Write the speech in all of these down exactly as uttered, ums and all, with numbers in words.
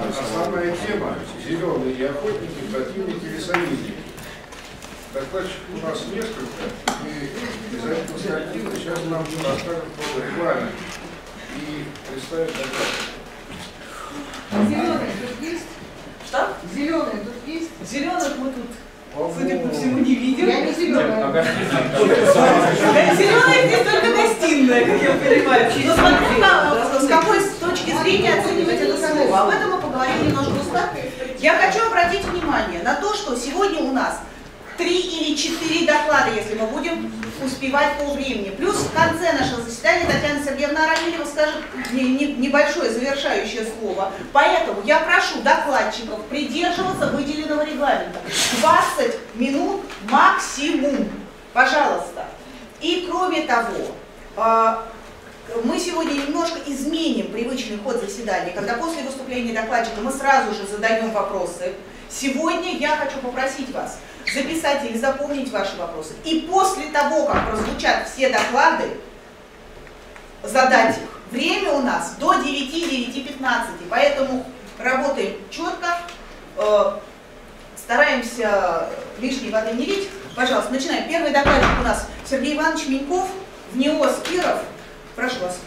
основная тема – зеленые и охотники, противники или союзники. Докладчик у нас несколько, и из этого скользила сейчас нам расскажут про регламент и представят доклад. Зеленые тут есть? Что? Зеленые тут есть? Зеленых мы тут, судя по всему, не видим. Я не зеленая. Зеленая здесь только гостиная, как я понимаю. Но смотря с какой точки зрения оценивать это слово. Об этом мы поговорим немножко устно. Я хочу обратить внимание на то, что сегодня у нас три или четыре доклада, если мы будем успевать по времени. Плюс в конце нашего заседания Татьяна Сергеевна Арамилева скажет небольшое завершающее слово. Поэтому я прошу докладчиков придерживаться выделенного регламента. двадцать минут максимум. Пожалуйста. И кроме того, мы сегодня немножко изменим привычный ход заседания, когда после выступления докладчика мы сразу же задаем вопросы. Сегодня я хочу попросить вас записать или запомнить ваши вопросы. И после того, как прозвучат все доклады, задать их. Время у нас до девяти — девяти пятнадцати, поэтому работаем четко, э, стараемся лишней воды не лить. Пожалуйста, начинаем. Первый докладчик у нас Сергей Иванович Меньков, ВНИОС Киров. Прошу вас.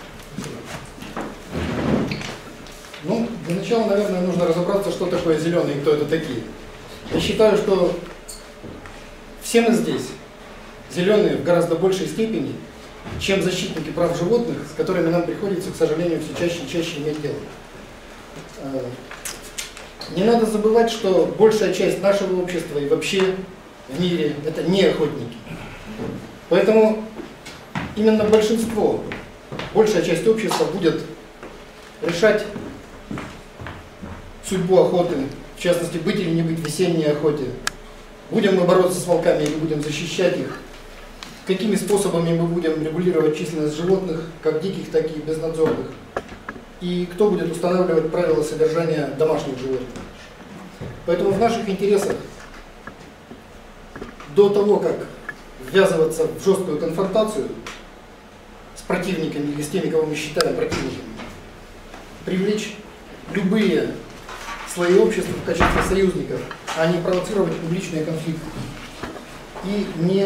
Ну, для начала, наверное, нужно разобраться, что такое зеленые и кто это такие. Я считаю, что все мы здесь зеленые в гораздо большей степени, чем защитники прав животных, с которыми нам приходится, к сожалению, все чаще и чаще иметь дело. Не надо забывать, что большая часть нашего общества и вообще в мире – это не охотники. Поэтому именно большинство, большая часть общества будет решать судьбу охоты, в частности, быть или не быть в весенней охоте. Будем мы бороться с волками или будем защищать их? Какими способами мы будем регулировать численность животных, как диких, так и безнадзорных? И кто будет устанавливать правила содержания домашних животных? Поэтому в наших интересах до того, как ввязываться в жесткую конфронтацию с противниками или с теми, кого мы считаем противниками, привлечь любые слои общества в качестве союзников, а не провоцировать публичные конфликты. И не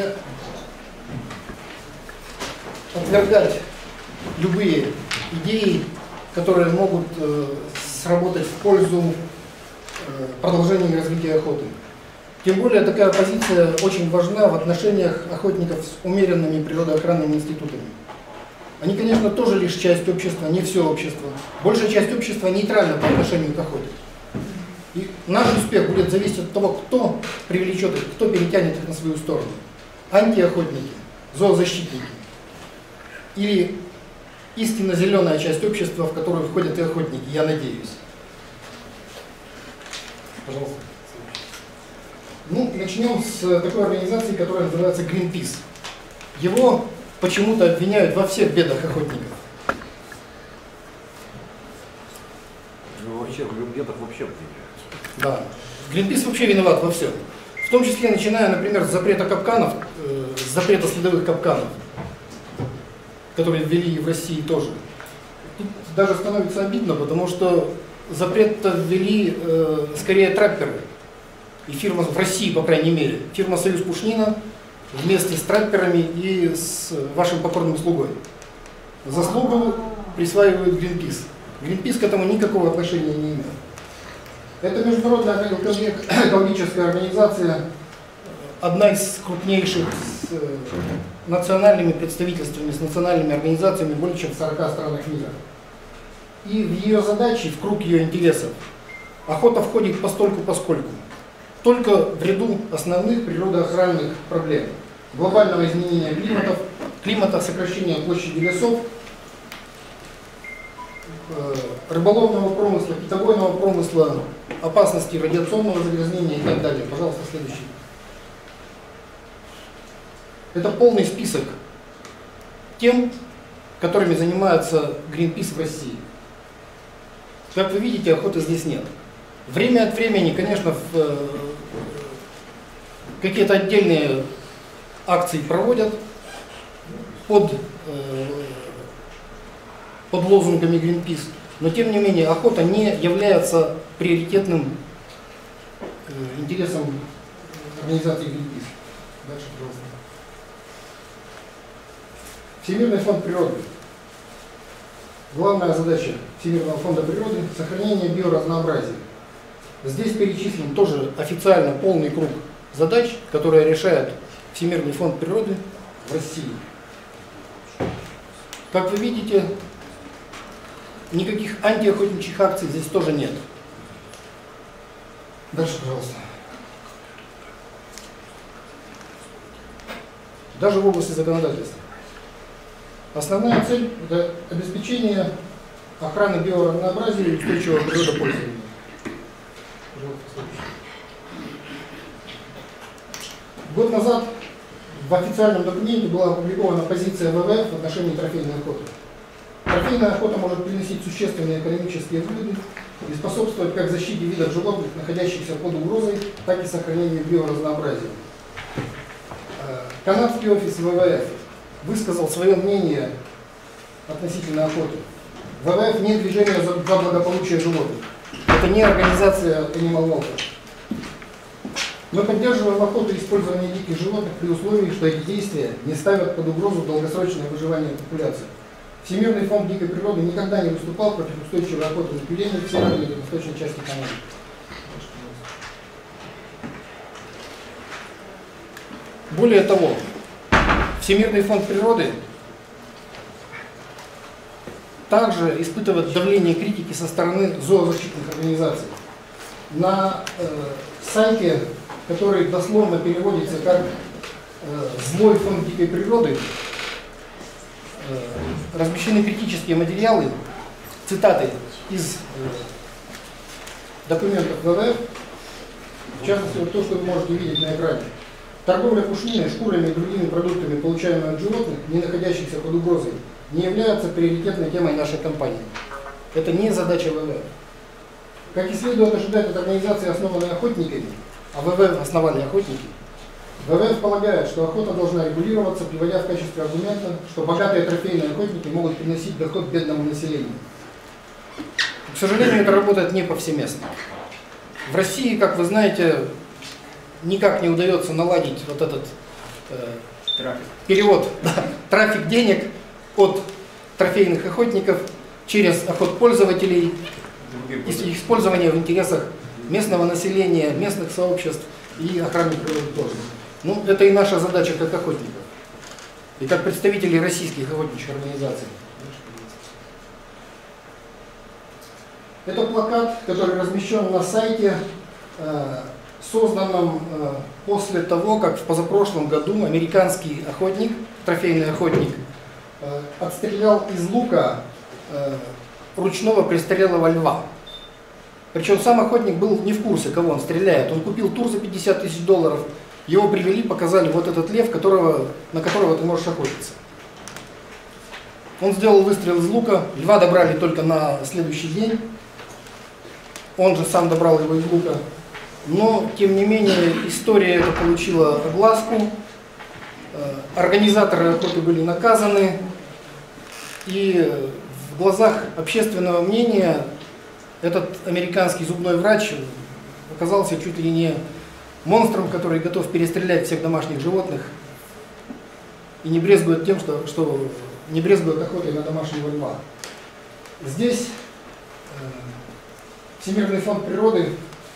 отвергать любые идеи, которые могут э, сработать в пользу э, продолжения и развития охоты. Тем более такая позиция очень важна в отношениях охотников с умеренными природоохранными институтами. Они, конечно, тоже лишь часть общества, не все общество. Большая часть общества нейтральна по отношению к охоте. И наш успех будет зависеть от того, кто привлечет их, кто перетянет их на свою сторону. Антиохотники, зоозащитники или истинно зеленая часть общества, в которую входят и охотники, я надеюсь. Пожалуйста. Ну, начнем с такой организации, которая называется Greenpeace. Его почему-то обвиняют во всех бедах охотников. Ну, вообще, в бедах вообще обвиняют. Да. Greenpeace вообще виноват во всем. В том числе, начиная, например, с запрета капканов, э, с запрета следовых капканов, которые ввели в России тоже. Тут даже становится обидно, потому что запрет-то ввели э, скорее трапперы. И фирма в России, по крайней мере, фирма «Союз Пушнина» вместе с трапперами и с вашим покорным слугой. Заслугу присваивает Greenpeace. Greenpeace к этому никакого отношения не имеет. Это международная экологическая организация, одна из крупнейших, с национальными представительствами, с национальными организациями более чем в сорока странах мира. И в ее задачи, в круг ее интересов, охота входит постольку-поскольку. Только в ряду основных природоохранных проблем. Глобального изменения климата, климата, сокращения площади лесов, рыболовного промысла, китобойного промысла, опасности радиационного загрязнения и так далее. Пожалуйста, следующий. Это полный список тем, которыми занимается Greenpeace в России. Как вы видите, охоты здесь нет. Время от времени, конечно, в какие-то отдельные акции проводят под, под лозунгами Greenpeace, Но тем не менее охота не является приоритетным э, интересом организации Greenpeace. Дальше, пожалуйста. Всемирный фонд природы. Главная задача Всемирного фонда природы – сохранение биоразнообразия. Здесь перечислен тоже официально полный круг задач, которые решает Всемирный фонд природы в России. Как вы видите, никаких антиохотничьих акций здесь тоже нет. Дальше, пожалуйста. Даже в области законодательства. Основная цель – это обеспечение охраны биоразнообразия и устойчивого природопользования. Год назад в официальном документе была опубликована позиция вэ вэ эф в отношении трофейной охоты. Трофейная охота может приносить существенные экономические выгоды и способствовать как защите видов животных, находящихся под угрозой, так и сохранению биоразнообразия. Канадский офис вэ вэ эф высказал свое мнение относительно охоты. вэ вэ эф не движение за благополучие животных. Это не организация Animal Welfare. Мы поддерживаем охоту и использование диких животных при условии, что эти действия не ставят под угрозу долгосрочное выживание популяции. Всемирный фонд дикой природы никогда не выступал против устойчивой охоты на тюленей в северной или восточной части Канады. Более того, Всемирный фонд природы также испытывает давление критики со стороны зоозащитных организаций. На э, сайте, который дословно переводится как э, «Злой фонд дикой природы», э, размещены критические материалы, цитаты из э, документов вэ вэ эф, в частности, вот то, что вы можете видеть на экране. Торговля пушниной, шкурами и другими продуктами, получаемыми от животных, не находящихся под угрозой, не является приоритетной темой нашей компании. Это не задача вэ вэ эф. Как и следует ожидать от организации, основанной охотниками, а вэ вэ эф основали охотники, вэ вэ эф полагает, что охота должна регулироваться, приводя в качестве аргумента, что богатые трофейные охотники могут приносить доход бедному населению. К сожалению, это работает не повсеместно. В России, как вы знаете, никак не удается наладить вот этот э, трафик. перевод, да, трафик денег от трофейных охотников через охотпользователей, использование в интересах местного населения, местных сообществ и охраны природы тоже. Ну, это и наша задача как охотников, и как представителей российских охотничьих организаций. Это плакат, который размещен на сайте, э, созданном э, после того, как в позапрошлом году американский охотник, трофейный охотник, э, отстрелял из лука э, ручного пристрелого льва. Причем сам охотник был не в курсе, кого он стреляет. Он купил тур за пятьдесят тысяч долларов, его привели, показали вот этот лев, которого, на которого ты можешь охотиться. Он сделал выстрел из лука, льва добрали только на следующий день. Он же сам добрал его из лука. Но, тем не менее, история эта получила огласку, организаторы охоты были наказаны, и в глазах общественного мнения этот американский зубной врач оказался чуть ли не монстром, который готов перестрелять всех домашних животных и не брезгует тем, что, что не брезгует охотой на домашнего льва. Здесь э, Всемирный фонд природы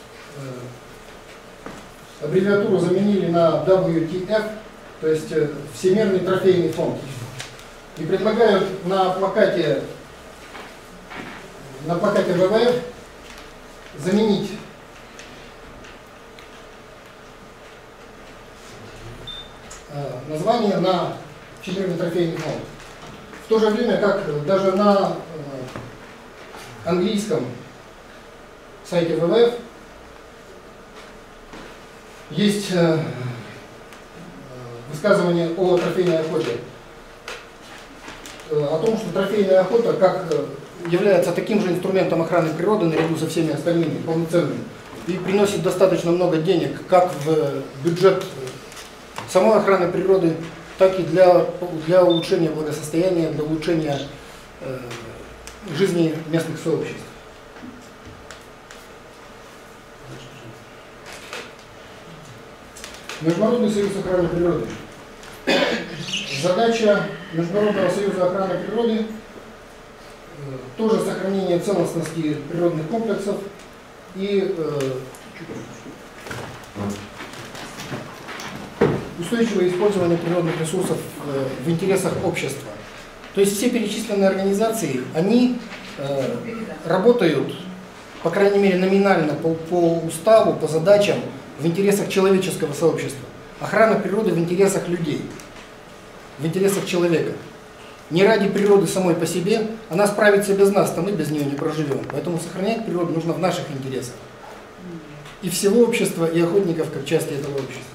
э, аббревиатуру заменили на дабл ю ти эф, то есть э, Всемирный трофейный фонд. И предлагают на плакате, на плакате вэ вэ эф заменить э, название на Всемирный трофейный фонд. В то же время, как даже на э, английском сайте вэ вэ эф есть э, высказывание о трофейной охоте, э, о том, что трофейная охота как э, является таким же инструментом охраны природы наряду со всеми остальными, полноценным, и приносит достаточно много денег как в бюджет самой охраны природы, так и для, для улучшения благосостояния, для улучшения э, жизни местных сообществ. Международный союз охраны природы. Задача Международного союза охраны природы э, тоже сохранение целостности природных комплексов и э, устойчивое использование природных ресурсов э, в интересах общества. То есть все перечисленные организации, они э, работают, по крайней мере номинально, по, по уставу, по задачам в интересах человеческого сообщества. Охрана природы в интересах людей, в интересах человека. Не ради природы самой по себе, она справится без нас, то мы без нее не проживем. Поэтому сохранять природу нужно в наших интересах. И всего общества, и охотников как части этого общества.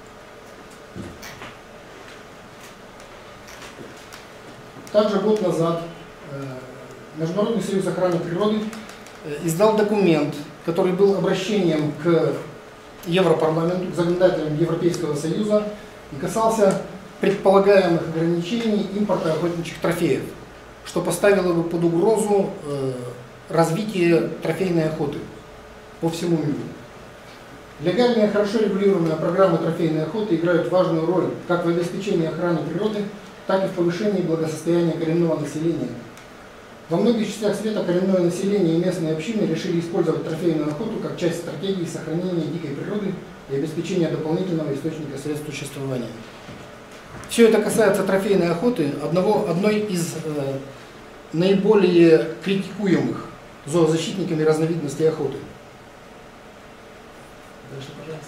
Также год назад Международный союз охраны природы издал документ, который был обращением к Европарламенту, к законодателям Европейского Союза и касался предполагаемых ограничений импорта охотничьих трофеев, что поставило бы под угрозу э, развитие трофейной охоты по всему миру. Легальные, хорошо регулируемые программы трофейной охоты играют важную роль как в обеспечении охраны природы, так и в повышении благосостояния коренного населения. Во многих частях света коренное население и местные общины решили использовать трофейную охоту как часть стратегии сохранения дикой природы и обеспечения дополнительного источника средств существования. Все это касается трофейной охоты, одного, одной из э, наиболее критикуемых зоозащитниками разновидностей охоты. Дальше, пожалуйста.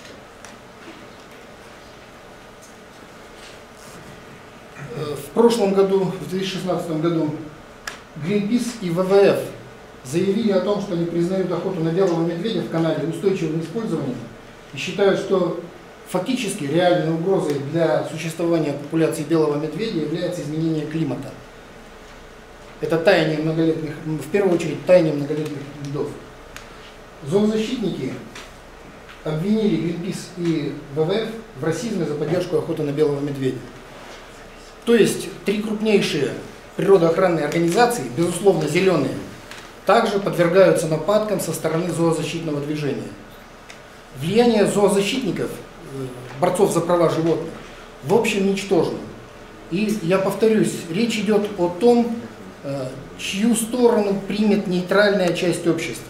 В прошлом году, в две тысячи шестнадцатом году, Greenpeace и вэ вэ эф заявили о том, что они признают охоту на белого медведя в Канаде устойчивым использованием и считают, что фактически реальной угрозой для существования популяции белого медведя является изменение климата. Это таяние многолетних, в первую очередь таяние многолетних льдов. Зоозащитники обвинили Greenpeace и вэ вэ эф в расизме за поддержку охоты на белого медведя. То есть три крупнейшие природоохранные организации, безусловно зеленые, также подвергаются нападкам со стороны зоозащитного движения. Влияние зоозащитников, борцов за права животных, в общем ничтожно. И я повторюсь, речь идет о том, чью сторону примет нейтральная часть общества.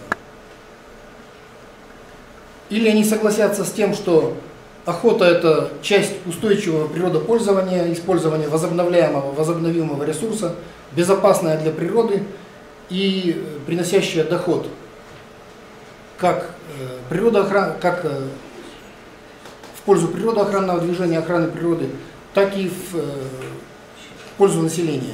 Или они согласятся с тем, что охота – это часть устойчивого природопользования, использования возобновляемого, возобновимого ресурса, безопасная для природы и приносящая доход как, природоохран... как в пользу природоохранного движения, охраны природы, так и в пользу населения.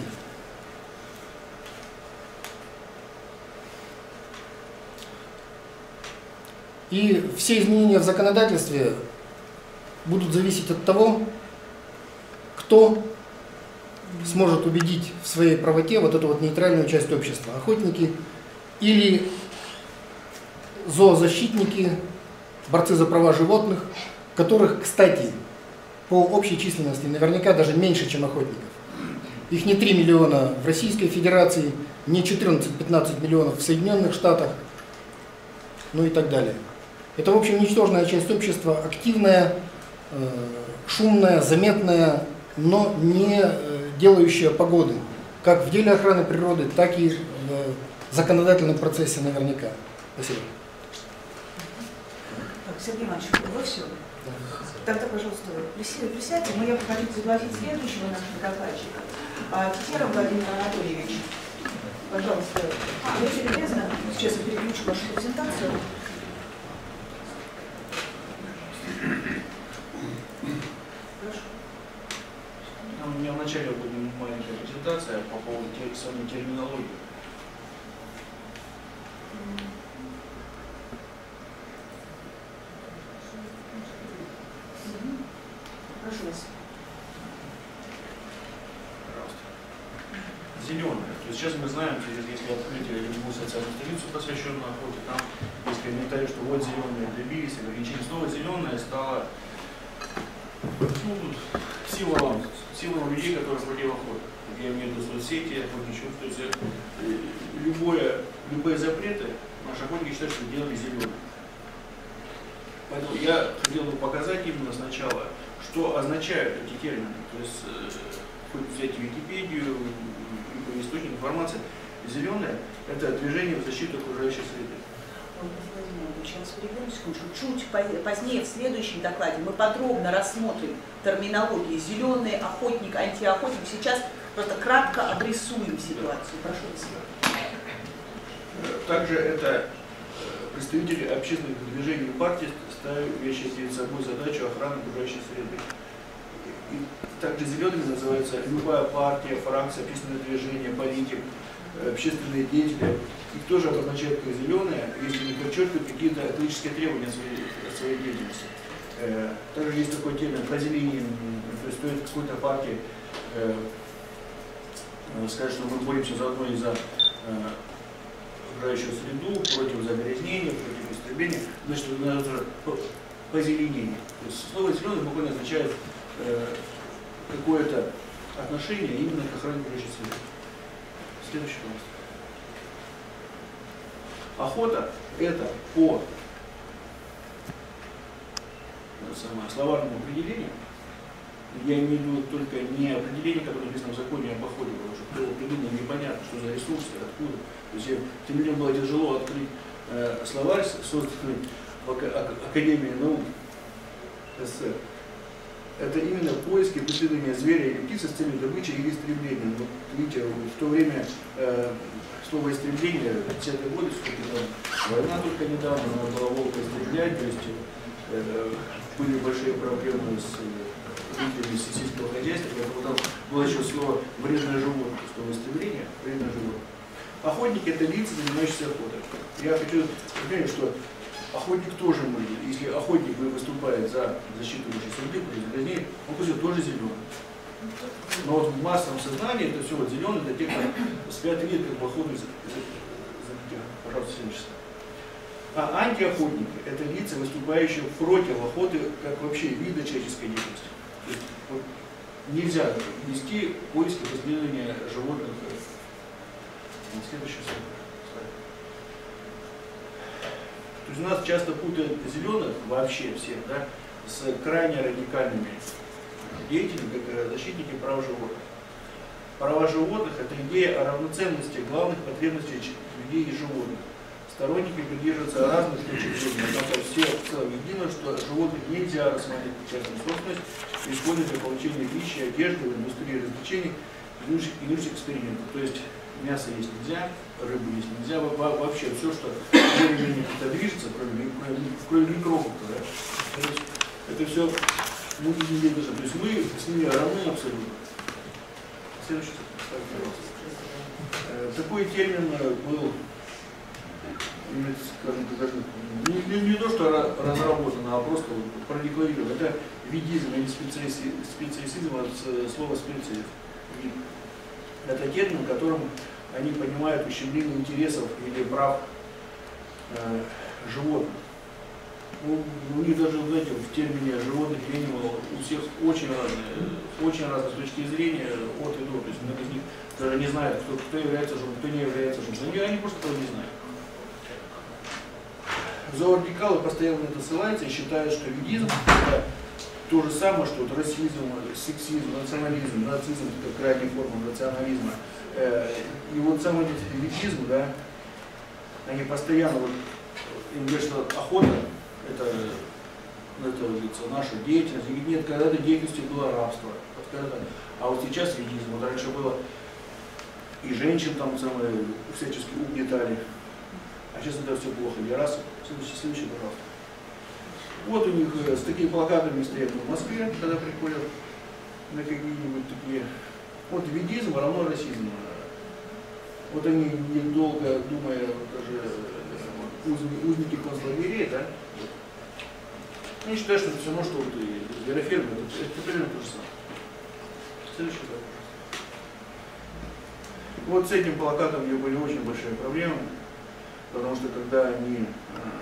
И все изменения в законодательстве будут зависеть от того, кто сможет убедить в своей правоте вот эту вот нейтральную часть общества. Охотники или зоозащитники, борцы за права животных, которых, кстати, по общей численности наверняка даже меньше, чем охотников. Их не три миллиона в Российской Федерации, не четырнадцать-пятнадцать миллионов в Соединенных Штатах, ну и так далее. Это, в общем, ничтожная часть общества, активная, шумная, заметная, но не делающая погоды, как в деле охраны природы, так и в законодательном процессе наверняка. Спасибо. Так, Сергей Иванович, вы все? Да. Тогда, пожалуйста, присядьте. Мы я хочу пригласить следующего нашего докладчика, Тетеров Владимир Анатольевич. Пожалуйста, будьте любезны, сейчас я переключу вашу презентацию. У меня вначале будет маленькая презентация по поводу самой терминологии. Прошу вас. Зеленая. То есть сейчас мы знаем, если открыть любую социальную страницу, посвященную охоте, там есть комментарий, что вот зеленые добились ограничений. Слово зеленое стало, ну, символом, символом людей, которые против охоты. Я имею в виду соцсети, охотничьи, то есть любое, любые запреты наши охотники считают, что делали зеленые. Поэтому я хотел бы показать именно сначала, что означают эти термины. То есть, хоть взять Википедию, любой источник информации, зеленое – это движение в защиту окружающей среды. Сейчас перейдем, чуть позднее в следующем докладе мы подробно рассмотрим терминологию зеленый, охотник, антиохотник. Сейчас просто кратко обрисуем ситуацию. Прошу вас. Также это представители общественных движений и партий, ставящие перед собой задачу охраны окружающей среды. И также зелеными называется любая партия, фракция, общественное движение, политик, общественные деятели. Их тоже обозначают как зеленые, если не подчеркивают какие-то этические требования своей, своей деятельности. Также есть такой термин «позеленение», то есть стоит какой-то партии сказать, что мы боремся заодно и за окружающую среду, против загрязнения, против истребления, значит, это называется позеленение. То есть слово «зеленый» буквально означает какое-то отношение именно к охране окружающей среды. Следующий вопрос. Охота – это по самое, словарному определению, я имею в виду только не определение, которое написано в законе об охоте, потому что кто придумал, непонятно, что за ресурсы, откуда. То есть тем людям было тяжело открыть э, словарь, созданный в Академии наук СССР. Это именно поиски и преследование зверя или птицы с целью добычи или истребления. Вот, видите, в то время э, слово истребление, десятые годы, война только недавно, надо было волка истреблять, то есть э, были большие проблемы с жителями сельского хозяйства, поэтому там было еще слово вредное животное, слово истребление, вредное животное. Охотники – это лица, занимающиеся охотой. Я хочу сказать, что охотник тоже может, если охотник выступает за защиту нашей среды, загрязнения, он пусть тоже зеленый. Но вот в массовом сознании это все вот зеленый для тех, кто спят и видят, как бы охоту за, за, за, пожалуйста, следующее. А антиохотники – это лица, выступающие против охоты, как вообще вида человеческой деятельности. То есть, вот, нельзя вести поиски преследования животных. Следующий слайд. То есть у нас часто путают зеленых, вообще всех, да, с крайне радикальными деятелями, как защитники прав животных. Права животных – это идея о равноценности главных потребностей людей и животных. Сторонники придерживаются разных точек зрения, однако все в целом едино, что животных нельзя рассматривать как частную собственность, использовать для получения пищи, одежды, в индустрии развлечений и научных экспериментов. То есть мясо есть нельзя, рыбу есть нельзя, вообще все, что более-менее движется, кроме, кроме микробов. Да? Это все мы не держим. То есть мы с ними равны абсолютно. Следующий, пожалуйста. Такой термин был, скажем, не, не, не то, что разработан, а просто продекларирован. Это видизм или специализм от слова специалист. Это термин, которым они понимают ущемление интересов или прав э, животных. Ну, у них даже, знаете, в термине животных и animal у всех очень разные, очень разные с точки зрения от и до. То есть многие из них даже не знают, кто, кто является животным, кто не является животным. Они, они просто этого не знают. Зоорадикалы постоянно на это ссылаются и считают, что ведизм это то же самое, что вот расизм, сексизм, национализм, нацизм, это крайняя форма национализма. И вот сам этот ведизм, да, они постоянно, вот, им говорят, что охота это, это наша деятельность. И нет, когда-то деятельностью было рабство. Вот когда-то, а вот сейчас ведизм, вот раньше было и женщин там самые всячески угнетали. А сейчас это все плохо. Я раз, следующий, следующий, пожалуйста. Вот у них с такими плакатами стоят в Москве, когда приходят на какие-нибудь такие. Вот ведизм равно расизм. Вот они, недолго думая, даже узники концлагерей, да, они считают, что это все равно, что вот и зверофермы, это, это примерно то же самое. Следующий вопрос. Вот с этим плакатом у них были очень большие проблемы, потому что когда они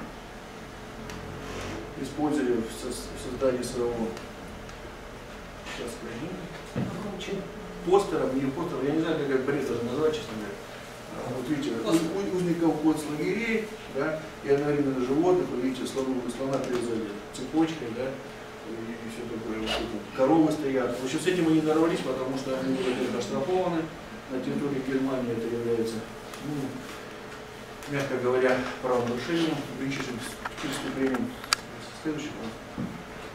использовали в создании своего сейчас скажу, постером, не постером, я не знаю, как этот бред даже назвать, честно говоря. Вот видите, у, узников концлагерей, да, и одновременно животных, вы видите, слоновую слона привязали цепочкой, да, и, и все такое, вот это, коровы стоят. В общем, с этим мы не дорвались, потому что они были оштрафованы. На территории Германии это является, ну, мягко говоря, правонарушением, граничащим с преступлением. Следующий вопрос.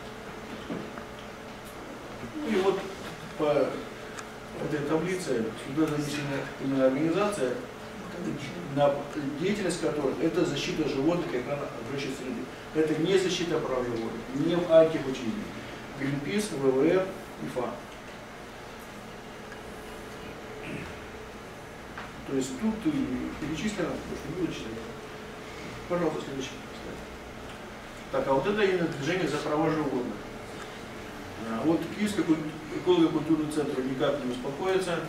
Ну и вот по этой таблице сюда занесена именно организация, на деятельность которой это защита животных и охрана окружающей среды. Это не защита прав животных, не антихучение. Гринпис, ВВФ, ИФА. То есть тут перечислено, что было читать. Пожалуйста, следующий. Так, а вот это именно движение за права животных. А вот Киевский эколого-культурный центр никак не успокоится.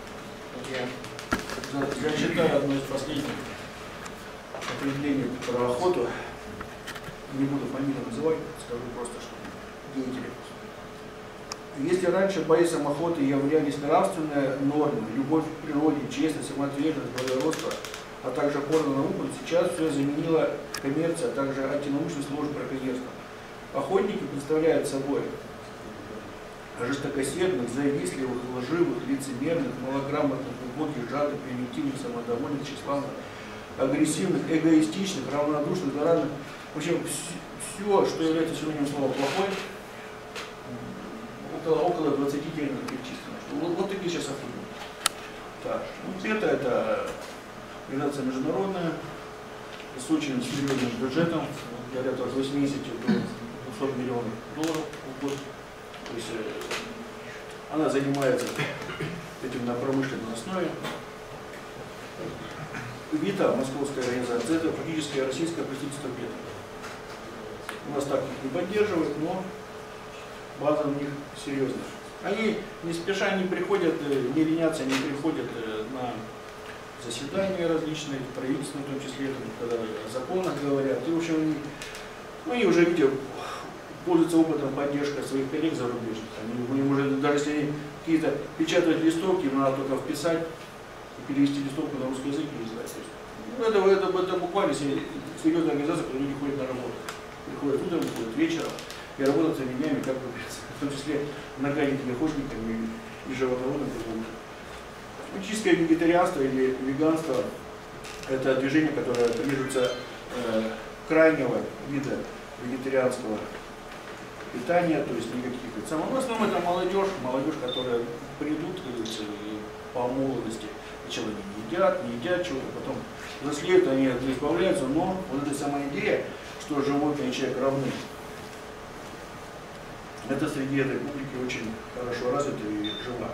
Я зачитаю одно из последних определений про охоту. Не буду фамилию называть, скажу просто, что деятели. Если раньше бои самоохоты являлись нравственной нормой, любовь к природе, честность, самоотверженность, благородство, а также опора на науку, сейчас все заменила коммерция, а также антинаучность, ложь, браконьерство. Охотники представляют собой жестокосердных, завистливых, лживых, лицемерных, малограмотных, глубоких, жадных, примитивных, самодовольных, тщеславных, агрессивных, эгоистичных, равнодушных, заразных. В общем, все, что является синонимом слова плохой, около, около двадцати терминов перечислено. Вот, вот такие сейчас охотники. Так, ну, это, это организация международная, с очень серьезным бюджетом, говорят, от восьмидесяти до двухсот миллионов долларов в год. То есть э, она занимается этим на промышленной основе. ВИТА, московская организация, это практически российское правительство ВИТА. У нас так их не поддерживают, но база у них серьезная. Они не спеша не приходят, не ленятся, не приходят на заседания различные, правительственные, в том числе, когда о законах говорят. И, в общем, они, ну, они уже, видите, пользуются опытом поддержки своих коллег зарубежных. Они, им уже, даже если они какие-то печатают листовки, им надо только вписать и перевести листовку на русский язык и издать. Ну, это, это, это буквально серьезная организация, когда люди ходят на работу. Приходят утром, приходят вечером и работают целыми днями, как говорится, в том числе нагадниками, охотниками и животноводами. Чистое вегетарианство или веганство – это движение, которое придерживается э, крайнего вида вегетарианского питания, то есть никаких. В основном это молодежь, молодежь, которая придут, говорится, по молодости. Сначала они не едят, не едят чего-то, потом взрослеют, они от них избавляются, но вот эта самая идея, что животные и человек равны, это среди этой публики очень хорошо развита и жива.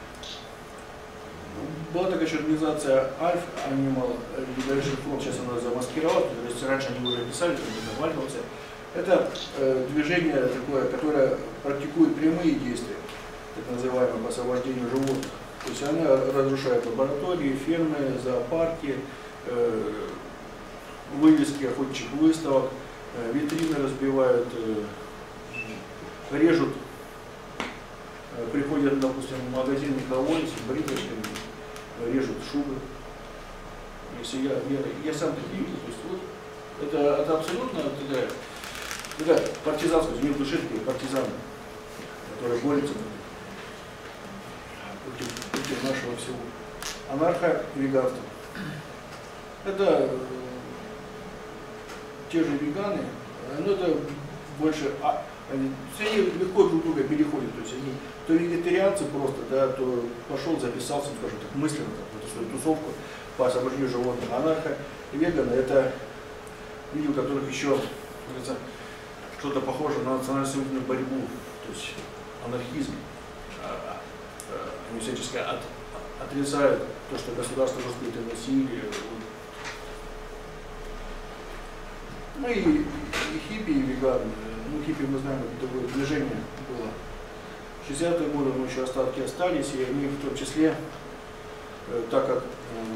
Была такая еще организация Альф Animal Liberation Front, сейчас она замаскировала, то есть раньше они уже писали, это заваливался. Это э, движение такое, которое практикует прямые действия, так называемое по освобождению животных. То есть она разрушает лаборатории, фермы, зоопарки, э, вывески охотничьих выставок, э, витрины разбивают, э, режут, э, приходят, допустим, в магазин Николай с бритвочками, режут шубы. Если я, я, я сам такие видел, то есть вот, это, это абсолютно такая, такая партизанская, не в душе такие партизаны, которые борются против, против нашего всего. Анархо-веганство. Это э, те же веганы, но это больше, а, они, они легко друг друга переходят, то есть они то вегетарианцы просто, да, то пошел, записался, скажем так, мысленно в эту свою тусовку по освобождению животных. Анархо и веганы — это люди, у которых еще что-то похоже на национально-освободительную борьбу, то есть анархизм. Они всячески от, отрицают то, что государство раскрыто насилие. Ну и, и хиппи, и веганы. Ну, хиппи, мы знаем, это такое движение было. В шестидесятые годы, но еще остатки остались, и они в том числе, э, так как э,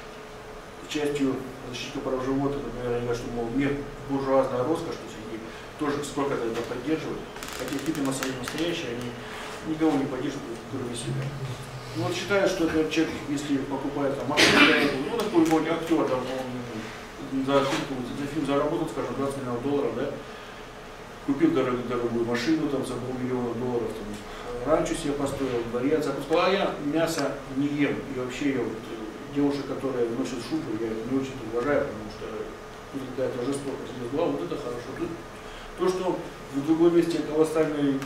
частью защиты прав животных, например, они говорят, что, мол, мир буржуазная роскошь, то есть они тоже сколько-то это поддерживают. Хотя видимо, сами настоящие, они никого не поддерживают, кроме себя. Ну, вот считаю, что этот человек, если покупает там машину, ну, такой более актер, там, он за, за фильм заработал, скажем, двадцать миллионов долларов, да, купил дорогую, дорогую машину там, за полмиллиона долларов, там, раньше себе построил, дворец запускал, а я мясо не ем. И вообще я вот, девушек, которые носят шубу, я их не очень уважаю, потому что тут какая-то жестокость. Я говорю, вот это хорошо. Тут, то, что в другом месте колоссальные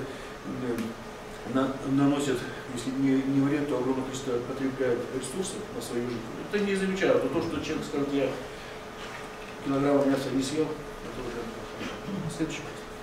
на, наносят, если не, не вред, то огромное количество потребляют ресурсов на свою жизнь. Это не замечаю. Но то, что человек скажет, я килограмм мяса не съел, это уже хорошо. Следующий.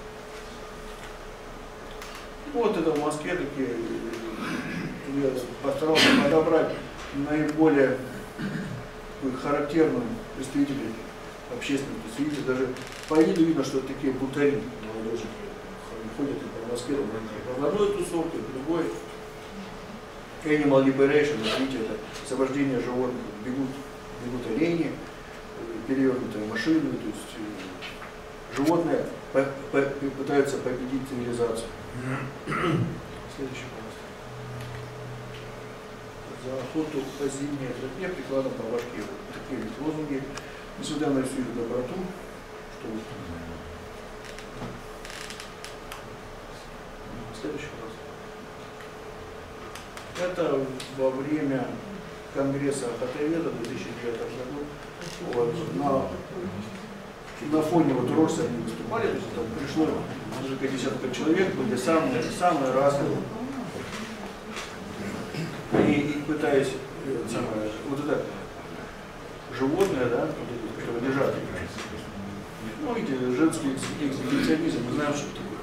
Вот это в Москве такие, я постарался подобрать наиболее характерную представителей общественных. То есть, видите, даже по виду видно, что это такие бунтари молодежи ходят и по Москве, в одной тусовке, в другой. Animal Liberation, видите, это освобождение животных, бегут, бегут олени, перевернутые машины, то есть животные по, по, пытаются победить цивилизацию. Следующий вопрос. За охоту по зимней тропе прикладом по башке. Вот такие вот лозунги. Несмотря на всю их доброту, что вот. Следующий вопрос. Это во время Конгресса охотоведов в две тысячи девятом году вот, на, на фоне вот Росса они выступали, то есть там пришло несколько десятков человек, были самые, самые разные. И, и пытаясь, самое, вот это животное, да, вот это, которые лежат, ну, видите, женский эксгибиционизм, мы знаем, что это такое.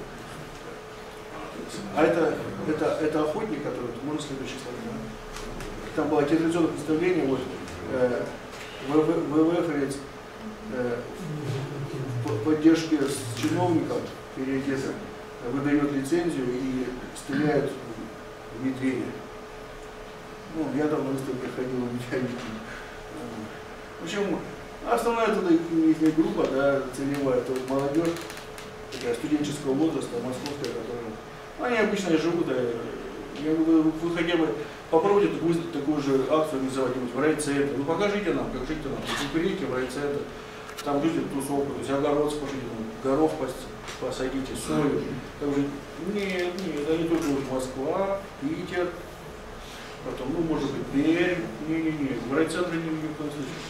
А это, это, это охотник, который, можно следующий слайд. Там было телевизионное представление, вот, э, ВВФ э, в поддержке с чиновником переезда выдает лицензию и стреляет в медведя. Ну, я там на выставке ходил, у меня не. В общем, основная туда их группа, да, целевая, это вот молодежь, такая студенческого возраста, московская, которая. Они обычно живут, да, я говорю, вы хотя бы попробуйте такую же акцию организовать в райцентре. Ну покажите нам, как жить-то нам. Вы приедете в райцентр, там люди тусовку, то есть огород спашите, горох посадите, соль. Там же, нет, нет, это не только вот Москва, Питер, потом, ну может быть, Пермь, не-не-не, в райцентре не в коем случае.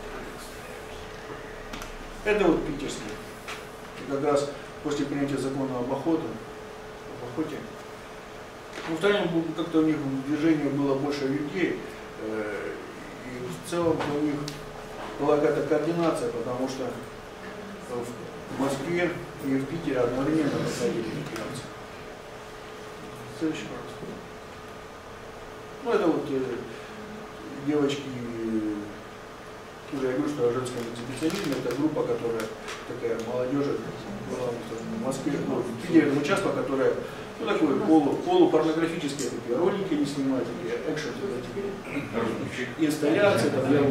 Это вот питерский. И как раз после принятия закона об охоте, об охоте, ну, вторым, как-то у них в движении было больше людей, э, и в целом у них была какая-то координация, потому что в Москве и в Питере одновременно проходили операции. Следующий вопрос. Ну, это вот э, девочки, уже я говорю, что о женском экзибиционизме, это группа, которая такая молодежь, была в Москве, ну, в Питере участвовала, которая, ну, такой полу, полупорнографические такие ролики не снимают, такие экшен, такие инсталляции, там, я,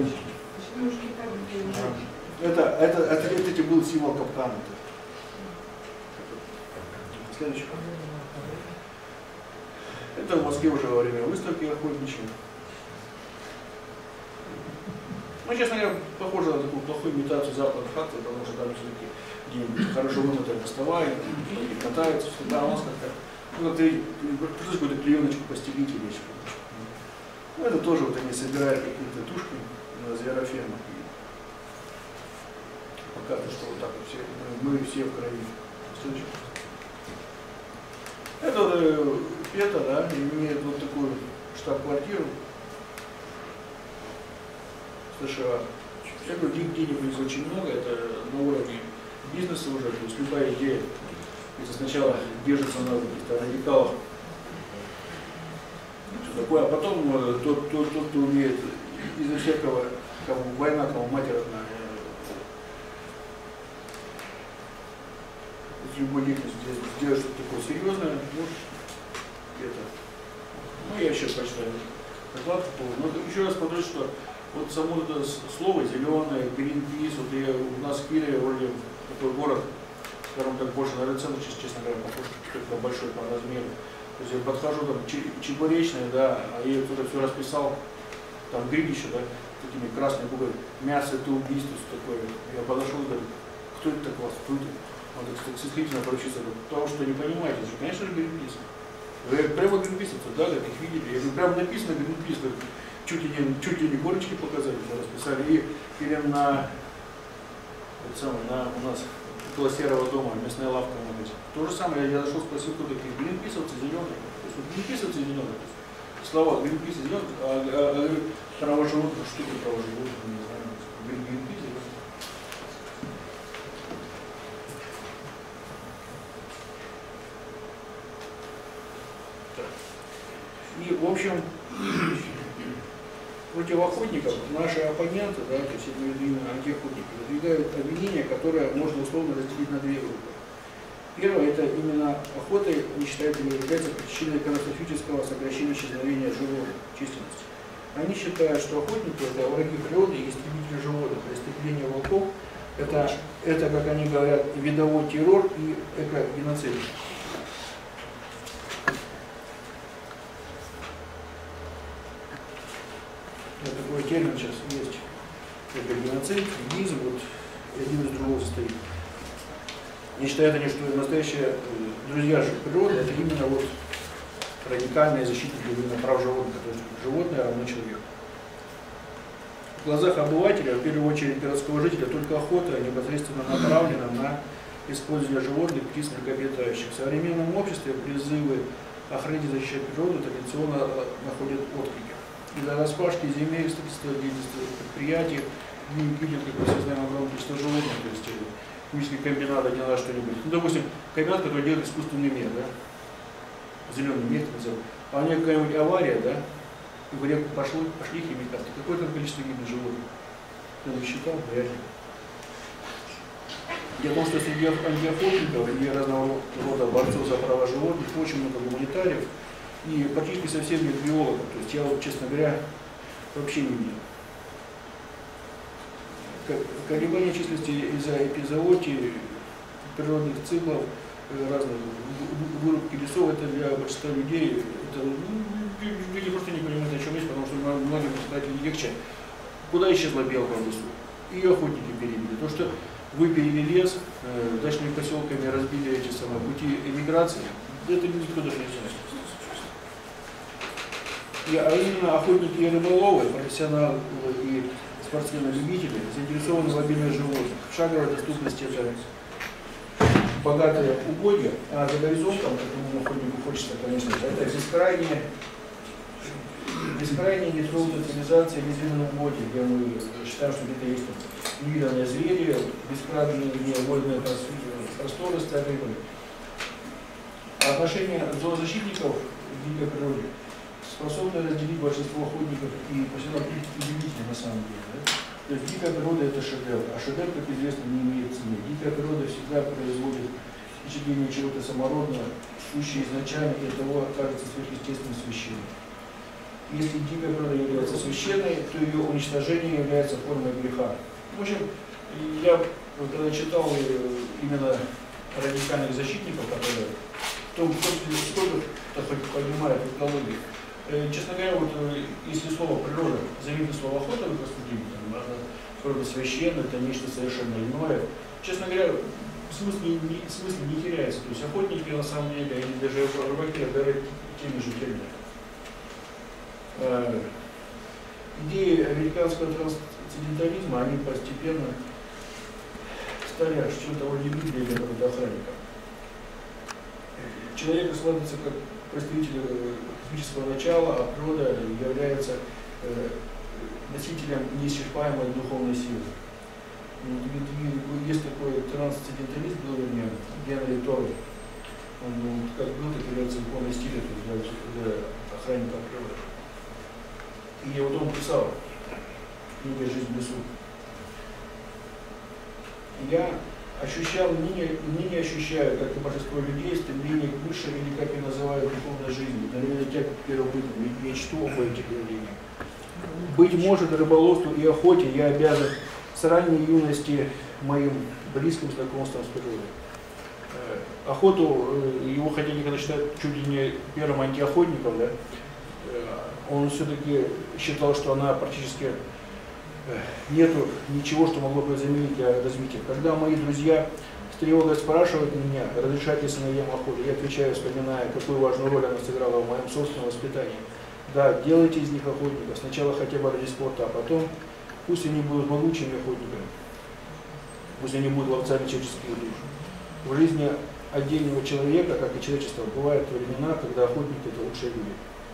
это, это, это, это, это был символ капкана. Следующий. Это в Москве уже во время выставки охотничьей. Ну, честно говоря, похоже на такую плохую имитацию западных акций, потому что там все-таки где-нибудь хорошо вымытые мостовая, и катаются, всегда у нас как-то, ну, ты какую-то клееночку постелить или еще. Ну, это тоже вот они собирают какие-то тушки на зверофермах. Показывают, что вот так вот все, мы все в крови. Следующий. Это вот э, Пета, да, имеет вот такую штаб-квартиру США. Я говорю, денег у них очень много, это на уровне бизнеса уже, то есть любая идея, если сначала держится на каких-то радикалах, что такое, а потом э, тот, тот, тот, кто умеет из-за всякого, кому война, кому мать родная, из любой деятельности сделать что-то такое серьезное, ну, это. Ну, я еще прочитаю доклад по поводу. Но еще раз подумаю, что вот само это слово зеленое, Greenpeace, вот я, у нас в Киеве вроде такой город скажем так, больше на центр, честно говоря, похож только большой по размеру. То есть я подхожу, там, чебуречный, да, а я тут все расписал, там грилище, да, такими красными буквами, мясо это убийство, такое. Я подошел и говорю, кто это так у вас, кто это? Он так стыдно поручиться, потому что не понимаете, что, конечно же, Гринпис. Вы прямо Гринписовцы, да, как их видели, я говорю, прямо написано Гринпис, чуть ли не, чуть ли не корочки показали, мы расписали, и или на, вот самое, на у нас около Серого дома, мясная лавка в магазине. То же самое, я зашел, спросил, кто такие Гринписовцы зеленые. То есть вот Гринписовцы зеленые. Слова Гринпис зеленые, а, а, а говорю, право животных, что такое право животных, не знаю. Гринпис зеленые. И, в общем, против охотников наши оппоненты, да, то есть именно антиохотники, выдвигают обвинения, которые можно условно разделить на две группы. Первое, это именно охота, они считают, является причиной катастрофического сокращения исчезновения животных, численности. Они считают, что охотники – это враги природы и истребители животных. Истребление волков – это, это, как они говорят, видовой террор и экогеноцид. Такой термин сейчас есть, это геноцид, гизм, вот один из другого состоит. Они считают, они, что настоящие друзья же природы, это именно вот радикальные защитники именно прав животных, то есть животное равно человеку. В глазах обывателя, в первую очередь городского жителя, только охота непосредственно направлена на использование животных, птиц, млекопитающих. В современном обществе призывы охранить и защищать природу традиционно находят отклики. Из-за распашки земель, строительства, деятельности предприятий, мы видим, как мы все знаем, огромное количество животных, то есть химические комбинаты делают что-нибудь. Ну, допустим, комбинат, который делает искусственный мед, да, зеленый мед, а у них какая-нибудь авария, да, и в реку пошли, пошли химикаты. Какое там количество гибнет животных? Кто-то считал? Вряд ли. Дело в том, что среди антиохотников и разного рода борцов за права животных очень много гуманитариев, и практически совсем нет биологов. То есть я, вот, честно говоря, вообще не видел. Колебания численности из-за эпизоотии, природных циклов, разных вырубки лесов, это для большинства людей, это, ну, люди просто не понимают, о чем есть, потому что многим представителям легче. Куда исчезла белка в лесу? Ее охотники перебили. То, что выпилили лес, э, дачными поселками разбили эти самые пути эмиграции, это никто даже не знает. И, а именно охотники и рыболовы, профессионалы и спортсмены-любители заинтересованы в обилии животных. В шаговой доступности это богатые угодья, а за горизонтом, этому охотнику хочется, конечно, это бескрайние, бескрайние нетронутые цивилизации безвинных угодий, где мы считаем, что где-то есть невиданные звери, бескрайние водные просторы с рыбой. А отношение зоозащитников к дикой природе способны разделить большинство охотников и поселок удивительно на самом деле. Да? То есть дикая природа это шедевр, а шедевр, как известно, не имеет цены. Дикая природа всегда производит впечатление чего-то самородного, сущее изначально и того окажется сверхъестественным священным. Если дикая природа является священной, то ее уничтожение является формой греха. В общем, я когда читал именно радикальных защитников, которые в том, сколько-то понимают в экологии, честно говоря, вот если слово природа заменит слово охота в рассуждении, природа священная, это нечто совершенно иное, честно говоря, смысл не, не, смысл не теряется. То есть охотники на самом деле, они даже рыбаки обладают теми же терминами. Э, идеи американского трансцендентализма, они постепенно стали чем-то вроде Библии для природоохранника. Человек рассматривается как представитель космического начала, а природа является э, носителем неисчерпаемой духовной силы. Есть такой трансценденталист, был у меня Генри Торн. Он ну, как был, так является духовной стилем для, для охранника природы. И вот он писал книгу «Жизнь в лесу». Я ощущал, ныне, ныне ощущаю, как и большинство людей, стремление к высшей, или как я называю, духовной жизни, наверное, тягу к первобытным, мечту об этих явлениях. Быть может, рыболовству и охоте я обязан с ранней юности моим близким знакомством с природой. Э, охоту, э, его хотя никогда считают чуть ли не первым антиохотником, да, э, он все-таки считал, что она практически э, нету ничего, что могло бы заменить для развития. Когда мои друзья с тревогой спрашивают меня, разрешать ли сыновьям охоту, я отвечаю, вспоминая, какую важную роль она сыграла в моем собственном воспитании. Да, делайте из них охотников, сначала хотя бы ради спорта, а потом пусть они будут могучими охотниками, пусть они будут ловцами человеческих душ. В жизни отдельного человека, как и человечества, бывают времена, когда охотник – это лучшие люди.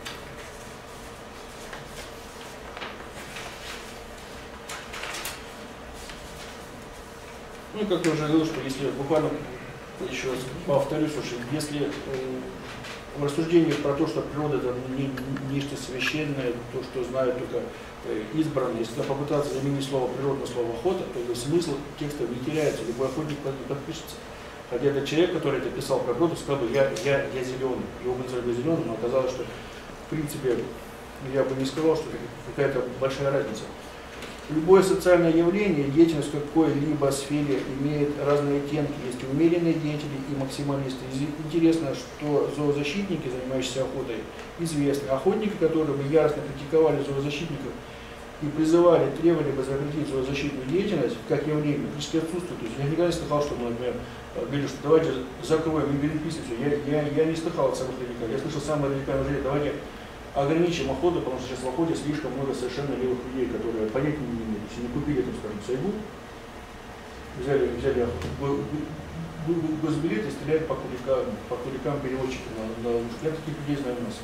Ну и как я уже говорил, что если буквально еще раз повторюсь, что если э, в рассуждениях про то, что природа это не, не нечто священное, то, что знают только э, избранные, если попытаться заменить слово природа на слово охота, то смысл текста не теряется, любой охотник подпишется. Хотя этот человек, который это писал про природу, сказал бы, я, я, я зеленый, его бы называли зеленым, но оказалось, что в принципе я бы не сказал, что какая-то большая разница. Любое социальное явление, деятельность в какой-либо сфере имеет разные оттенки. Есть умеренные деятели и максималисты. Интересно, что зоозащитники, занимающиеся охотой, известны. Охотники, которые бы яростно критиковали зоозащитников и призывали, требовали бы запретить зоозащитную деятельность как явление, практически отсутствует. То есть я никогда не слыхал, что, например, говорили, что давайте закроем Гринпис и все. Я, я, я не слыхал от самых радикалов. Я слышал самое радикальное мнение, давайте ограничим охоту, потому что сейчас в охоте слишком много совершенно левых людей, которые понятия не имеют. Если не купили, там, скажем, сайгу, взяли, взяли госбилет и стреляют по куликам, по куликам переводчикам на, на лужу. Я таких людей знаю у нас.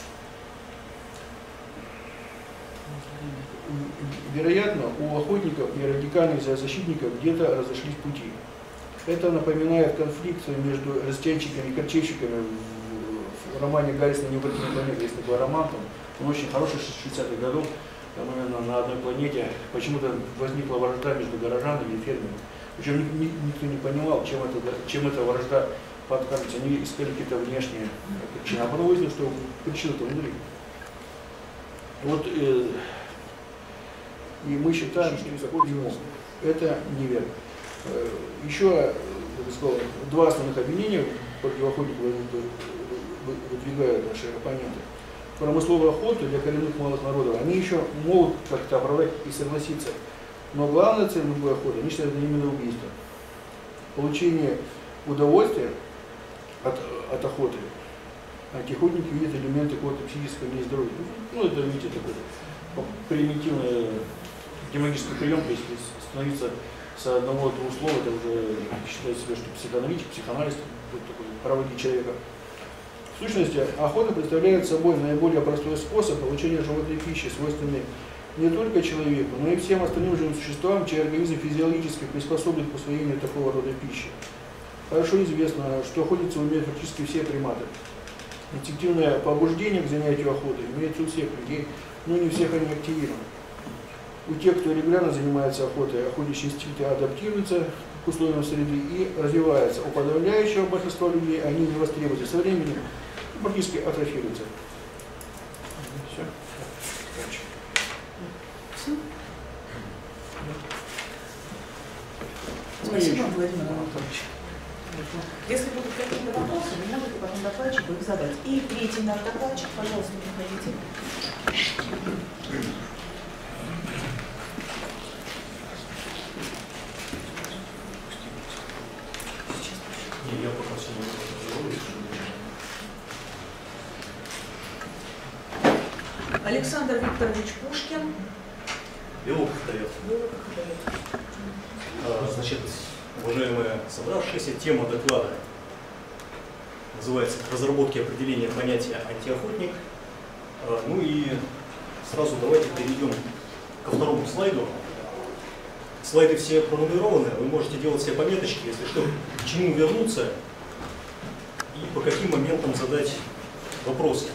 Вероятно, у охотников и радикальных защитников где-то разошлись пути. Это напоминает конфликт между растянщиками и корчевщиками в романе Гаррисона «Необратимая планета». Есть такой роман, там, он очень хороший, шестидесятых годов, там именно на одной планете почему-то возникла вражда между горожанами и фермерами. Причем никто не понимал, чем эта, чем эта вражда подкармливается. Они искали какие-то внешние причины, а потом выяснилось, что причина-то внутри. Вот, э, и мы считаем, что это неверно. Э, еще, я бы сказал, два основных обвинения против охотников выдвигают наши оппоненты. Промысловую охоту для коренных малых народов они еще могут как-то оправдать и согласиться. Но главная цель любой охоты, они считают, это именно убийство. Получение удовольствия от, от охоты. Антиохотники видят элементы какого-то психического нездоровья. Ну, это, видите, такой примитивный демагический прием, то есть становиться с одного-двух слов, это уже считает себя, что психоаналитик, психоанализ, такой проводник человека. В сущности, охота представляет собой наиболее простой способ получения животной пищи, свойственной не только человеку, но и всем остальным живым существам, чей организм физиологически приспособлен к усвоению такого рода пищи. Хорошо известно, что охотиться умеют практически все приматы. Инстинктивное побуждение к занятию охотой имеется у всех людей, но не у всех они активированы. У тех, кто регулярно занимается охотой, охотничьи инстинкты адаптируются к условиям среды и развиваются. У подавляющего большинства людей они не востребуются. Со временем практически атрофируются. Все. Спасибо, Владимир Анатольевич. Если будут какие-то вопросы, вы можете потом докладчику их задать. И третий наш докладчик, пожалуйста, приходите. Я попросил Александр Викторович Пушкин. Белов повторяет. Значит, уважаемые собравшиеся, тема доклада называется «Разработки определения понятия антиохотник». Ну и сразу давайте перейдем ко второму слайду. Слайды все пронумерованы, вы можете делать себе пометочки, если что, к чему вернуться и по каким моментам задать вопросы.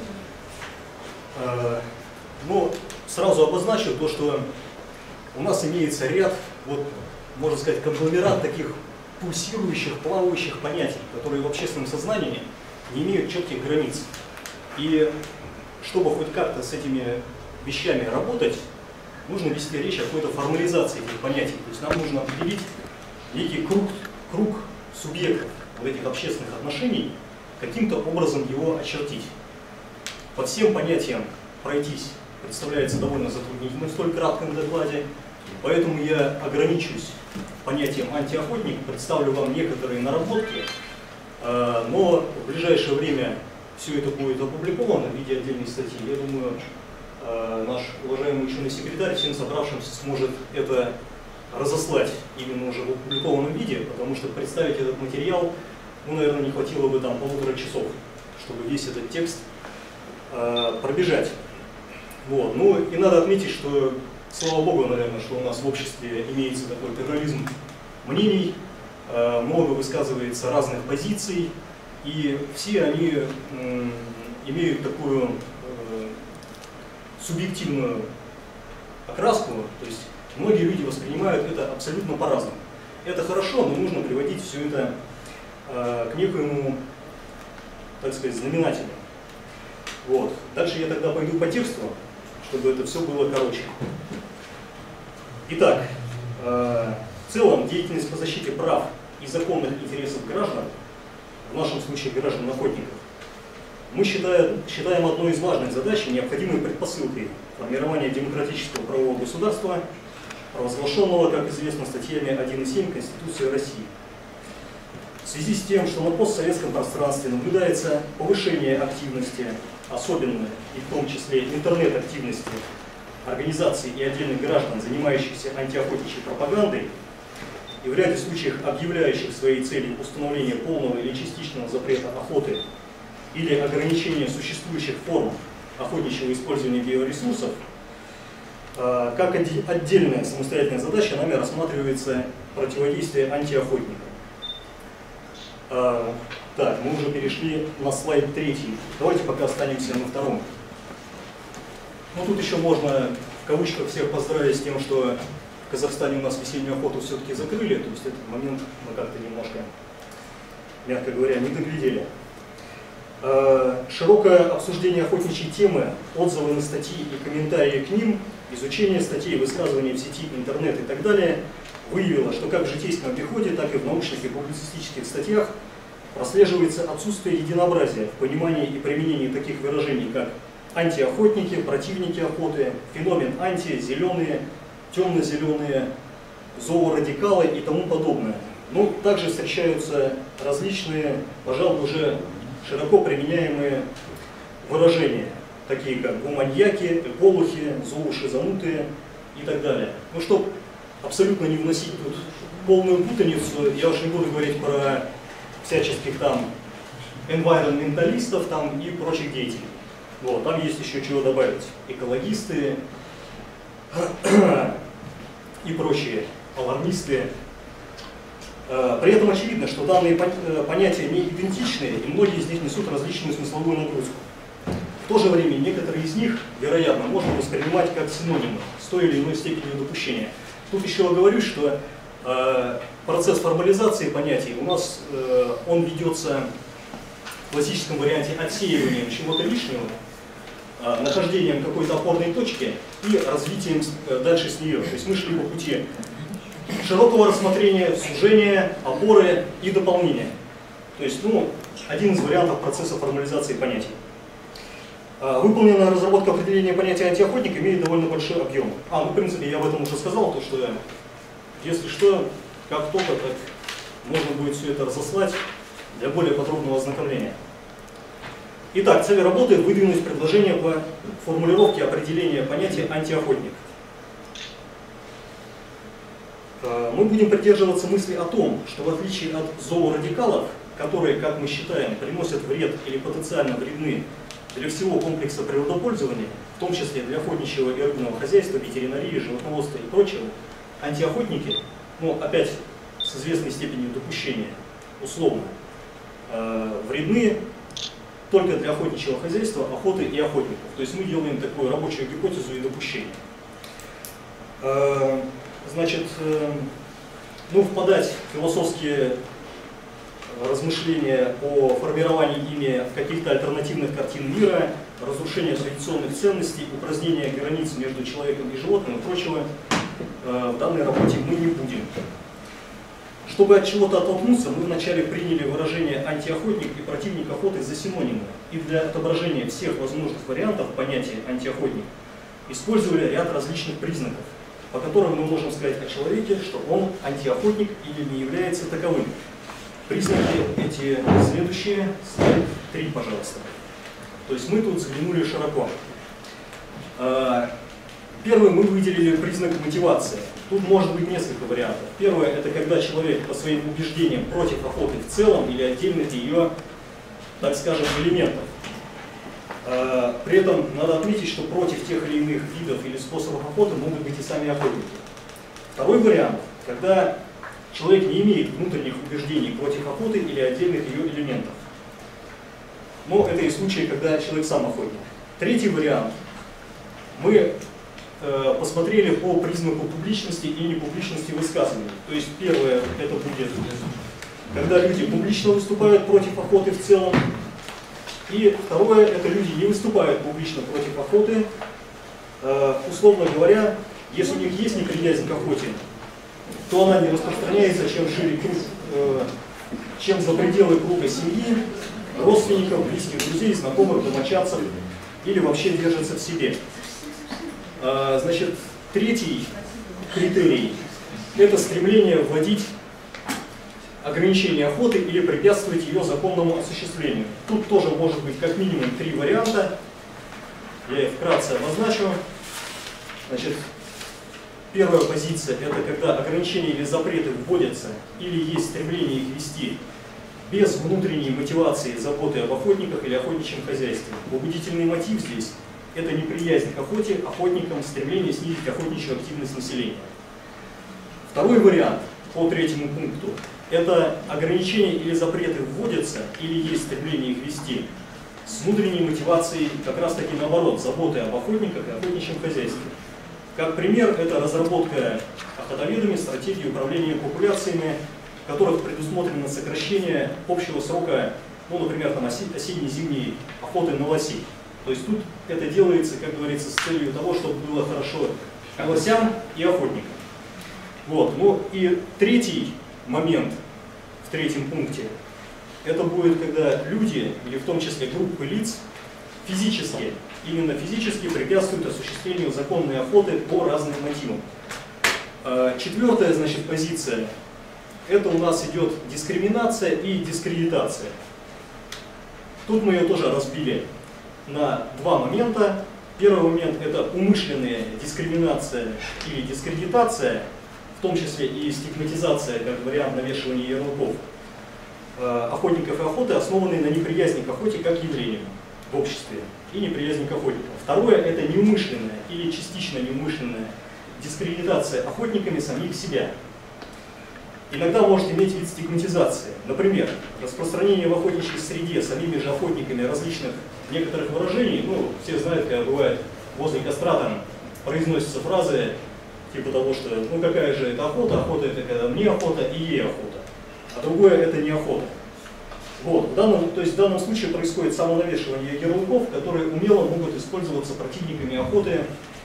Но сразу обозначу то, что у нас имеется ряд, вот, можно сказать, конгломерат таких пульсирующих, плавающих понятий, которые в общественном сознании не имеют четких границ. И чтобы хоть как-то с этими вещами работать, нужно вести речь о какой-то формализации этих понятий. То есть нам нужно определить некий круг, круг субъектов, вот этих общественных отношений, каким-то образом его очертить. По всем понятиям пройтись представляется довольно затруднительно в столь кратком докладе, поэтому я ограничусь понятием антиохотник, представлю вам некоторые наработки, но в ближайшее время все это будет опубликовано в виде отдельной статьи. Я думаю, наш уважаемый ученый-секретарь всем собравшимся сможет это разослать именно уже в опубликованном виде, потому что представить этот материал, ну, наверное, не хватило бы там полутора часов, чтобы весь этот текст э, пробежать. Вот. Ну и надо отметить, что, слава богу, наверное, что у нас в обществе имеется такой плюрализм мнений, э, много высказывается разных позиций, и все они э, имеют такую э, субъективную окраску, то есть многие люди воспринимают это абсолютно по-разному. Это хорошо, но нужно приводить все это э, к некоему, так сказать, знаменателю. Вот. Дальше я тогда пойду по тексту, чтобы это все было короче. Итак, э, в целом деятельность по защите прав и законных интересов граждан, в нашем случае граждан-охотников, мы считаем, считаем одной из важных задач и необходимой предпосылкой формирования демократического правового государства, провозглашенного, как известно, статьями один и семь Конституции России. В связи с тем, что на постсоветском пространстве наблюдается повышение активности, особенно и в том числе интернет-активности организаций и отдельных граждан, занимающихся антиохотничьей пропагандой, и в ряде случаев объявляющих своей целью установление полного или частичного запрета охоты или ограничения существующих форм охотничьего использования биоресурсов, как отдельная самостоятельная задача нами рассматривается противодействие антиохотникам. Так, мы уже перешли на слайд третий. Давайте пока останемся на втором. Ну тут еще можно в кавычках всех поздравить с тем, что в Казахстане у нас весеннюю охоту все-таки закрыли, то есть этот момент мы как-то немножко, мягко говоря, не доглядели. Широкое обсуждение охотничьей темы, отзывы на статьи и комментарии к ним, изучение статей, высказывания в сети, интернет и так далее выявило, что как в житейском обиходе, так и в научных и публицистических статьях прослеживается отсутствие единообразия в понимании и применении таких выражений, как антиохотники, противники охоты, феномен анти, зеленые, темно-зеленые, зоорадикалы и тому подобное. Ну, также встречаются различные, пожалуй, уже широко применяемые выражения, такие как гуманьяки, эполухи, зоушизанутые и так далее. Ну, чтобы абсолютно не вносить тут полную путаницу, я уж не буду говорить про всяческих там энвайронменталистов там и прочих деятелей. Вот, там есть еще чего добавить. Экологисты и прочие алармисты. При этом очевидно, что данные понятия не идентичны, и многие из них несут различную смысловую нагрузку. В то же время некоторые из них, вероятно, можно воспринимать как синонимы с той или иной степенью допущения. Тут еще оговорюсь, что э, процесс формализации понятий у нас э, он ведется в классическом варианте отсеиванием чего-то лишнего, э, нахождением какой-то опорной точки и развитием э, дальше с нее. То есть мы шли по пути широкого рассмотрения, сужения, опоры и дополнения. То есть, ну, один из вариантов процесса формализации понятий. Выполненная разработка определения понятия антиохотник имеет довольно большой объем. А, ну, в принципе, я об этом уже сказал, то что, если что, как только, так можно будет все это разослать для более подробного ознакомления. Итак, цель работы — выдвинуть предложение по формулировке определения понятия антиохотник. Мы будем придерживаться мысли о том, что в отличие от зоорадикалов, которые, как мы считаем, приносят вред или потенциально вредны для всего комплекса природопользования, в том числе для охотничьего и рыбного хозяйства, ветеринарии, животноводства и прочего, антиохотники, ну, опять с известной степенью допущения, условно, э, вредны только для охотничьего хозяйства, охоты и охотников. То есть мы делаем такую рабочую гипотезу и допущение. Э, значит, э, ну, впадать в философские размышления о формировании ими каких-то альтернативных картин мира, разрушения традиционных ценностей, упразднения границ между человеком и животным и прочего в данной работе мы не будем. Что чтобы от чего-то оттолкнуться, мы вначале приняли выражение антиохотник и противник охоты за синонимы. И для отображения всех возможных вариантов понятия антиохотник использовали ряд различных признаков, по которым мы можем сказать о человеке, что он антиохотник или не является таковым. Признаки эти следующие, слайд три, пожалуйста. То есть мы тут взглянули широко. Первый мы выделили признак мотивации. Тут может быть несколько вариантов. Первое — это когда человек по своим убеждениям против охоты в целом или отдельных ее, так скажем, элементов. При этом надо отметить, что против тех или иных видов или способов охоты могут быть и сами охотники. Второй вариант — когда человек не имеет внутренних убеждений против охоты или отдельных ее элементов. Но это и случаи, когда человек сам охотник. Третий вариант. Мы э, посмотрели по признаку публичности и непубличности высказываний. То есть первое — это будет, когда люди публично выступают против охоты в целом. И второе — это люди не выступают публично против охоты. Э, условно говоря, если у них есть неприязнь к охоте, то она не распространяется чем шире круг, э, чем за пределы круга семьи, родственников, близких друзей, знакомых, домочадцев, или вообще держится в себе. Э, значит, третий критерий — это стремление вводить ограничение охоты или препятствовать ее законному осуществлению. Тут тоже может быть как минимум три варианта. Я их вкратце обозначу. Значит, первая позиция — это когда ограничения или запреты вводятся или есть стремление их вести без внутренней мотивации заботы об охотниках или охотничьем хозяйстве. Побудительный мотив здесь — это неприязнь к охоте, охотникам, стремление снизить охотничью активность населения. Второй вариант по третьему пункту — это ограничения или запреты вводятся или есть стремление их вести с внутренней мотивацией как раз таки наоборот, заботы об охотниках и охотничьем хозяйстве. Как пример, это разработка охотоведами стратегии управления популяциями, в которых предусмотрено сокращение общего срока, ну, например, там, осенне-зимней охоты на лосей. То есть тут это делается, как говорится, с целью того, чтобы было хорошо и лосям, и охотникам. Вот. Ну и третий момент в третьем пункте — это будет, когда люди, или в том числе группы лиц, физически, именно физически препятствуют осуществлению законной охоты по разным мотивам. Четвертая, значит, позиция — это у нас идет дискриминация и дискредитация. Тут мы ее тоже разбили на два момента. Первый момент — это умышленная дискриминация или дискредитация, в том числе и стигматизация, как вариант навешивания ярлыков охотников и охоты, основанные на неприязни к охоте как явлению в обществе и неприязни к охотникам. Второе — это неумышленная или частично неумышленная дискредитация охотниками самих себя. Иногда может иметь вид стигматизации. Например, распространение в охотничьей среде самими же охотниками различных некоторых выражений. Ну, все знают, когда бывает возле костра там произносятся фразы типа того, что ну какая же это охота, охота это когда мне охота и ей охота, а другое это не охота. Вот, в данном, то есть в данном случае происходит самонавешивание ярлыков, которые умело могут использоваться противниками охоты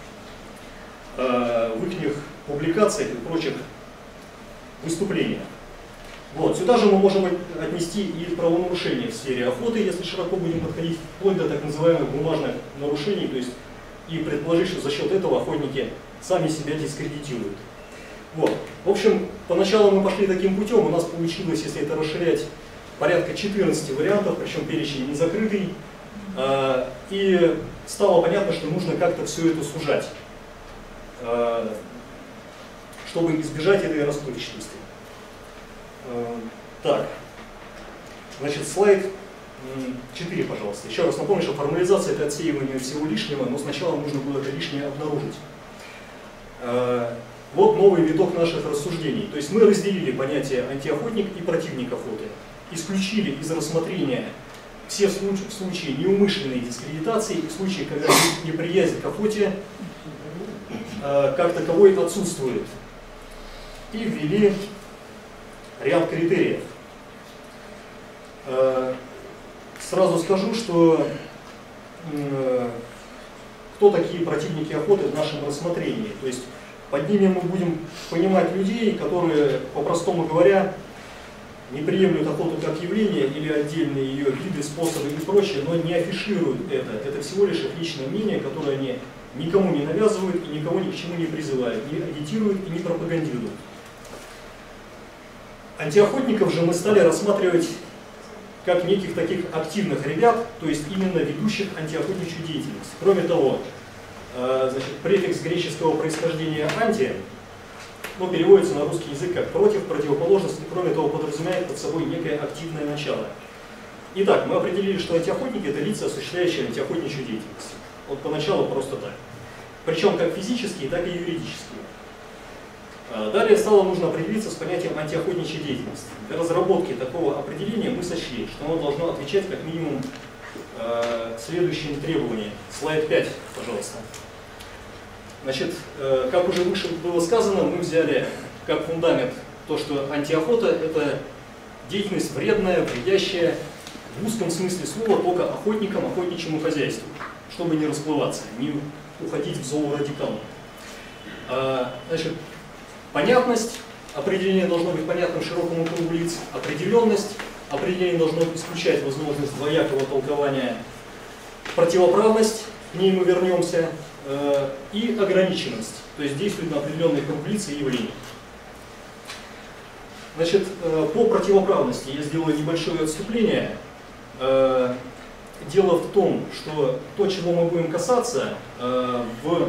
э, в их публикациях и прочих выступлениях. Вот, сюда же мы можем отнести и правонарушения в сфере охоты, если широко будем подходить, вплоть до так называемых бумажных нарушений, то есть и предположить, что за счет этого охотники сами себя дискредитируют. Вот. В общем, поначалу мы пошли таким путем, у нас получилось, если это расширять, порядка четырнадцати вариантов, причем перечень не закрытый, и стало понятно, что нужно как-то все это сужать, чтобы избежать этой расплывчатости. Так, значит, слайд четыре, пожалуйста. Еще раз напомню, что формализация — это отсеивание всего лишнего, но сначала нужно было это лишнее обнаружить. Вот новый виток наших рассуждений. То есть мы разделили понятия антиохотник и противник охоты. Исключили из рассмотрения все случаи неумышленной дискредитации и случаи, когда неприязнь к охоте как таковой отсутствует. И ввели ряд критериев. Сразу скажу, что кто такие противники охоты в нашем рассмотрении. То есть под ними мы будем понимать людей, которые, по-простому говоря, не приемлют охоту как явление или отдельные ее виды, способы и прочее, но не афишируют это. Это всего лишь их личное мнение, которое они никому не навязывают и никого ни к чему не призывают, не агитируют и не пропагандируют. Антиохотников же мы стали рассматривать как неких таких активных ребят, то есть именно ведущих антиохотничью деятельность. Кроме того, значит, префикс греческого происхождения «анти», ну, переводится на русский язык как «против», «противоположность», и кроме того подразумевает под собой некое активное начало. Итак, мы определили, что антиохотники – это лица, осуществляющие антиохотничью деятельность. Вот поначалу просто так. Причем как физические, так и юридические. Далее стало нужно определиться с понятием антиохотничьей деятельности. Для разработки такого определения мы сочли, что оно должно отвечать как минимум э, следующим требованиям. Слайд пять, пожалуйста. Значит, э, как уже выше было сказано, мы взяли как фундамент то, что антиохота – это деятельность вредная, вредящая в узком смысле слова только охотникам, охотничьему хозяйству, чтобы не расплываться, не уходить в зоорадикал. А, значит, понятность, определение должно быть понятным широкому кругу лиц, определенность, определение должно исключать возможность двоякого толкования, противоправность, к ней мы вернемся, э, и ограниченность, то есть действует на определенный круг лиц и явлений. Значит, э, по противоправности я сделаю небольшое отступление. Э, дело в том, что то, чего мы будем касаться э, в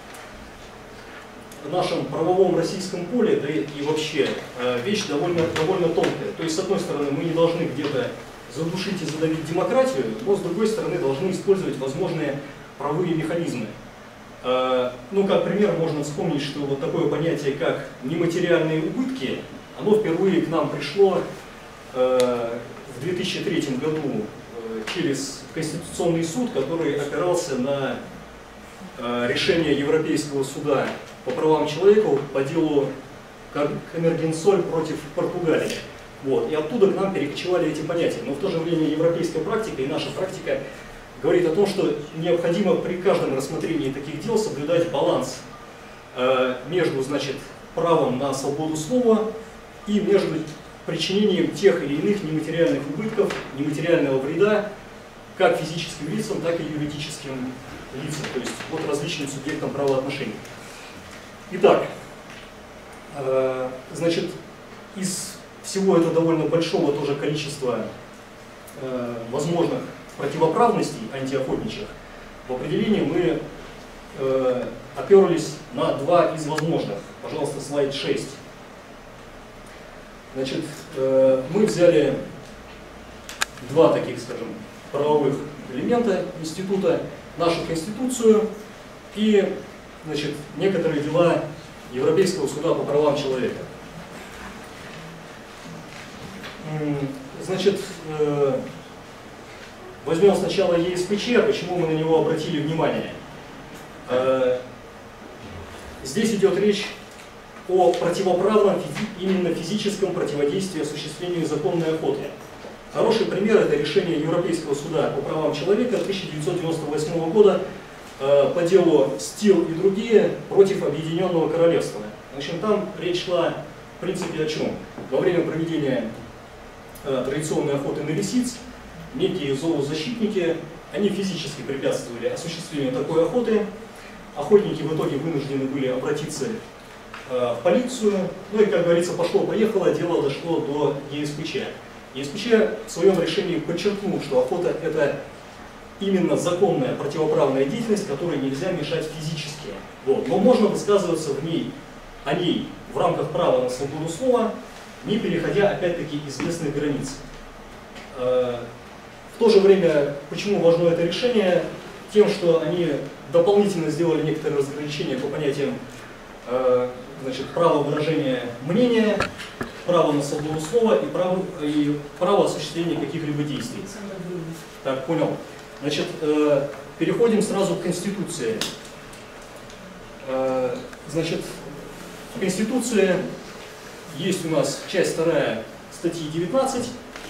в нашем правовом российском поле, да и, и вообще, э, вещь довольно, довольно тонкая. То есть, с одной стороны, мы не должны где-то задушить и задавить демократию, но, с другой стороны, должны использовать возможные правовые механизмы. Э, ну, как пример, можно вспомнить, что вот такое понятие, как нематериальные убытки, оно впервые к нам пришло э, в две тысячи третьем году э, через Конституционный суд, который опирался на э, решение Европейского суда по правам человека по делу Комергенсоль против Португалии. Вот. И оттуда к нам перекочевали эти понятия. Но в то же время европейская практика и наша практика говорит о том, что необходимо при каждом рассмотрении таких дел соблюдать баланс э, между, значит, правом на свободу слова и между причинением тех или иных нематериальных убытков, нематериального вреда как физическим лицам, так и юридическим лицам, то есть вот различным субъектам правоотношений. Итак, э, значит, из всего этого довольно большого тоже количества э, возможных противоправностей антиохотничьих, в определении мы э, оперлись на два из возможных. Пожалуйста, слайд шесть. Значит, э, мы взяли два таких, скажем, правовых элемента института, нашу Конституцию и, значит, некоторые дела Европейского суда по правам человека. Значит, возьмем сначала Е С П Ч, почему мы на него обратили внимание. Здесь идет речь о противоправном именно физическом противодействии осуществлению законной охоты. Хороший пример – это решение Европейского суда по правам человека тысяча девятьсот девяносто восьмого года по делу Стил и другие против Объединенного Королевства. В общем, там речь шла, в принципе, о чем? Во время проведения э, традиционной охоты на лисиц некие зоозащитники, они физически препятствовали осуществлению такой охоты. Охотники в итоге вынуждены были обратиться э, в полицию. Ну и, как говорится, пошло-поехало, дело дошло до Е С П Ч. Е С П Ч в своем решении подчеркнул, что охота – это именно законная противоправная деятельность, которой нельзя мешать физически. Вот. Но можно высказываться в ней, о ней в рамках права на свободу слова, не переходя опять-таки известных границ. В то же время, почему важно это решение? Тем, что они дополнительно сделали некоторые разграничения по понятиям, значит, права выражения мнения, право на свободу слова и право, и право осуществления каких-либо действий. Так, понял. Значит, э, переходим сразу к Конституции. Э, значит, в Конституции есть у нас часть вторая статьи девятнадцать,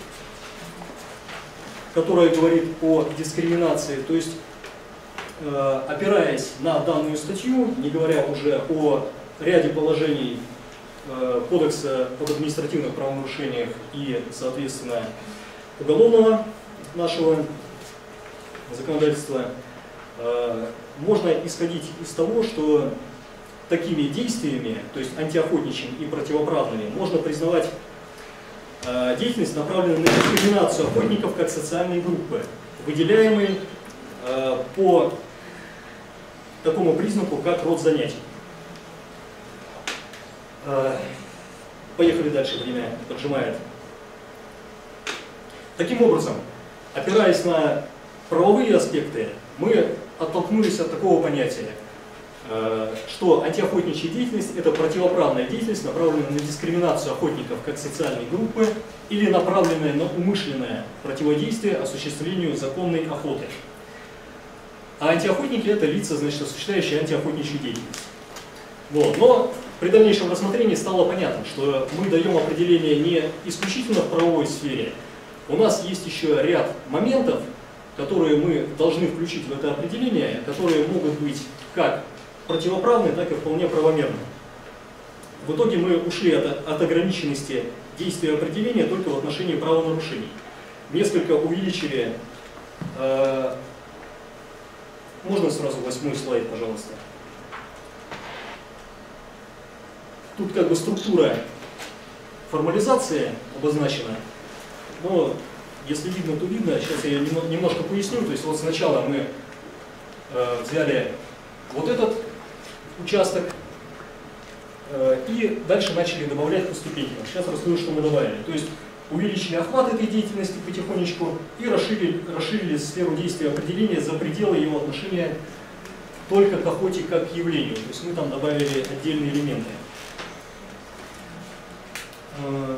которая говорит о дискриминации. То есть, э, опираясь на данную статью, не говоря уже о ряде положений э, Кодекса об административных правонарушениях и, соответственно, уголовного нашего законодательства, э, можно исходить из того, что такими действиями, то есть антиохотничьими и противоправными, можно признавать э, деятельность, направленную на дискриминацию охотников как социальной группы, выделяемой э, по такому признаку, как род занятий. Э, поехали дальше, время поджимает. Таким образом, опираясь на правовые аспекты, мы оттолкнулись от такого понятия, что антиохотничья деятельность – это противоправная деятельность, направленная на дискриминацию охотников как социальной группы или направленная на умышленное противодействие осуществлению законной охоты. А антиохотники – это лица, значит, осуществляющие антиохотничью деятельность. Вот. Но при дальнейшем рассмотрении стало понятно, что мы даем определение не исключительно в правовой сфере. У нас есть еще ряд моментов, которые мы должны включить в это определение, которые могут быть как противоправны, так и вполне правомерны. В итоге мы ушли от, от ограниченности действия определения только в отношении правонарушений. Несколько увеличили. Э, можно сразу восьмой слайд, пожалуйста. Тут как бы структура формализации обозначена. Но если видно, то видно. Сейчас я немножко поясню. То есть вот сначала мы э, взяли вот этот участок э, и дальше начали добавлять поступительно. Сейчас расскажу, что мы добавили. То есть увеличили охват этой деятельности потихонечку и расширили, расширили сферу действия определения за пределы его отношения только к охоте как к явлению. То есть мы там добавили отдельные элементы. Э,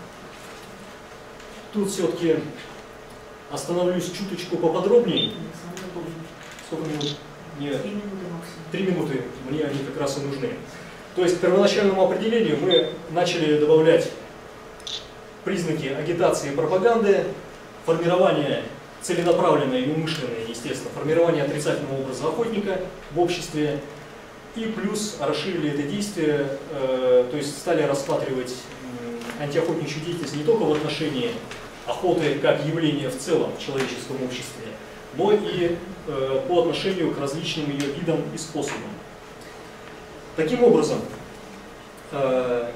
Тут все-таки остановлюсь чуточку поподробнее. Сколько минут? Нет. Три минуты. Мне они как раз и нужны. То есть к первоначальному определению мы начали добавлять признаки агитации и пропаганды, формирование целенаправленное и умышленное, естественно, формирование отрицательного образа охотника в обществе, и плюс расширили это действие, э, то есть стали рассматривать э, антиохотничью деятельность не только в отношении охоты как явление в целом в человеческом обществе, но и э, по отношению к различным ее видам и способам. Таким образом, э,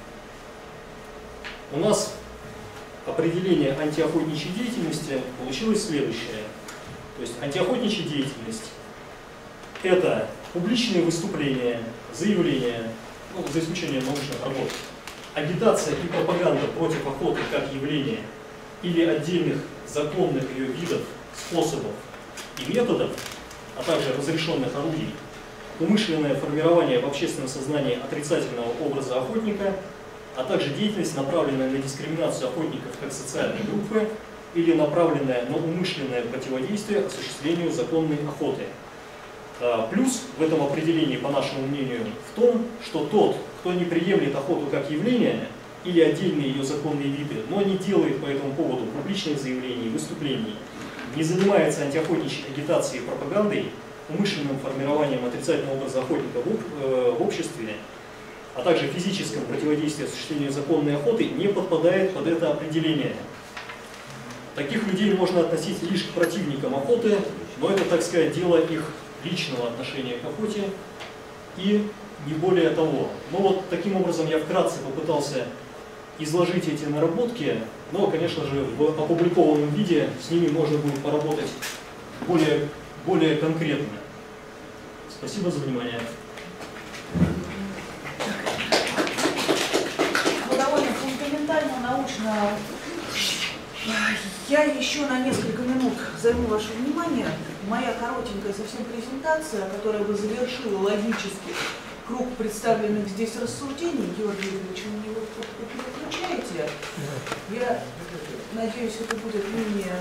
у нас определение антиохотничьей деятельности получилось следующее. То есть антиохотничья деятельность – это публичные выступления, заявления, ну, за исключением научных работ, агитация и пропаганда против охоты как явления или отдельных законных ее видов, способов и методов, а также разрешенных орудий, умышленное формирование в общественном сознании отрицательного образа охотника, а также деятельность, направленная на дискриминацию охотников как социальной группы или направленная на умышленное противодействие осуществлению законной охоты. Плюс в этом определении, по нашему мнению, в том, что тот, кто не приемлет охоту как явление или отдельные ее законные виды, но не делает по этому поводу публичных заявлений, выступлений, не занимается антиохотничьей агитацией и пропагандой, умышленным формированием отрицательного образа охотника в, в обществе, а также физическом противодействии осуществлению законной охоты, не подпадает под это определение. Таких людей можно относить лишь к противникам охоты, но это, так сказать, дело их личного отношения к охоте и не более того. Но вот таким образом я вкратце попытался изложить эти наработки, но, конечно же, в опубликованном виде с ними можно будет поработать более, более конкретно. Спасибо за внимание. Ну, довольно фундаментально, научно. Я еще на несколько минут займу ваше внимание. Моя коротенькая совсем презентация, которая бы завершила логически круг представленных здесь рассуждений. Георгий Юрьевич, вы мне его переключаете. Я надеюсь, это будет менее...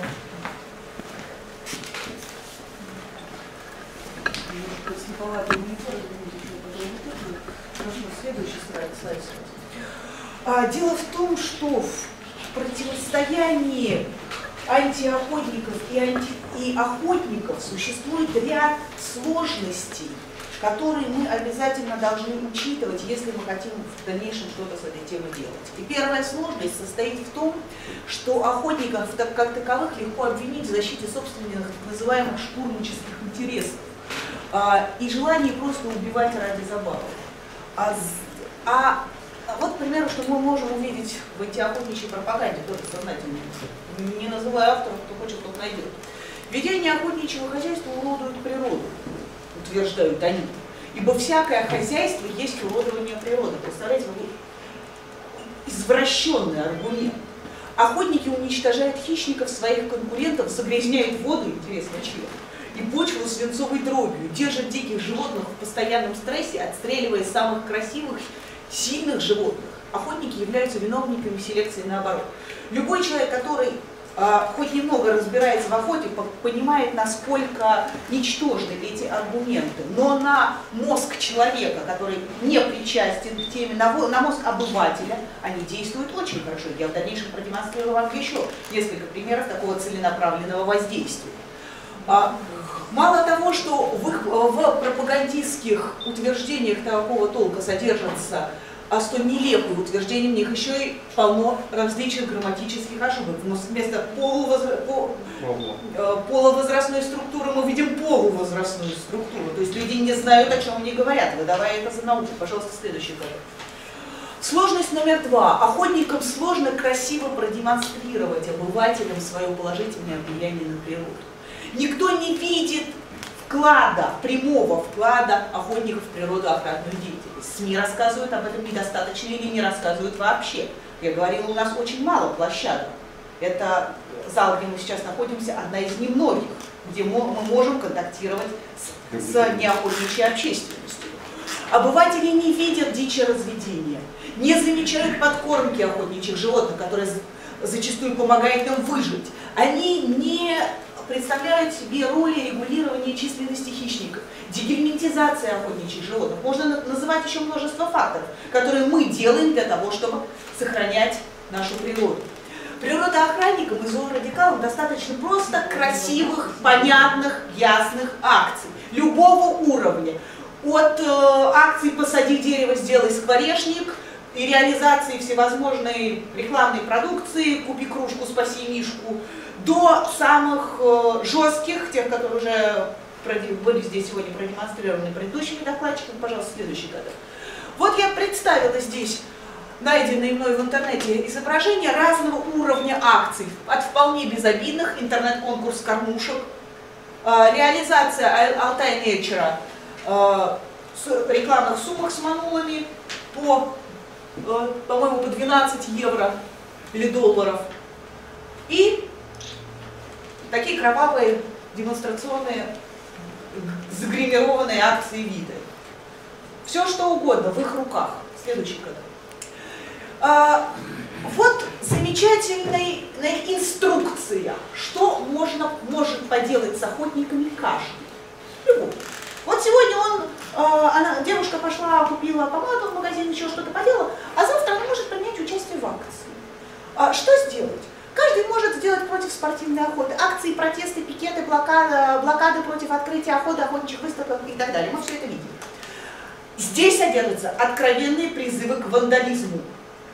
Немножко слеповатый монитор, Хорошо, следующий слайд. слайд. А, дело в том, что в противостоянии антиохотников и, анти... и охотников существует ряд сложностей, которые мы обязательно должны учитывать, если мы хотим в дальнейшем что-то с этой темой делать. И первая сложность состоит в том, что охотников как таковых легко обвинить в защите собственных так называемых шкурнических интересов а, и желание просто убивать ради забавы. А, а вот, к примеру, что мы можем увидеть в антиохотничьей пропаганде, тоже сознательно, не называя авторов, кто хочет, тот найдет. Ведение охотничьего хозяйства уродует природу, утверждают они. Ибо всякое хозяйство есть уродование природы. Представляете, какой извращенный аргумент. Охотники уничтожают хищников, своих конкурентов, загрязняют воду, интересно, чье, и почву свинцовой дробью, держат диких животных в постоянном стрессе, отстреливая самых красивых, сильных животных. Охотники являются виновниками селекции наоборот. Любой человек, который а, хоть немного разбирается в охоте, понимает, насколько ничтожны эти аргументы. Но на мозг человека, который не причастен к теме, на, на мозг обывателя, они действуют очень хорошо. Я в дальнейшем продемонстрирую вам еще несколько примеров такого целенаправленного воздействия. А, мало того, что в, их, в пропагандистских утверждениях такого толка содержатся а столь нелепые утверждения, в них еще и полно различных грамматических ошибок. Вместо полувозра... по... полувозрастной структуры мы видим полувозрастную структуру. То есть люди не знают, о чем они говорят, выдавая это за науку. Пожалуйста, следующий кадр. Сложность номер два. Охотникам сложно красиво продемонстрировать обывателям свое положительное влияние на природу. Никто не видит вклада, прямого вклада охотников в природоохранную деятельность. СМИ рассказывают об этом недостаточно или не рассказывают вообще. Я говорила, у нас очень мало площадок. Это зал, где мы сейчас находимся, одна из немногих, где мы можем контактировать с, с неохотничьей общественностью. Обыватели не видят дичеразведения, не замечают подкормки охотничьих животных, которые зачастую помогают им выжить. Они не представляют себе роли регулирования численности хищников, дегельминтизация охотничьих животных. Можно называть еще множество факторов, которые мы делаем для того, чтобы сохранять нашу природу. Природоохранникам и зоорадикалам достаточно просто красивых, понятных, ясных акций любого уровня. От э, акций «Посади дерево, сделай скворечник» и реализации всевозможной рекламной продукции «Купи кружку, спаси мишку», до самых э, жестких, тех, которые уже были здесь сегодня продемонстрированы предыдущими докладчиками. Пожалуйста, следующий кадр. Вот я представила здесь найденные мной в интернете изображения разного уровня акций, от вполне безобидных, интернет-конкурс кормушек, э, реализация Altai Nature э, рекламных сумок с манулами по, э, по-моему, по двенадцать евро или долларов, и такие кровавые демонстрационные загримированные акции вида. Все что угодно в их руках. Следующий кадр. А, вот замечательная инструкция, что можно, может поделать с охотниками каждый. Любой. Вот сегодня он, а, она, девушка пошла, купила помаду в магазине, еще что-то поделала, а завтра она может принять участие в акции. А, что сделать? Каждый может сделать против спортивной охоты. Акции, протесты, пикеты, блокады, блокады против открытия охоты, охотничьих выставок и так далее. Мы все это видим. Здесь содержатся откровенные призывы к вандализму.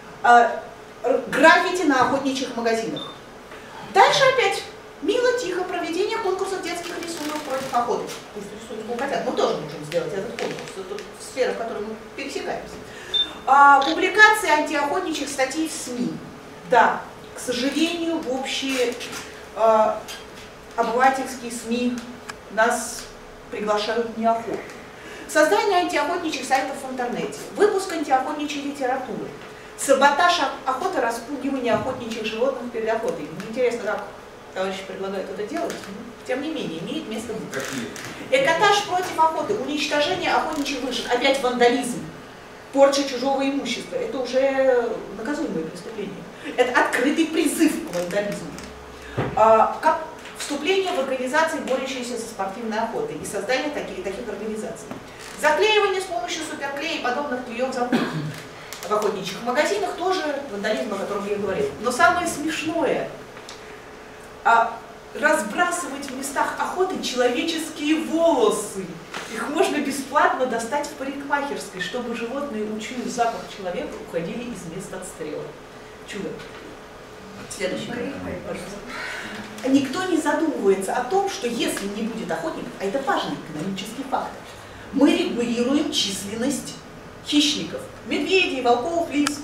Граффити на охотничьих магазинах. Дальше опять мило, тихо, проведение конкурсов детских рисунков против охоты. Пусть рисуют сколько хотят, мы тоже можем сделать этот конкурс. Это сфера, в которой мы пересекаемся. А, публикации антиохотничьих статей в СМИ. Да. К сожалению, в общие э, обывательские СМИ нас приглашают неохотно. Создание антиохотничьих сайтов в интернете, выпуск антиохотничьей литературы, саботаж охоты, распугивание охотничьих животных перед охотой. Мне интересно, как товарищи предлагают это делать, тем не менее, имеет место быть. Экотаж против охоты, уничтожение охотничьих вышек, опять вандализм, порча чужого имущества. Это уже наказуемое преступление. Это открытый призыв к вандализму. А, как вступление в организации, борющиеся со спортивной охотой, и создание таких, таких организаций. Заклеивание с помощью суперклея и подобных клеев замков в охотничьих магазинах тоже вандализм, о котором я говорила. Но самое смешное, а, разбрасывать в местах охоты человеческие волосы. Их можно бесплатно достать в парикмахерской, чтобы животные, учуяв запах человека, уходили из места отстрела. Чудо. Следующий. Никто не задумывается о том, что если не будет охотников, а это важный экономический фактор, мы регулируем численность хищников, медведей, волков, лис.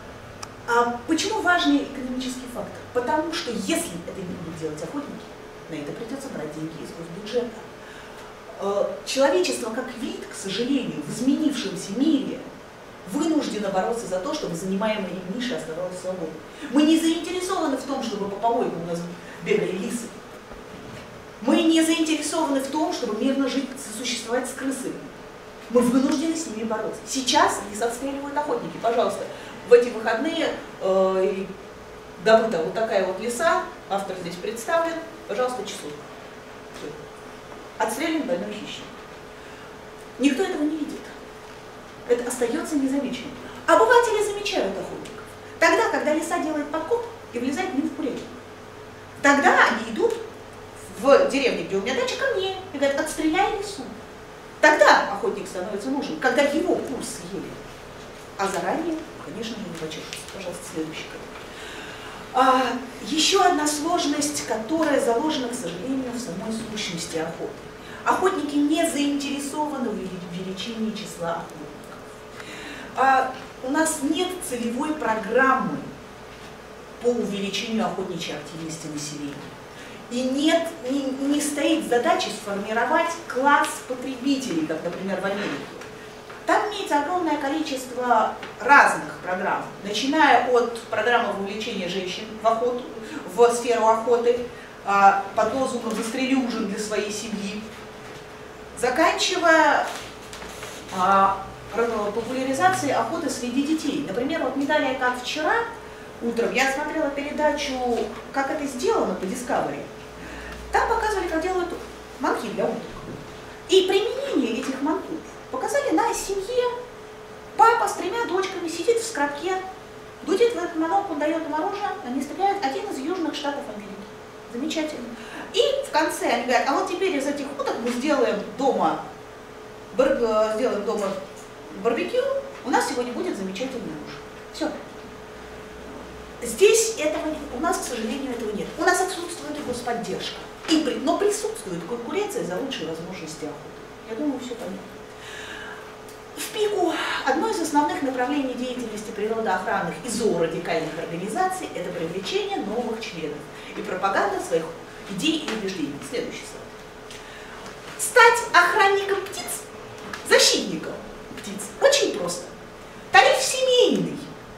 А почему важный экономический фактор? Потому что если это не будут делать охотники, на это придется брать деньги из госбюджета. Человечество как вид, к сожалению, в изменившемся мире вынуждено бороться за то, чтобы занимаемая им ниша оставалась свободной. Мы не заинтересованы в том, чтобы по помойкам у нас бегали лисы. Мы не заинтересованы в том, чтобы мирно жить, сосуществовать с крысами. Мы вынуждены с ними бороться. Сейчас лис отстреливают охотники. Пожалуйста, в эти выходные э, добыта вот такая вот лиса, автор здесь представлен, пожалуйста, число. Отстрелян больной хищник. Никто этого не видит. Это остается незамеченным. Обыватели замечают охотников. Тогда, когда лиса делает подкоп и влезает к ним в курятник. Тогда они идут в деревню, где у меня дача, ко мне, и говорят, отстреляй лису. Тогда охотник становится нужен, когда его курс съели. А заранее, конечно же, не почешется. Пожалуйста, следующий кадр. А, еще одна сложность, которая заложена, к сожалению, в самой сущности охоты. Охотники не заинтересованы в увеличении числа охотников. А, у нас нет целевой программы по увеличению охотничьей активности населения. И нет, не, не стоит задачи сформировать класс потребителей, как, например, в Америке. Там имеется огромное количество разных программ, начиная от программы вовлечения женщин в охоту, в сферу охоты, под лозунгом «застрели ужин для своей семьи», заканчивая популяризацией охоты среди детей. Например, вот не далее, как вчера утром, я смотрела передачу «Как это сделано» по Discovery. Там показывали, как делают манки для уток. И применение этих манков показали на семье. Папа с тремя дочками сидит в скрабке, дудит в этот манок, он дает им оружие, они стреляют, один из южных штатов Америки. Замечательно. И в конце они говорят, а вот теперь из этих уток мы сделаем дома, бар, сделаем дома барбекю, у нас сегодня будет замечательный ужин. Все. Здесь этого, у нас, к сожалению, этого нет. У нас отсутствует господдержка. И, но присутствует конкуренция за лучшие возможности охоты. Я думаю, все понятно. В пику одно из основных направлений деятельности природоохранных и зоорадикальных организаций – это привлечение новых членов и пропаганда своих идей и убеждений. Следующий слайд. Стать охранником птиц, защитником птиц очень просто. Тариф семейный.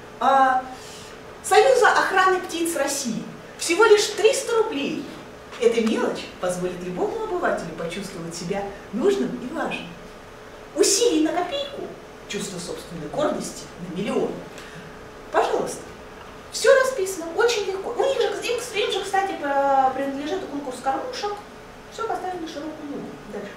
Союза охраны птиц России. Всего лишь триста рублей. Эта мелочь позволит любому обывателю почувствовать себя нужным и важным. Усилий на копейку, чувство собственной гордости на миллион. Пожалуйста. Все расписано, очень легко. У них же, им, им же, кстати, принадлежит конкурс кормушек. Все поставили на широкую ногу. Дальше.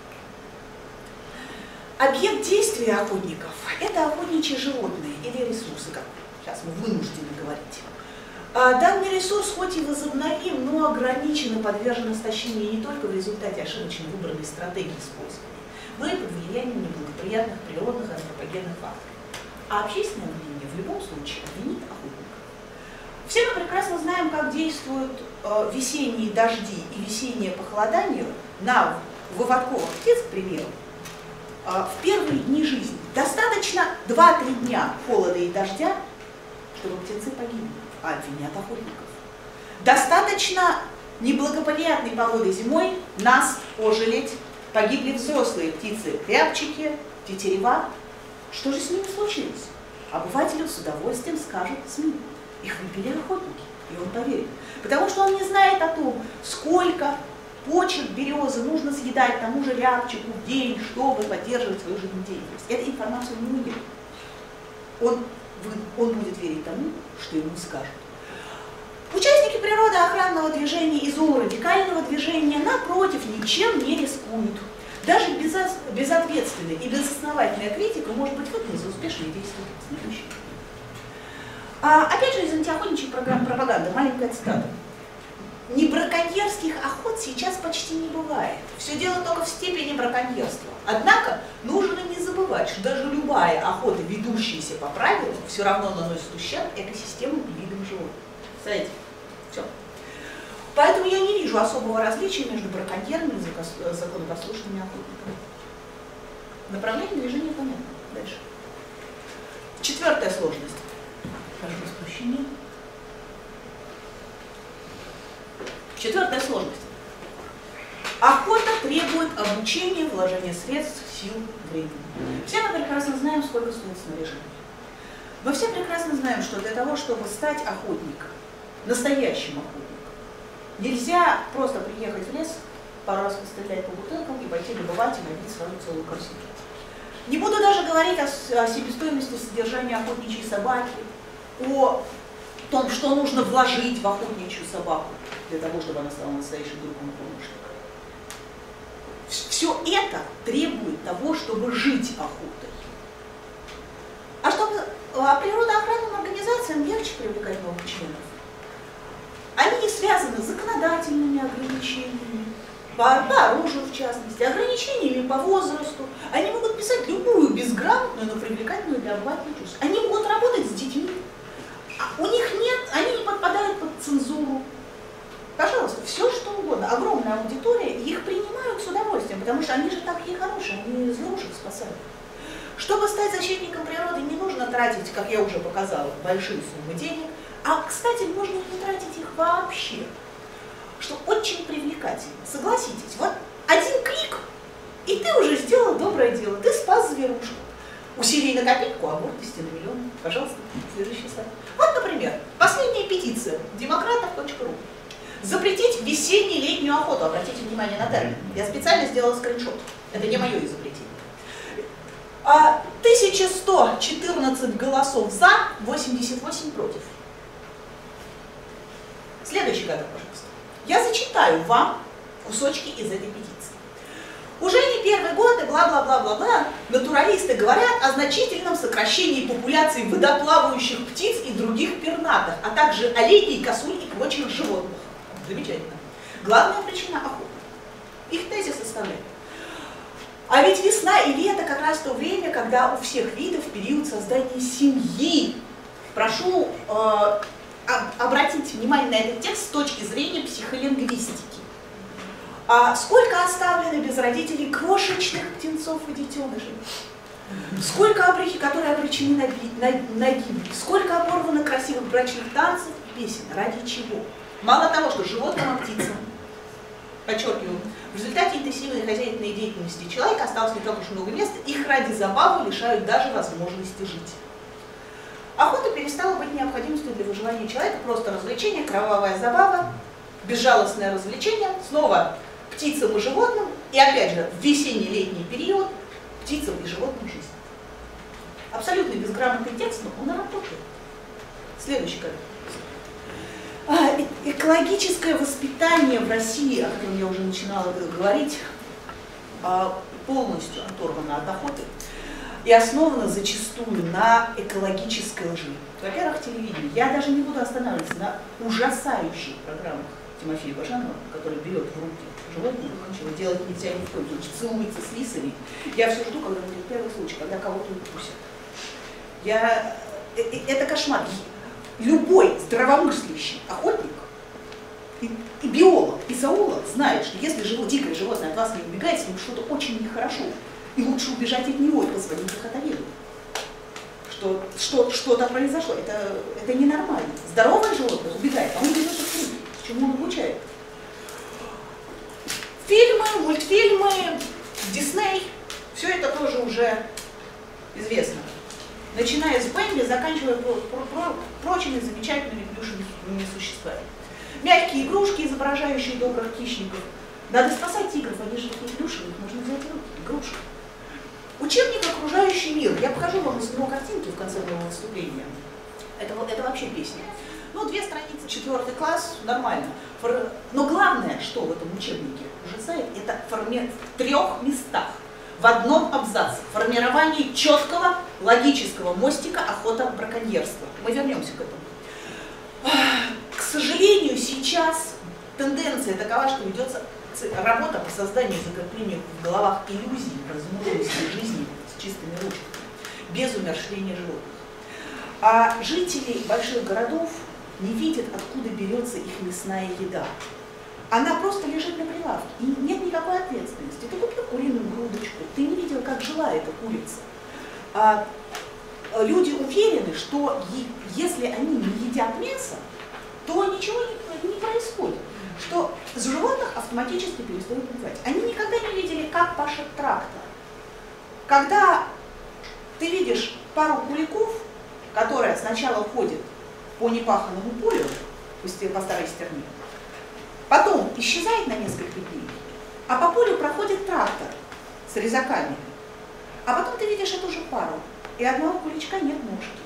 Объект действия охотников – это охотничьи животные или ресурсы, как сейчас мы вынуждены говорить. Данный ресурс хоть и возобновим, но ограничен и подвержен истощению не только в результате ошибочно выбранной стратегии использования, но и под влиянием неблагоприятных природных и антропогенных факторов. А общественное мнение в любом случае обвинит охотников. Все мы прекрасно знаем, как действуют э, весенние дожди и весеннее похолодание на выводковых птиц, к примеру, э, в первые дни жизни. Достаточно два-три дня холода и дождя, чтобы птенцы погибли, а обвинят охотников. Достаточно неблагоприятной погоды зимой нас пожалеть. Погибли взрослые птицы, рябчики, тетерева. Что же с ними случилось? Обывателю с удовольствием скажут СМИ. Их выбили охотники, и он поверит. Потому что он не знает о том, сколько почек березы нужно съедать тому же рябчику в день, чтобы поддерживать свою жизнедеятельность. Эта информация у него нет. Он, он будет верить тому, что ему скажут. Участники природоохранного движения и зоорадикального движения, напротив, ничем не рискуют. Даже безответственная и безосновательная критика может быть выгодна за успешные действия. Следующий. А, опять же, из антиохотничьей программы пропаганды, маленькая цитата. не браконьерских охот сейчас почти не бывает. Все дело только в степени браконьерства. Однако нужно не забывать, что даже любая охота, ведущаяся по правилам, все равно наносит ущерб экосистемам и видам животных. Представляете? Все. Поэтому я не вижу особого различия между браконьерами и законопослушными охотниками. Направление движения понятно. Дальше. Четвертая сложность. Прошу прощения. Четвертая сложность. Охота требует обучения, вложения средств, сил, времени. Все мы прекрасно знаем, сколько стоит снаряжение. Мы все прекрасно знаем, что для того, чтобы стать охотником, настоящим охотником, нельзя просто приехать в лес, пару раз пострелять по бутылкам и пойти добывать и набить сразу целую корзину. Не буду даже говорить о, о себестоимости содержания охотничьей собаки, о том, что нужно вложить в охотничью собаку для того, чтобы она стала настоящим другом и помощником. Все это требует того, чтобы жить охотой. А чтобы а природоохранным организациям легче привлекать новых членов. Они не связаны с законодательными ограничениями, по, по оружию в частности, ограничениями по возрасту. Они могут писать любую безграмотную, но привлекательную для обывателя чувств. Они могут работать с детьми. А у них нет, они не подпадают под цензуру. Пожалуйста, все что угодно. Огромная аудитория, их принимают с удовольствием, потому что они же такие хорошие, они зверушек спасают. Чтобы стать защитником природы, не нужно тратить, как я уже показала, большие суммы денег, а, кстати, можно не тратить их вообще, что очень привлекательно. Согласитесь, вот один клик, и ты уже сделал доброе дело, ты спас зверушку. Усилий на копейку, а гордости на миллион. Пожалуйста, следующий слайд. Вот, например, последняя петиция демократов точка ру. Запретить весенне-летнюю охоту. Обратите внимание на термин. Я специально сделала скриншот. Это не мое изобретение. тысяча сто четырнадцать голосов за, восемьдесят восемь против. Следующий кадр, пожалуйста. Я зачитаю вам кусочки из этой петиции. Уже не первый год и бла-бла-бла-бла-бла натуралисты говорят о значительном сокращении популяции водоплавающих птиц и других пернатых, а также оленей, косуль и прочих животных. Замечательно. Главная причина – охота. Их тезис составляет. А ведь весна и лето как раз то время, когда у всех видов период создания семьи. Прошу э, обратить внимание на этот текст с точки зрения психолингвистики. А сколько оставлено без родителей крошечных птенцов и детенышей? Сколько обрехи, которые обречены на, на, на гибель? Сколько оборвано красивых брачных танцев и песен? Ради чего? Мало того, что животным и птицам, подчеркиваю, в результате интенсивной хозяйственной деятельности человека осталось не так уж много места, их ради забавы лишают даже возможности жить. Охота перестала быть необходимостью для выживания человека, просто развлечение, кровавая забава, безжалостное развлечение, снова птицам и животным, и опять же в весенне-летний период птицам и животным жизнь. Абсолютно безграмотный текст, но он работает. Следующий кадр. Экологическое воспитание в России, о котором я уже начинала говорить, полностью оторвано от охоты и основано зачастую на экологической лжи. Во-первых, телевидение. Я даже не буду останавливаться на ужасающих программах Тимофея Бажанова, который берет в руки животных, чего делать нельзя ни в коем случае, целуется с лисами. Я все жду, когда будет первый случай, когда кого-то укусят. Я... Это кошмар. Любой здравомыслящий охотник и, и биолог, и зоолог знает, что если живо, дикое животное от вас не убегает, с ним что-то очень нехорошо. И лучше убежать от него и позвонить охотоведу. Что, что что-то произошло. Это, это ненормально. Здоровое животное убегает, а он берет от руки. Чему он обучает? Фильмы, мультфильмы, Дисней, все это тоже уже известно. Начиная с Бэмби, заканчивая про, про, про, прочими замечательными плюшевыми существами. Мягкие игрушки, изображающие добрых хищников. Надо спасать тигров, они же такие плюшевые, их нужно взять в руки, игрушек. Учебник «Окружающий мир». Я покажу вам из него картинки в конце моего выступления. Это, это вообще песня. Ну, две страницы, четвертый класс, нормально. Фор... Но главное, что в этом учебнике ужасает, это форми... в трех местах. В одном абзаце. Формирование четкого логического мостика охота-браконьерства. Мы вернемся к этому. К сожалению, сейчас тенденция такова, что ведется работа по созданию и закреплению в головах иллюзий возможности жизни с чистыми ручками, без умерщвления животных. А жители больших городов не видят, откуда берется их мясная еда. Она просто лежит на прилавке, и нет никакой ответственности. Ты купил куриную грудочку, ты не видел, как жила эта курица. А люди уверены, что если они не едят мясо, то ничего не, не происходит. Что с животных автоматически перестают убивать. Они никогда не видели, как пашет трактор. Когда ты видишь пару куликов, которая сначала ходит по непаханному полю, по старой стерне, потом исчезает на несколько дней, а по полю проходит трактор с резаками, а потом ты видишь эту же пару, и одного куличка нет ножки.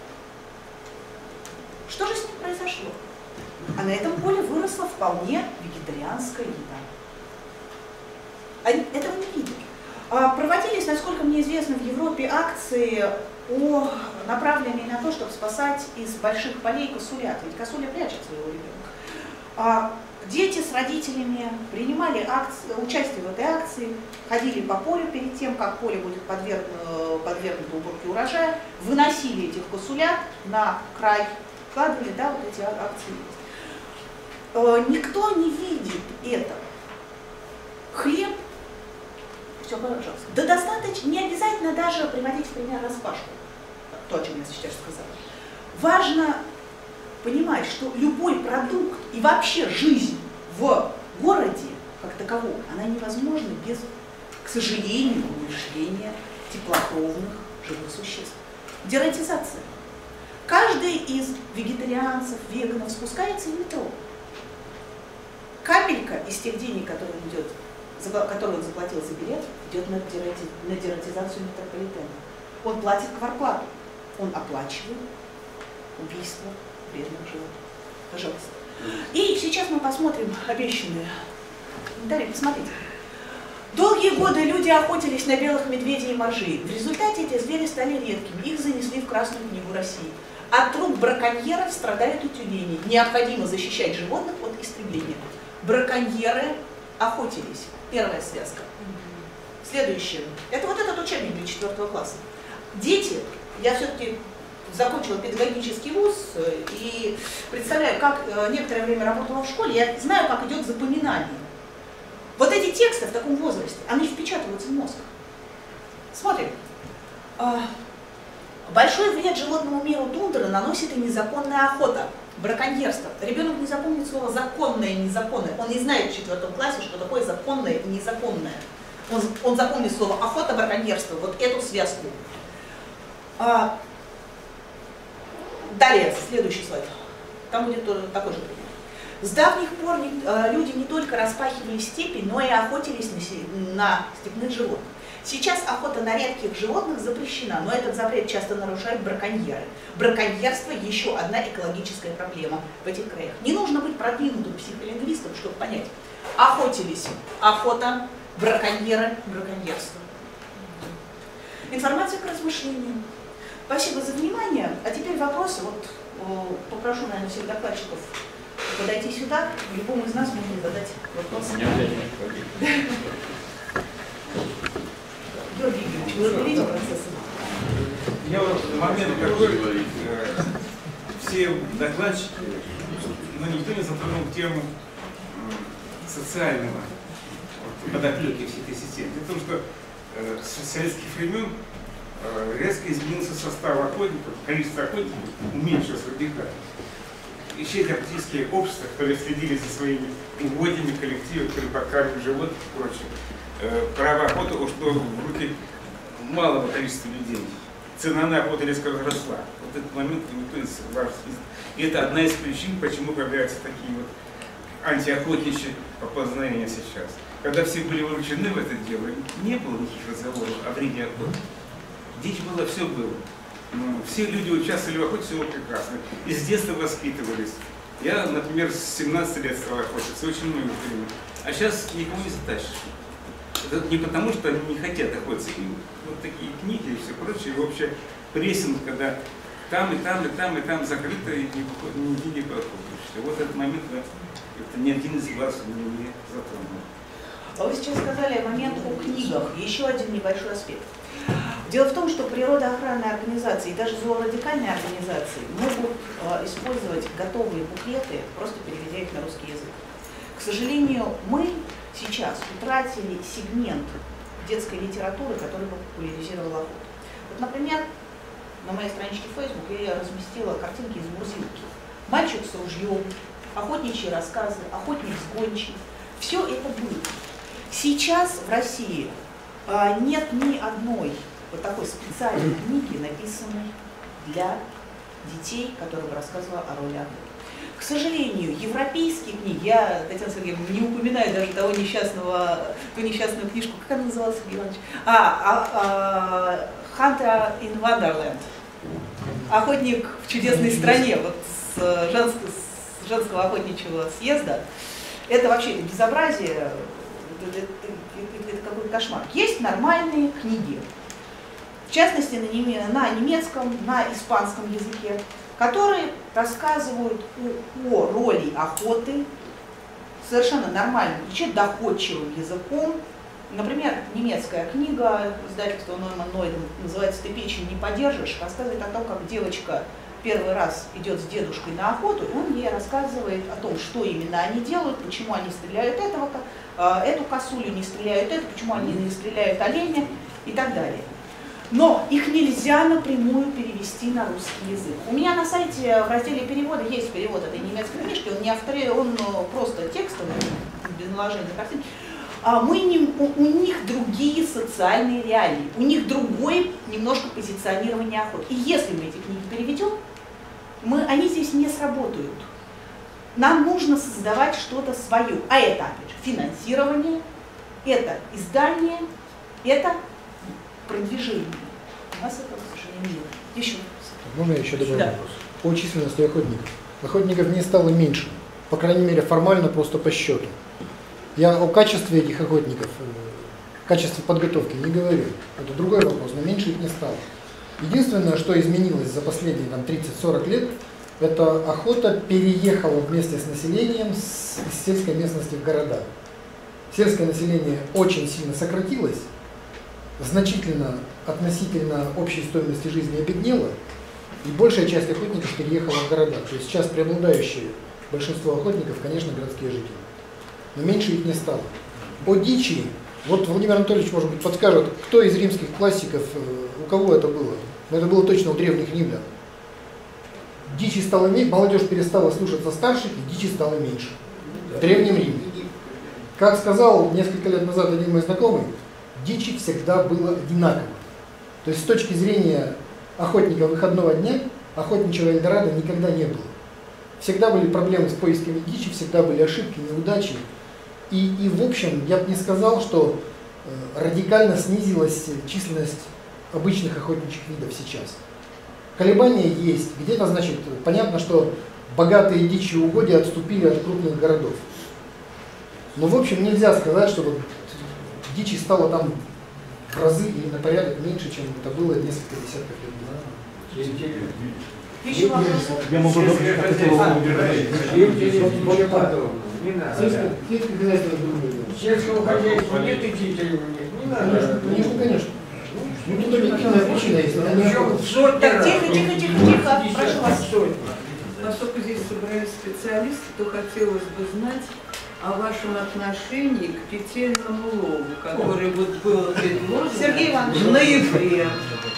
Что же с ним произошло? А на этом поле выросла вполне вегетарианская еда. Они этого не видят. Проводились, насколько мне известно, в Европе акции, о, направленные на то, чтобы спасать из больших полей косулят. Ведь косуля прячет своего ребенка. Дети с родителями принимали акции, участие в этой акции, ходили по полю перед тем, как поле будет подвергнуто, подвергнуто уборке урожая, выносили этих косулят на край, вкладывали, да, вот эти акции есть. Никто не видит этого. Хлеб, все, пожалуйста. Да достаточно, не обязательно даже приводить в пример распашку, то, о чем я сейчас сказала. Важно понимать, что любой продукт и вообще жизнь в городе, как таковом, она невозможна без, к сожалению, умерщвления теплокровных живых существ. Дератизация. Каждый из вегетарианцев, веганов спускается в метро. Капелька из тех денег, которые он, идет, которые он заплатил за билет, идет на, дерати, на дератизацию метрополитена. Он платит квартплату, он оплачивает убийство вредных животных. Пожалуйста. И сейчас мы посмотрим обещанные комментарии. Посмотрите. Долгие годы люди охотились на белых медведей и моржей. В результате эти звери стали редкими. Их занесли в Красную книгу России. От рук браконьеров страдают и тюлени. Необходимо защищать животных от истребления. Браконьеры охотились. Первая связка. Следующее. Это вот этот учебник для четвертого класса. Дети, я все-таки закончила педагогический вуз и представляю, как некоторое время работала в школе, я знаю, как идет запоминание. Вот эти тексты в таком возрасте, они впечатываются в мозг. Смотрим. Большой вред животному миру тундры наносит и незаконная охота, браконьерство. Ребенок не запомнит слово законное и незаконное. Он не знает в четвертом классе, что такое законное и незаконное. Он, он запомнит слово охота, браконьерство, вот эту связку. А, далее, следующий слайд. Там будет тоже такой же пример. С давних пор не, а, люди не только распахивали степи, но и охотились на, на степных животных. Сейчас охота на редких животных запрещена, но этот запрет часто нарушают браконьеры. Браконьерство – еще одна экологическая проблема в этих краях. Не нужно быть продвинутым психолингвистом, чтобы понять. Охотились, охота, браконьеры, браконьерство. Информация к размышлению. Спасибо за внимание. А теперь вопросы. Вот о, попрошу, наверное, всех докладчиков подойти сюда. Любому из нас можно задать вопрос. Георгий Юрьевич, вы разберите процессы? Я вот в момент, какой э, все докладчики, но никто не затронул тему э, социального вот, подоплеки всей этой системы. Дело в том, что э, с советских времен э, резко изменился состав охотников, количество охотников уменьшилось радикально. Исчезли охотнические общества, которые следили за своими угодьями, коллективами, которые подкармливали животных и прочее. Право охоты ушло в руки малого количества людей. Цена на охоту резко возросла. Вот этот момент никто не согласен. И это одна из причин, почему появляются такие вот антиохотничьи поползновения сейчас. Когда все были вовлечены в это дело, не было никаких разговоров о вреде охоты. Дичь было, все было. Но все люди участвовали в охоте, все было прекрасно. И с детства воспитывались. Я, например, с семнадцати лет стал охотиться, очень много времени. А сейчас никого не затащишь. Это не потому, что они не хотят охотиться. И вот такие книги и все прочее. И вообще прессинг, когда там, и там, и там, и там закрыто, и нигде не проходишь. Вот этот момент, это ни один из вас не затронул. Вы сейчас сказали момент о книгах. Еще один небольшой аспект. Дело в том, что природоохранные организации и даже зоорадикальные организации могут э, использовать готовые буклеты, просто переведя их на русский язык. К сожалению, мы сейчас утратили сегмент детской литературы, который бы популяризировал охоту. Вот, например, на моей страничке в Facebook я разместила картинки из Мурзилки. Мальчик с ружьем, охотничьи рассказы, охотник с гончей. Все это было. Сейчас в России а, нет ни одной вот такой специальной книги, написанной для детей, которая бы рассказывала о роли охоты. К сожалению, европейские книги, я, Татьяна Сергеевна, не упоминаю даже того несчастного, ту несчастную книжку, как она называлась, Сергей Иванович? А, а, а Hunter in Wonderland. Охотник в чудесной стране, вот с, женск, с женского охотничьего съезда. Это вообще это безобразие, это, это, это, это какой-то кошмар. Есть нормальные книги, в частности на, неме, на немецком, на испанском языке, которые рассказывают о, о роли охоты совершенно нормальным, вообще доходчивым языком. Например, немецкая книга издательства Нойман Нойден называется «Ты печень не подержишь», рассказывает о том, как девочка первый раз идет с дедушкой на охоту, и он ей рассказывает о том, что именно они делают, почему они стреляют этого, эту косулю, не стреляют эту, почему они не стреляют оленя и так далее. Но их нельзя напрямую перевести на русский язык. У меня на сайте в разделе перевода есть перевод этой немецкой книжки, он не автори, он просто текстовый, без наложения картин. А мы не, у, у них другие социальные реалии, у них другое немножко позиционирование охоты. И если мы эти книги переведем, мы, они здесь не сработают. Нам нужно создавать что-то свое. А это, опять же, финансирование, это издание, это продвижение. У нас этого, к сожалению, нет. Еще. Можно я еще добавлю Да. вопрос? По численности охотников. Охотников не стало меньше. По крайней мере, формально, просто по счету. Я о качестве этих охотников, качестве подготовки не говорю. Это другой вопрос, но меньше их не стало. Единственное, что изменилось за последние тридцать-сорок лет, это охота переехала вместе с населением с сельской местности в города. Сельское население очень сильно сократилось, значительно относительно общей стоимости жизни обеднело, и большая часть охотников переехала в города. То есть сейчас преобладающее большинство охотников, конечно, городские жители. Но меньше их не стало. О дичи, вот Владимир Анатольевич, может быть, подскажет, кто из римских классиков, у кого это было? Но это было точно у древних римлян. Дичи стало меньше, молодежь перестала слушаться старших, и дичи стало меньше. В Древнем Риме. Как сказал несколько лет назад один мой знакомый, дичи всегда было одинаково. То есть с точки зрения охотника выходного дня, охотничьего Эльдорадо никогда не было. Всегда были проблемы с поисками дичи, всегда были ошибки, неудачи. И, и в общем, я бы не сказал, что э, радикально снизилась численность обычных охотничьих видов сейчас. Колебания есть. Где-то, значит, понятно, что богатые дичьи угодья отступили от крупных городов. Но, в общем, нельзя сказать, что вот дичи стало там в разы или на порядок меньше, чем это было несколько десятков лет назад. Еще вопросы? Я могу Не надо. Сельского хозяйства нет и жителей нет. Не надо. Ну, конечно. Ну, тут объективная причина есть. но они- В сотни Так, раз. тихо, тихо, тихо, тихо, прошу вас. Поскольку здесь собрались специалисты, то хотелось бы знать о вашем отношении к петельному лову, который вот был предложен Сергей Иванович. в ноябре.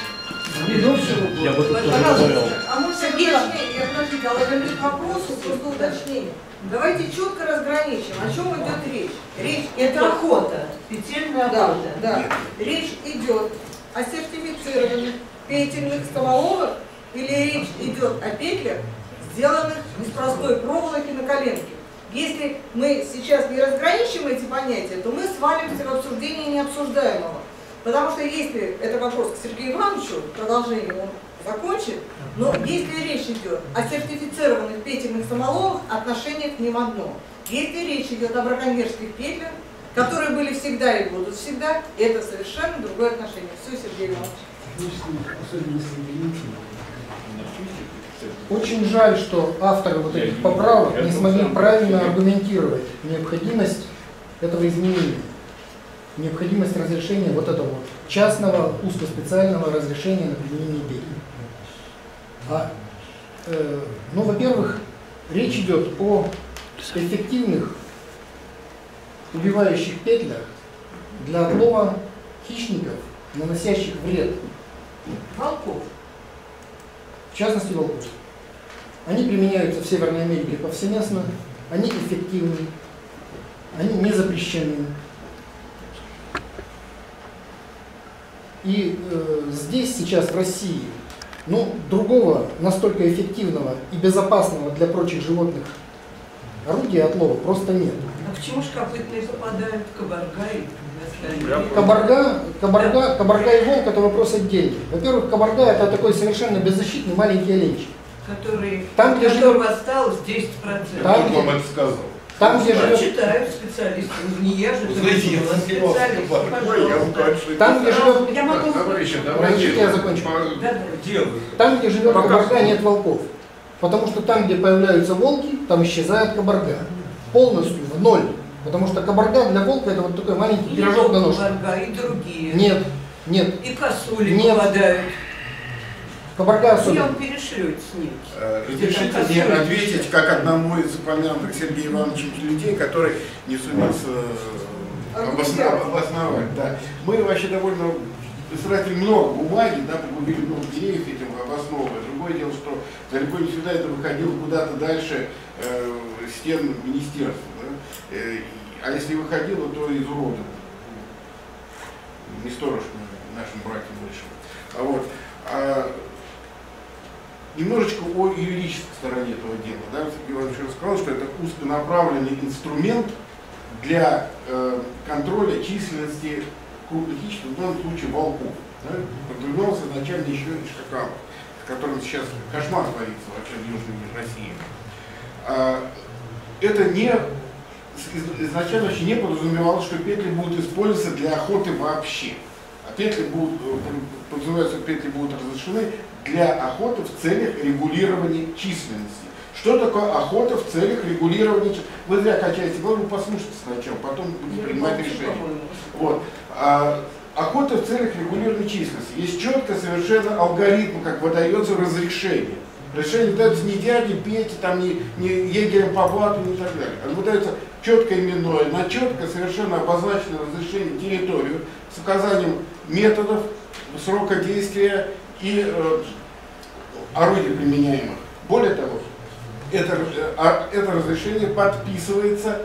Я бы тут тоже Пожалуйста. добавил. А может, Сергей Иванович. уточнение, подождите, а вот к вопросу, просто уточнение. Давайте четко разграничим, о чем идет речь. Речь Это идет охота, петельная Да, охота. да. Речь идет о сертифицированных петельных скомоловых или речь идет о петлях, сделанных из простой проволоки на коленке. Если мы сейчас не разграничим эти понятия, то мы свалимся в обсуждение необсуждаемого. Потому что если это вопрос к Сергею Ивановичу, продолжение он закончит, но если речь идет о сертифицированных петельных самоловах, отношение к ним одно. Если речь идет о браконьерских петлях, которые были всегда и будут всегда, это совершенно другое отношение. Все, Сергей Иванович. очень жаль, что авторы вот этих поправок не смогли правильно аргументировать необходимость этого изменения, необходимость разрешения вот этого вот частного узкоспециального разрешения на применение петель. А, э, ну, во-первых, речь идет о эффективных убивающих петлях для отлова хищников, наносящих вред. Волков. В частности, волков. Они применяются в Северной Америке повсеместно, они эффективны, они не запрещены. И э, здесь сейчас в России, ну, другого настолько эффективного и безопасного для прочих животных орудия отлова просто нет. А почему ж копытные попадают в кабарга и остальные? Кабарга, кабарга, кабарга и волк — это вопрос отдельный. Во-первых, кабарга — это такой совершенно беззащитный маленький оленчик. Который, Там, где которого живет- осталось десять процентов. Там, Кто вам это сказал? Там, где Я живет, читаю специалисты, не я же, это Знаете, я была специалист, Ой, я пожалуйста. дальше. там, где живет, Я могу... Товарищи, Разрешите, я давайте закончу. по- Да, да. Дело. там, где живет Пока кабарга, что. нет волков. Потому что там, где появляются волки, там исчезает кабарга. Полностью, в ноль. Потому что кабарга для волка — это вот такой маленький И пирожок на ножку. кабарга, и другие. Нет, нет. И косули Нет. попадают. Кабарга Я особенно. вам перешлю эти снимки. Э, Разрешите мне ответить, как одному из упомянутых Сергеем Ивановичем людей, который не сумел э, обоснов- обосновать. Да. Мы вообще довольно истратили много бумаги, да, погубили много деревьев этим обосновывая. Другое дело, что далеко не всегда это выходило куда-то дальше э, стен министерства. Да? Э, а если выходило, то изуродовало. Не сторож нашим братьям вышел. А вот. А, немножечко о юридической стороне этого дела. Да? Сергей Иванович рассказал, что это узконаправленный инструмент для э, контроля численности крупных хищников, в данном случае волков. Да? Продвинулся изначально еще и шакалов, с которым сейчас кошмар творится вообще в Южной России. А, это не изначально вообще не подразумевалось, что петли будут использоваться для охоты вообще. А петли будут, подразумевается, петли будут разрешены для охоты в целях регулирования численности. Что такое охота в целях регулирования численности? Вы зря качаете голову, послушайте сначала, потом будете принимать решение. Вот. А, охота в целях регулирования численности. Есть четко совершенно алгоритм, как выдается разрешение. Разрешение выдается не дяде, Пете, там, не, не егерям по блату, и так далее. Оно выдается четко именное, на четко совершенно обозначенное разрешение территорию с указанием методов, срока действия и э, орудий применяемых. Более того, это, э, это разрешение подписывается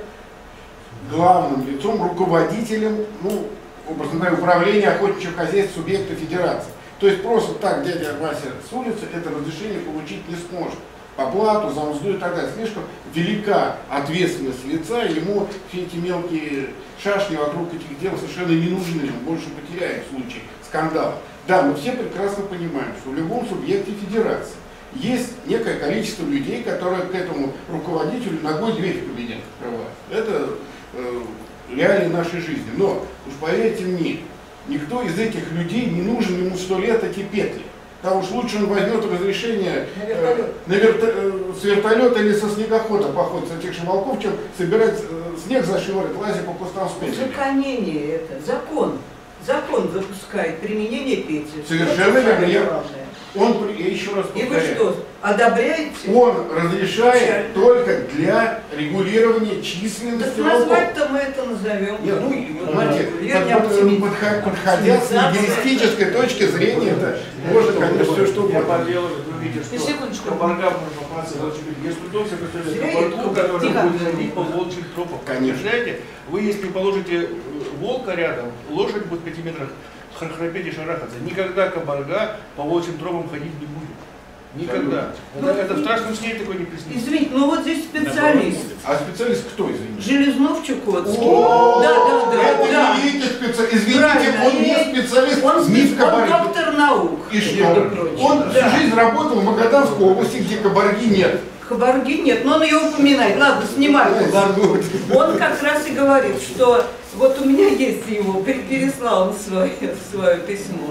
главным лицом, руководителем, ну, образно говоря, управления охотничьего хозяйства субъекта федерации. То есть просто так дядя Вася с улицы это разрешение получить не сможет. По блату, за мзду и так далее. Слишком велика ответственность лица, ему все эти мелкие шашни вокруг этих дел совершенно не нужны, он больше потеряет в случае скандала. Да, мы все прекрасно понимаем, что в любом субъекте федерации есть некое количество людей, которые к этому руководителю ногой дверь в кабинет открывают. Это э, реалии нашей жизни. Но, уж поверьте мне, никто из этих людей не нужен ему сто лет эти петли. Там уж лучше он возьмет разрешение На вертолет. э, на верто, э, с вертолета или со снегохода походить с этих же волков, чем собирать э, снег за шиворот, лазя по кустам с петлями. Узаконение это, закон. Закон запускает применение петель. Совершенно Это самое верно. Я- главное. Он, при- я еще раз И вы повторяю, что, одобряете? он разрешает Печально. только для регулирования Так численности волков. назвать-то мы это назовем. Нет, ну, Вот, понимаете, регулирование под- под- оптимизма. подход- подходя с нигилистической точки зрения, это можно, конечно, все что Я угодно. поделал, вы видите, И что секундочку. кабарга может попасться в очень бедный. Я с трудом себе представляю Зря кабаргу, я которая тихо. будет ходить по волчьим тропам. Конечно. Представляете, вы если положите э, волка рядом, лошадь будет в пяти метрах храпеть и шарахаться. Никогда кабарга по волчьим тропам ходить не будет. Никогда. Ну, Это, это в страшном сне такой не приснится. Извините, ну вот здесь специалист. А специалист кто, извините? Железнов Чукотский. О, Да, да, да, это да. великий специалист. Извините, Правильно, он не и специалист Он, ни в он кабарге. доктор наук, И что? между прочим. Он Да. всю жизнь работал в Магаданской области, где кабарги нет. Кабарги нет, но он ее упоминает. Ладно, снимай кабаргу. Он как раз и говорит, что вот у меня есть его, пер- переслал он свое, свое письмо,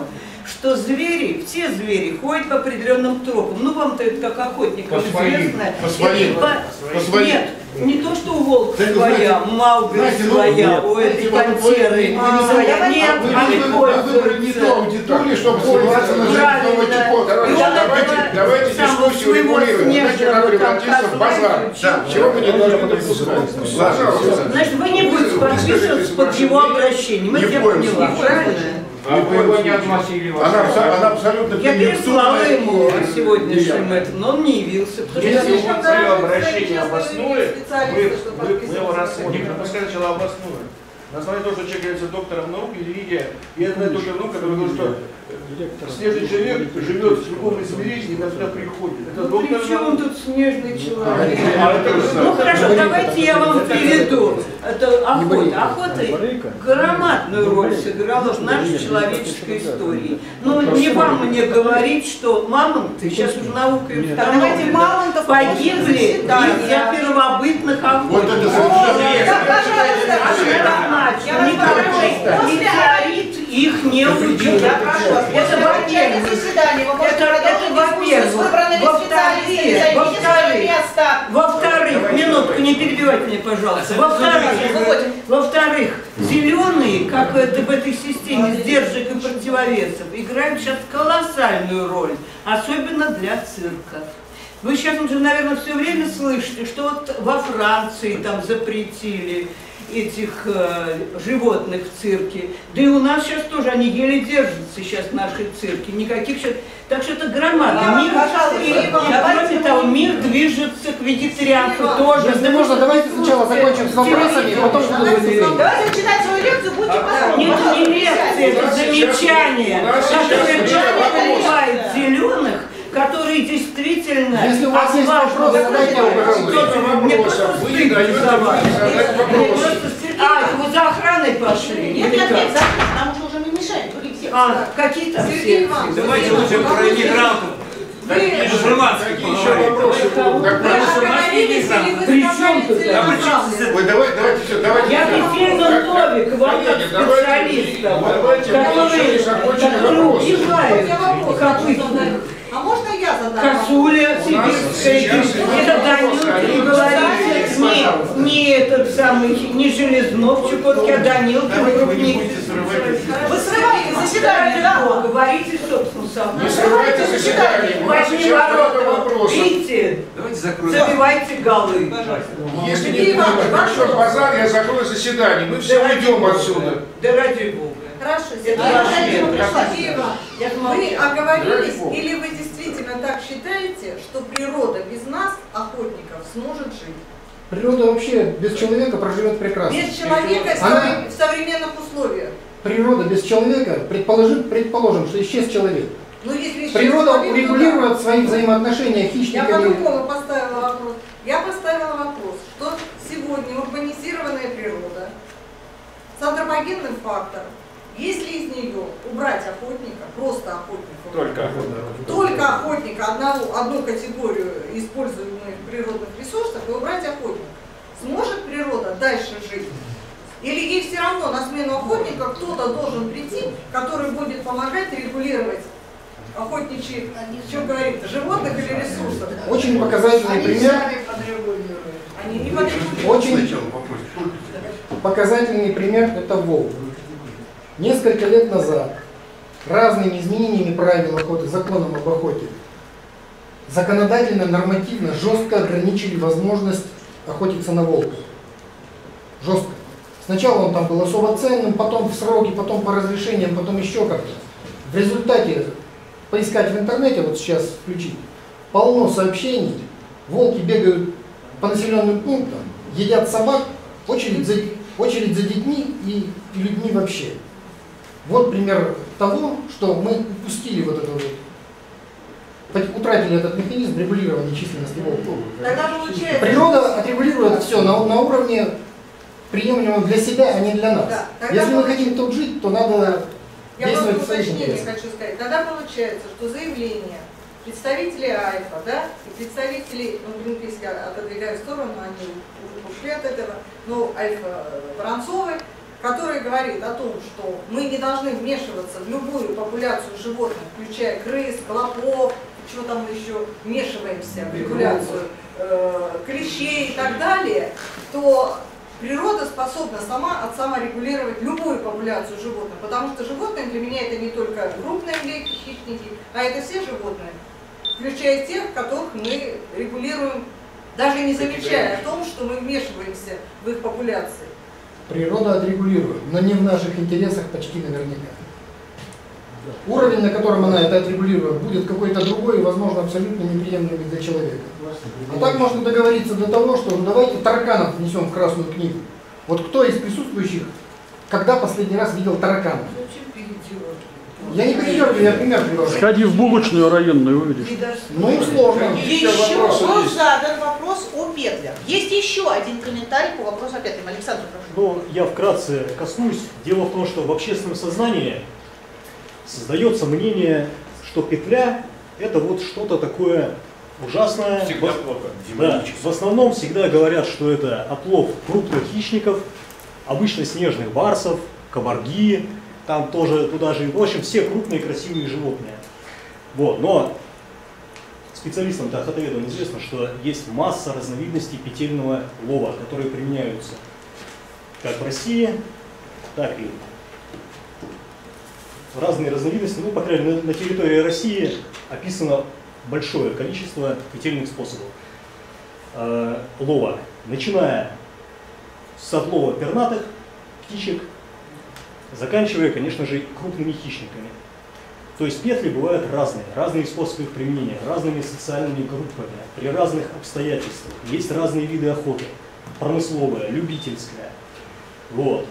что звери, все звери ходят по определенным тропам. Ну, вам-то это как охотникам По своим, известно. по своим, Это по своим. Нет, не то, что у волка Так, своя, знаете, Маугли знаете, ну, своя, нет. у этой Вот вы- пантеры вы- вы- своя. вы- Нет, вы- они вы- вы выбрали не ту пользуются. аудиторию, чтобы ссылаться на Правильно. новый типа. Короче, И он давайте, этого давайте самого дискуссию своего регулируем. Знаете, снежного Анатолий там Владимирович, базар. козла Да, чего мы не должны допускать? Пожалуйста. Значит, вы не будете подписываться под его обращением. Это Ни я в коем поняла, случае. правильно? А вы его не относили? Она, абсо- она абсолютно Я переслала конъюнктурная ему и- сегодняшним это, но он не явился. Потому что Если я- он свое обращение обоснует, мы, специалисты, чтобы мы, мы его подписываться. расценим. Но пускай сначала обоснует. На основании того, что человек является доктором наук, религия, и это доктор наук, который говорит, что снежный человек живет в любом измерении, когда сюда приходит. Это Ну, доктор при чем наук. тут снежный человек? А это Ну хорошо, давайте я вам приведу. Это охота. Охота громадную роль сыграла в нашей человеческой истории. Но не вам мне говорить, что мамонты, сейчас уже наукой Давайте установлено, мамонтов погибли из-за первобытных Вот это охотников. совершенно Да, пожалуйста, А что это значит? Я вас Никакой метеорит их не убил. Я прошу вас, Это после окончания во-первых. заседания вы можете Это- это продолжить дискуссию с во-первых. выбранными специалистами, займите Во-вторых. свое место. Во-вторых, минутку, не перебивайте меня, пожалуйста. Во-вторых, во-вторых, зеленые, как это в этой системе сдержек и противовесов, играют сейчас колоссальную роль, особенно для цирка. Вы сейчас уже, наверное, все время слышите, что вот во Франции там запретили этих э, животных в цирке. Да и у нас сейчас тоже, они еле держатся сейчас в нашей цирке. Никаких сейчас... Так что это громадно. Иван, Мир, пожалуйста, и, Иван, и, давайте кроме мы- того, мир движется к вегетарианству тоже. Если можно, давайте сначала закончим с вопросами, потом буду говорить. Давайте читать свою лекцию, будьте покойны. Нет, не лекция, это замечание, у нас сейчас которое вопрос. понимает зеленых, которые действительно... Если у вас есть вопрос, задайте его, пожалуйста. Мне Вопросов просто вы стыдно даете за вас. мне задать Мне вопросы. просто стыдно. А, это вы за охраной пошли? Нет, или нет, как? нет, закрыть, нам уже уже не мешает. Вы все. А, какие там Сергей все? Иванович, Давайте лучше про иммигрантов. Какие Мусульманских еще поговорим. вопросы будут? Так, Вы оговорились или вы При чем сказали тут это? целенаправленно? Ой, давайте, давайте, все, давайте. Я всё. Ефимов Как- Новик, вам как Коллеги, давайте- специалистам, давайте мы еще не которые, закончили которые вопросы. убивают Я вопрос хочу задать. А можно я задам вопрос? косуля сибирская, сейчас это Данилкин говорит, не, не этот самый, не Железнов Чукотский, а Данилкин крупник. Вы срываете заседание, да? Говорите, собственно, со мной. Не срывайте заседание. У нас Возьми сейчас много ворота, вопросов. видите, Давайте закроем. забивайте голы. Если не Сергей будет Иванович, большой базар, я закрою заседание. Мы все уйдем отсюда. Да ради Бога. Хорошо, Это Сергей ваш Иванович, метод. пришла. Сергей Иванович, Я вы смотрю. оговорились, Ради бога. или вы действительно так считаете, что природа без нас, охотников, сможет жить? Природа вообще без человека проживет прекрасно. Без человека в Она- совре- в современных условиях. Природа без человека, предположим, предположим, что исчез человек. Но если исчез Природа человек, то да. урегулирует свои взаимоотношения Я хищниками. по-другому поставила вопрос. Я поставила вопрос, что сегодня урбанизированная природа с антропогенным фактором, если из нее убрать охотника, просто охотника, Только охота. только охотника, одну, одну категорию используемых природных ресурсов, и убрать охотника, сможет природа дальше жить? Или ей все равно на смену охотника кто-то должен прийти, который будет помогать регулировать охотничьи, что говорит, животных или ресурсов? Очень показательный пример. Они не потребуют. Очень показательный пример – это волк. Несколько лет назад разными изменениями правил охоты, законом об охоте, законодательно, нормативно, жестко ограничили возможность охотиться на волка. Жестко. Сначала он там был особо ценным, потом в сроки, потом по разрешениям, потом еще как-то. В результате поискать в интернете, вот сейчас включить, полно сообщений, волки бегают по населенным пунктам, едят собак, очередь за, очередь за детьми и, и людьми вообще. Вот пример того, что мы упустили вот это вот, утратили этот механизм регулирования численности волков. Тогда получается... Природа отрегулирует все на, на уровне приемлемом для себя, а не для нас. Да, тогда Если мы получ- хотим тут жить, то надо Я действовать просто в своих уточнение интересах. хочу сказать. Тогда получается, что заявление представителей Альфа, да, и представителей, ну, Гринпис я отодвигаю в сторону, они у- ушли от этого, но Альфа Воронцовы который говорит о том, что мы не должны вмешиваться в любую популяцию животных, включая крыс, клопов, чего там мы еще вмешиваемся в регуляцию, э, клещей и так далее, то природа способна сама от саморегулировать любую популяцию животных, потому что животные для меня это не только крупные мелкие хищники, а это все животные, включая тех, которых мы регулируем, даже не замечая о том, что мы вмешиваемся в их популяции. Природа отрегулирует, но не в наших интересах почти наверняка. Уровень, на котором она это отрегулирует, будет какой-то другой и, возможно, абсолютно неприемлемый для человека. А так можно договориться до того, что ну, давайте тараканов внесем в Красную книгу. Вот кто из присутствующих, когда последний раз видел тараканов? Я не передергиваю, я пример привожу. Сходи в булочную районную, увидишь. Ну, сложно. Еще был задан вопрос о петлях. Есть еще один комментарий по вопросу о петлях. Александр, прошу. Ну, я вкратце коснусь. Дело в том, что в общественном сознании создается мнение, что петля – это вот что-то такое ужасное. Всегда плохо. Да, в основном всегда говорят, что это отлов крупных хищников, обычно снежных барсов, кабарги, там тоже туда же, в общем, все крупные красивые животные. Вот, но специалистам, охотоведам известно, что есть масса разновидностей петельного лова, которые применяются как в России, так и разные разновидности. Ну, по крайней мере, на территории России описано большое количество петельных способов э, лова, начиная с отлова пернатых птичек, заканчивая, конечно же, крупными хищниками. То есть петли бывают разные, разные способы их применения, разными социальными группами, при разных обстоятельствах. Есть разные виды охоты, промысловая, любительская. Вот.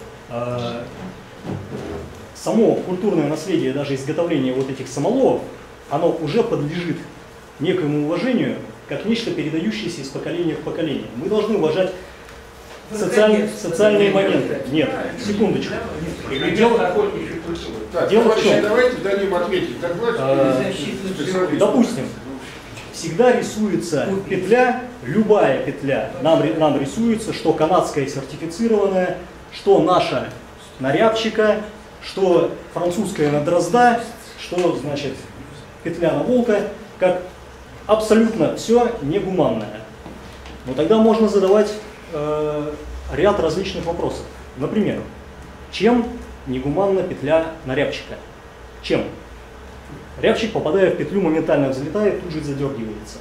Само культурное наследие, даже изготовление вот этих самоловов, оно уже подлежит некоему уважению, как нечто передающееся из поколения в поколение. Мы должны уважать социаль... социальные моменты. Нет, секундочку. Дело, Так, дело в чем? Давайте дадим ответить. А, допустим, всегда рисуется петля, любая петля, нам, нам рисуется, что канадская сертифицированная, что наша на рябчика, что французская на дрозда, что, значит, петля на волка, как абсолютно все негуманное. Но тогда можно задавать э, ряд различных вопросов. Например, чем негуманна петля на рябчика? Чем? Рябчик, попадая в петлю, моментально взлетает, тут же задергивается.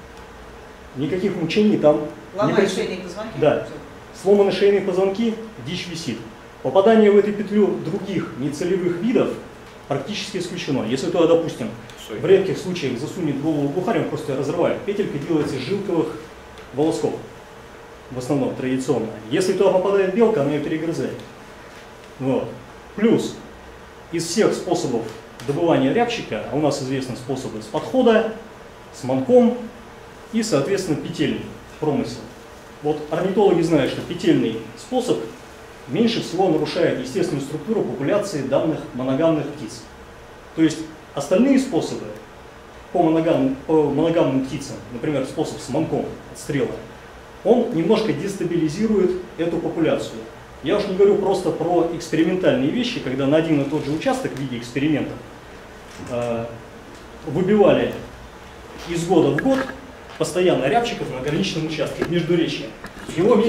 Никаких мучений там не Ломает происходит. шейные позвонки? Да. Сломаны шейные позвонки, дичь висит. Попадание в эту петлю других нецелевых видов практически исключено. Если туда, допустим, в редких случаях засунет голову глухарь, он просто разрывает. Петелька делается из жилковых волосков. В основном, традиционно. Если туда попадает белка, она ее перегрызает. Вот. Плюс, из всех способов добывания рябчика, а у нас известны способы с подхода, с манком и, соответственно, петельный промысел. Вот орнитологи знают, что петельный способ меньше всего нарушает естественную структуру популяции данных моногамных птиц. То есть остальные способы по моногамным, по моногамным птицам, например, способ с манком отстрела, он немножко дестабилизирует эту популяцию. Я уж не говорю просто про экспериментальные вещи, когда на один и тот же участок в виде экспериментов э, выбивали из года в год постоянно рябчиков на ограниченном участке, в Междуречье. Его...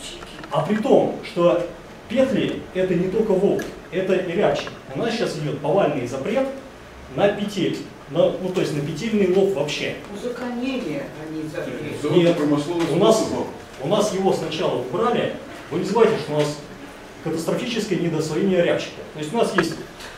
А при том, что петли это не только волк, это и рябчик. У нас сейчас идет повальный запрет на петель, на, ну то есть на петельный лов вообще. Узаконение, а не запрет. Нет, у нас, у нас его сначала убрали. Вы не забывайте, что у нас катастрофическое недосвоение рябчика. То есть у нас есть,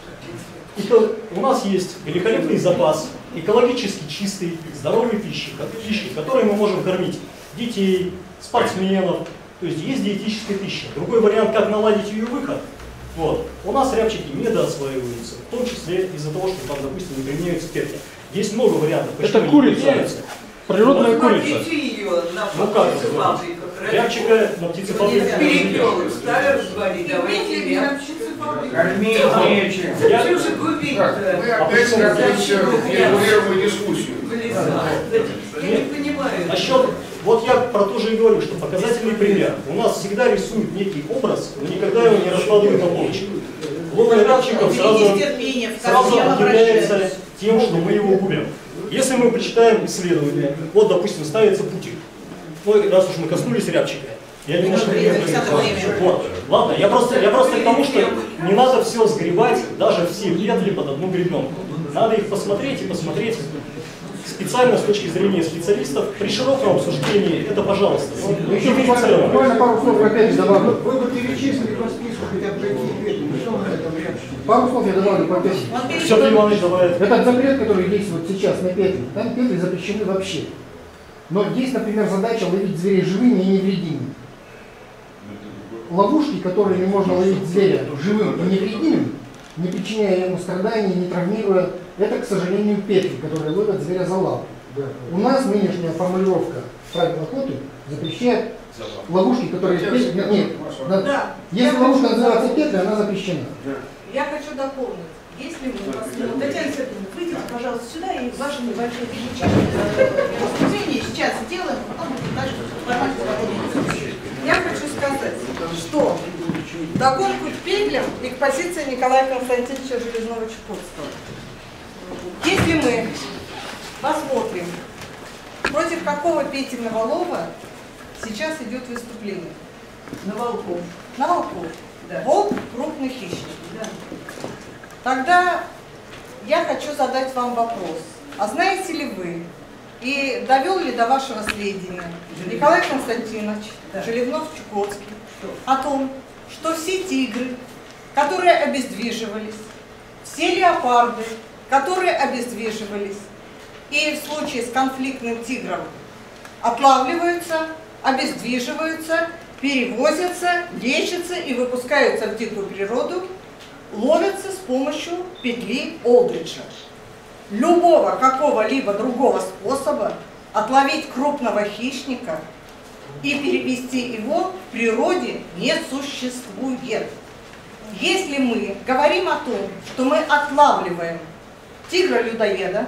у нас есть великолепный запас экологически чистой, здоровой пищи, пищи, которой мы можем кормить детей, спортсменов. То есть есть диетическая пища. Другой вариант, как наладить ее выход. Вот. У нас рябчики недоосваиваются, в том числе из-за того, что там, допустим, не применяются петли. Есть много вариантов, почему это курица. Природная курица. Ее на ну как? птицефабриках. Рябчика на птицефабриках. Перепелы ставят в говорить, давайте ряб. Кормить нечем. Зачем же губить? Так, мы опять скатываемся в регулируемую дискуссию. Я не понимаю. Насчет, вот я про то же и говорю, что показательный пример. У нас всегда рисуют некий образ, но никогда его не раскладывают на полочку. Ловля рябчиков сразу, сразу объявляется тем, что мы его губим. Если мы почитаем исследования, вот, допустим, ставится путик. Ну, раз уж мы коснулись рябчика, я немножко... Вот. Ладно, я просто, я просто к тому, что не надо все сгребать, даже все петли под одну гребенку. Надо их посмотреть и посмотреть специально с точки зрения специалистов. При широком обсуждении это, пожалуйста. Ну, еще буквально, буквально пару слов опять же добавлю. Вы бы перечислили по списку хотя бы какие петли, что мы на этом рябчике? Пару слов я добавлю по петли. Все, Иванович, добавляет. Этот запрет, который действует сейчас на петли, там петли запрещены вообще. Но есть, например, задача ловить зверей живыми и невредимыми. Ловушки, которыми можно ловить зверя живым и невредимым, не причиняя ему страданий, не травмируя, это, к сожалению, петли, которые ловят зверя за лапу. Да. У нас нынешняя формулировка правил охоты запрещает ловушки, которые... Петли, нет, нет, да. Да. Если ловушка называется петля, она запрещена. Я хочу дополнить. Если мы посмотрим... Татьяна Сергеевна, выйдите, пожалуйста, сюда и ваши небольшие выступления сейчас сделаем, а потом будем дальше формально работать. Я хочу сказать, что догонку к петлям и к позиции Николая Константиновича Железного-Чукотского. Если мы посмотрим, против какого петельного лова сейчас идет выступление? На волков. На волков. Да. Волк – крупный хищник. Да. Тогда я хочу задать вам вопрос. А знаете ли вы, и довел ли до вашего сведения Николай Константинович Да. Железнов-Чукотский Что? о том, что все тигры, которые обездвиживались, все леопарды, которые обездвиживались, и в случае с конфликтным тигром отлавливаются, обездвиживаются, перевозятся, лечатся и выпускаются в дикую природу, ловятся с помощью петли Олдриджа. Любого какого-либо другого способа отловить крупного хищника и перевести его в природе не существует. Если мы говорим о том, что мы отлавливаем тигра-людоеда,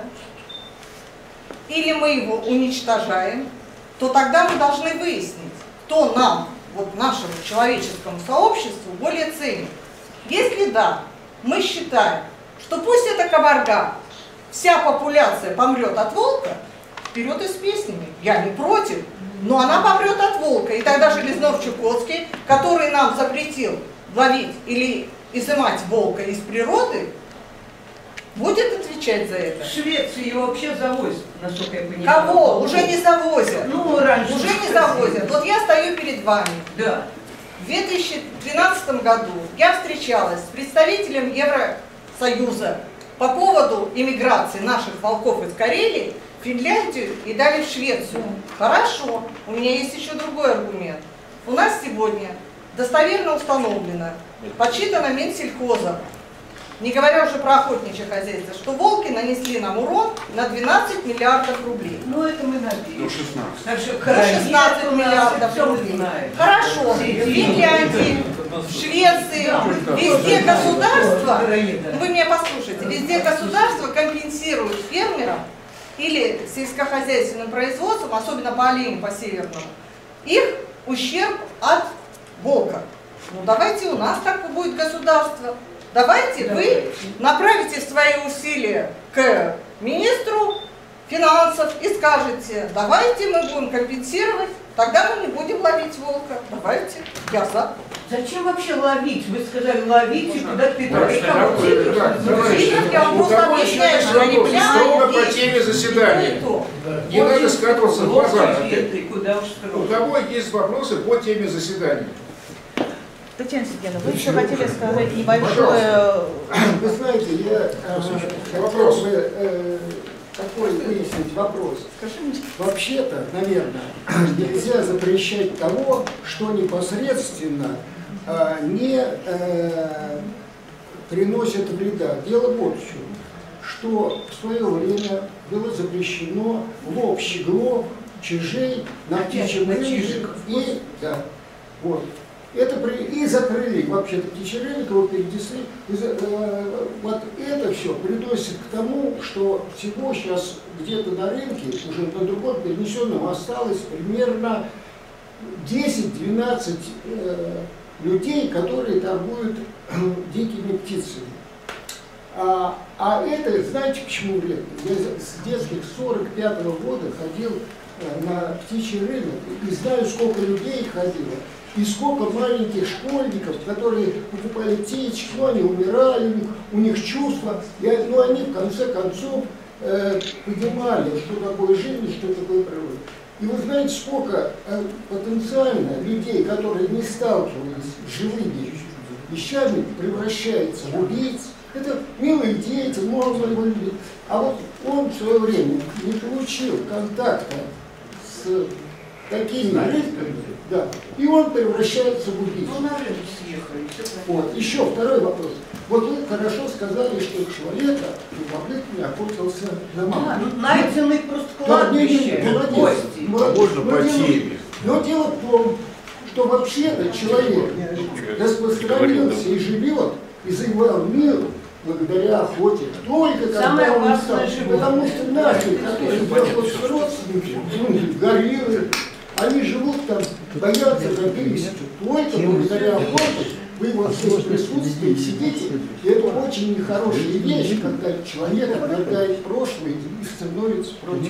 или мы его уничтожаем, то тогда мы должны выяснить, кто нам, вот нашему человеческому сообществу, более ценен. Если да, мы считаем, что пусть эта кабарга, вся популяция помрет от волка, вперед и с песнями, я не против, но она помрет от волка. И тогда Железнов-Чукотский, который нам запретил ловить или изымать волка из природы, будет отвечать за это. В Швеции его вообще завозят, насколько я понимаю. Кого? Уже не завозят. Ну, раньше. Уже не завозят. Вот я стою перед вами. Да. В две тысячи двенадцатом году я встречалась с представителем Евросоюза по поводу иммиграции наших волков из Карелии в Финляндию и далее в Швецию. Хорошо, у меня есть еще другой аргумент. У нас сегодня достоверно установлено, подсчитано Минсельхозом, не говоря уже про охотничье хозяйство, что волки нанесли нам урон на двенадцать миллиардов рублей. Ну, это мы напишем. Ну, шестнадцать. Так что шестнадцать миллиардов рублей. Хорошо. В Финляндии, в Швеции, везде государство, ну вы меня послушайте, везде государство компенсирует фермерам или сельскохозяйственным производством, особенно по оленям, по северному, их ущерб от волка. Ну давайте у нас так будет государство. Давайте вы направите свои усилия к министру финансов и скажете, давайте мы будем компенсировать, тогда мы не будем ловить волка. Давайте, я за. Зачем вообще ловить? Вы сказали, ловить и куда-то Да, питать. да, товарищи, Я вам просто какой объясняю, еще что они вопрос? Строго по пляшут, теме заседания. Не надо скатываться в глаза. Куда уж У кого есть вопросы по теме заседания? Татьяна Сергеевна, вы еще хотели сказать небольшое... Вы знаете, я э, Вопрос. хотел бы э, такой выяснить вопрос. Вообще-то, наверное, нельзя запрещать того, что непосредственно э, не э, приносит вреда. Дело вот в чем, что в свое время было запрещено лов щеглов, чижей на птичьем рынке и, да, вот. Это при... И закрыли вообще-то Птичеренникова, перенесли. И за... Вот это все приносит к тому, что всего сейчас где-то на рынке, уже на другом перенесенном, осталось примерно десять-двенадцать э, людей, которые торгуют дикими птицами. А, а это, знаете, почему вредно? Я с детских сорок пятого года ходил на птичий рынок и знаю, сколько людей ходило, и сколько маленьких школьников, которые покупали птичек, но они умирали, у них, у них чувства, и, но они в конце концов э, понимали, что такое жизнь, что такое природа. И вы знаете, сколько э, потенциально людей, которые не сталкивались с живыми вещами, превращаются в убийц. Это милые дети, можно его любить. А вот он в свое время не получил контакта с такими рыбками, да, и он превращается в убийцу. Ну, на рынок съехали. Вот. Еще второй вопрос. Вот вы хорошо сказали, что человека любопытно охотился на маму. Да, найденный просто кладбище. Молодец. Молодец. Можно Но по дело- теме. Но дело в том, что вообще-то человек распространился и живет, и завоевал мир благодаря охоте. Только Самое когда он стал. опасное животное. Потому что наши, которые живут с родственниками, ну, гориллы, они живут там, боятся за тысячу. Только благодаря охоте вы вот здесь присутствуете, сидите, и это очень нехорошая вещь, когда человек отвергает прошлое и становится против.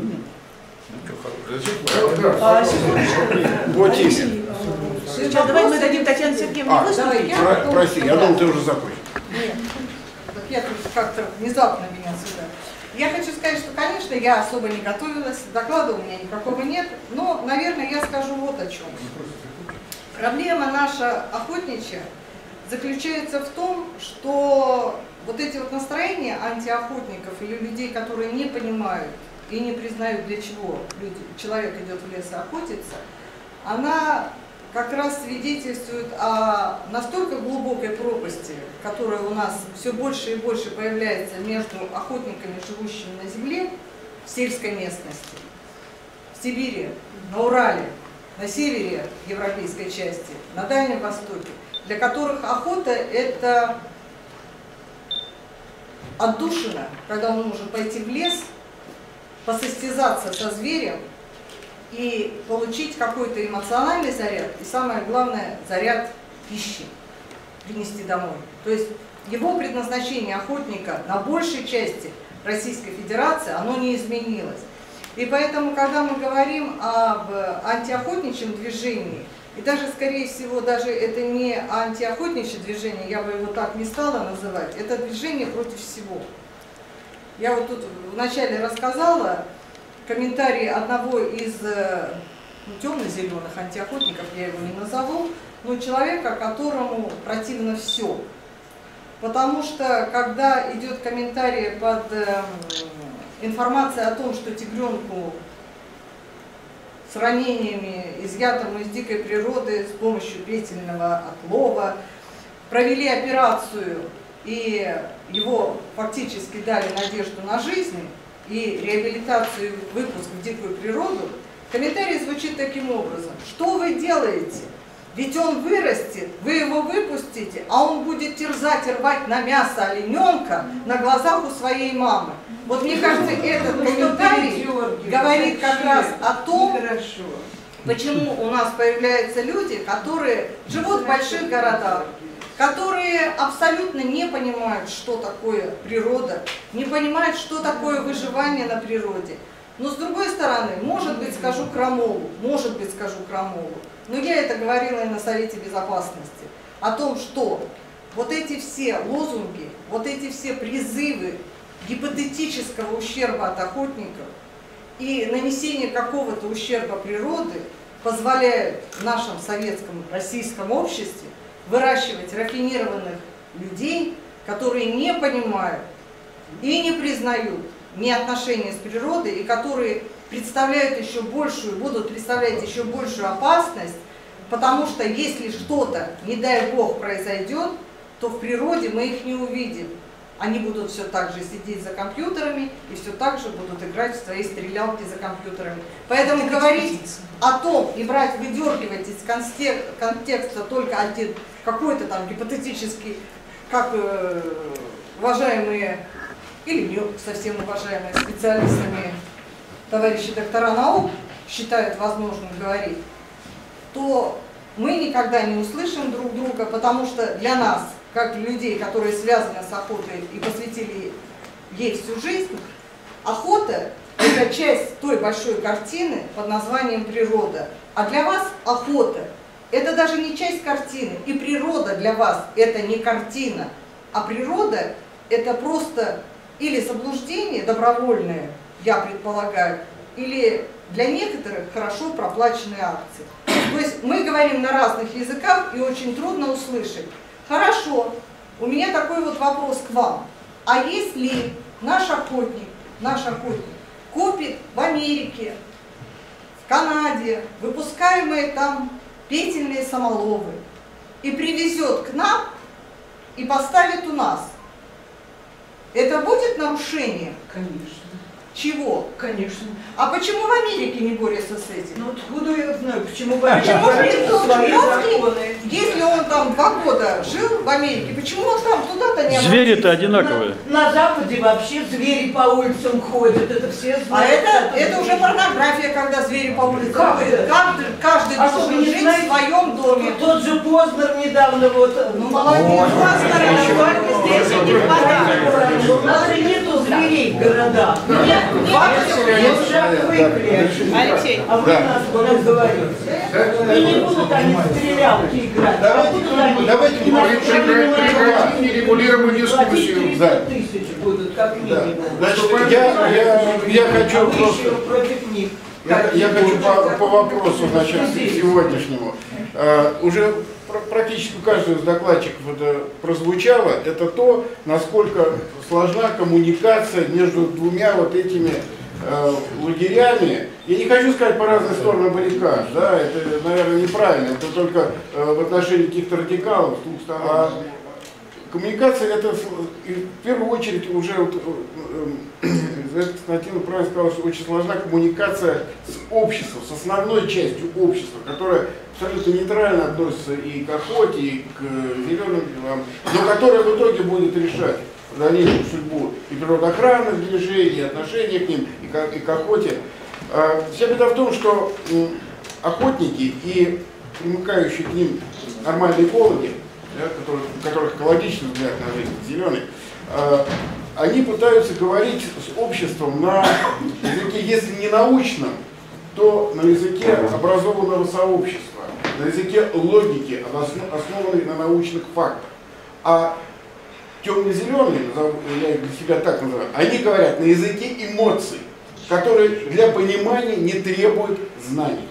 А, секундочку. Вот тесен. Сейчас давай мы дадим Татьяне Сергеевне А, выступить. я про- потом- прости, я думал, ты уже закончил. Нет, так я тут как-то внезапно меня сюда. Я хочу сказать, что, конечно, я особо не готовилась, доклада у меня никакого нет, но, наверное, я скажу вот о чем. Проблема наша охотничья заключается в том, что вот эти вот настроения антиохотников или людей, которые не понимают и не признают, для чего люди, человек идет в лес и охотится, она как раз свидетельствует о настолько глубокой пропасти, которая у нас все больше и больше появляется между охотниками, живущими на земле, в сельской местности, в Сибири, на Урале, на севере европейской части, на Дальнем Востоке, для которых охота – это отдушина, когда он может пойти в лес, посостязаться со зверем и получить какой-то эмоциональный заряд, и самое главное, заряд пищи принести домой. То есть его предназначение охотника на большей части Российской Федерации, оно не изменилось. И поэтому, когда мы говорим об антиохотничьем движении, и даже, скорее всего, даже это не антиохотничье движение, я бы его так не стала называть, это движение против всего. Я вот тут вначале рассказала комментарий одного из ну, темно-зеленых антиохотников, я его не назову, но человека, которому противно все. Потому что, когда идет комментарий под э, информацией о том, что тигренку с ранениями, изъятому из дикой природы с помощью петельного отлова, провели операцию и его фактически дали надежду на жизнь и реабилитацию, и выпуск в дикую природу, комментарий звучит таким образом: что вы делаете? Ведь он вырастет, вы его выпустите, а он будет терзать и рвать на мясо олененка на глазах у своей мамы. Вот мне кажется, этот комментарий говорит как раз о том, почему у нас появляются люди, которые живут в больших городах, которые абсолютно не понимают, что такое природа, не понимают, что такое выживание на природе. Но с другой стороны, может быть, скажу крамолу, может быть, скажу крамолу, но я это говорила и на Совете Безопасности, о том, что вот эти все лозунги, вот эти все призывы гипотетического ущерба от охотников и нанесения какого-то ущерба природы позволяют в нашем советском, российском обществе выращивать рафинированных людей, которые не понимают и не признают ни отношения с природой, и которые представляют еще большую, будут представлять еще большую опасность, потому что если что-то, не дай бог, произойдет, то в природе мы их не увидим. они будут все так же сидеть за компьютерами и все так же будут играть в свои стрелялки за компьютерами. Поэтому говорить о том и брать, выдергивать из контекста только один какой-то там гипотетический, как э, уважаемые или не совсем уважаемые специалистами товарищи доктора наук считают возможным говорить, то мы никогда не услышим друг друга, потому что для нас, как людей, которые связаны с охотой и посвятили ей всю жизнь, охота – это часть той большой картины под названием «Природа». А для вас охота – это даже не часть картины, и природа для вас – это не картина, а природа – это просто или заблуждение добровольное, я предполагаю, или для некоторых хорошо проплаченные акции. То есть мы говорим на разных языках и очень трудно услышать. Хорошо, у меня такой вот вопрос к вам. А если наш охотник, наш охотник купит в Америке, в Канаде выпускаемые там петельные самоловы и привезет к нам и поставит у нас, это будет нарушение? Конечно. Чего? Конечно. А почему в Америке не борются с этим? Ну откуда я знаю, почему в Почему Америке свои законы? если он там два года жил в Америке, почему он там туда-то не обратился? Звери-то одинаковые. На, на Западе вообще звери по улицам ходят, это все знают. А это, это уже порнография, когда звери по улицам Как ходят. это? Каждый, каждый А что, должен вы не жить знаете? в своем доме. Тот же Познер недавно вот... Ну, молодец, Познер, только здесь и не хватает. У нас и нету зверей в городах. Нет, Факт, я уже привыкли. Алексей. А вы нас будете говорить. И не будут они в стрелялки играть. А будут они... Давайте мы прекратим нерегулируемую дискуссию. триста тысяч будут, как минимум. Значит, я, я, я хочу А вы еще просто... против них. Я, я хочу по, по вопросу, значит, сегодняшнему. А, уже пр практически у каждого из докладчиков это прозвучало. Это то, насколько сложна коммуникация между двумя вот этими э, лагерями. Я не хочу сказать по разные стороны баррикад, да, это, наверное, неправильно. Это только э, в отношении каких-то радикалов с двух сторон. А коммуникация это в первую очередь уже вот, Константин правильно сказал, что очень сложна коммуникация с обществом, с основной частью общества, которая абсолютно нейтрально относится и к охоте, и к зеленым делам, но которая в итоге будет решать дальнейшую судьбу и природоохранных движений, и отношения к ним, и к, и к охоте. Вся беда в том, что охотники и примыкающие к ним нормальные экологи, да, которых, у которых экологичный взгляд на жизнь, зеленый, э, они пытаются говорить с обществом на языке, если не научном, то на языке образованного сообщества, на языке логики, основанной на научных фактах. А темно-зеленые, я их для себя так называю, они говорят на языке эмоций, которые для понимания не требуют знаний.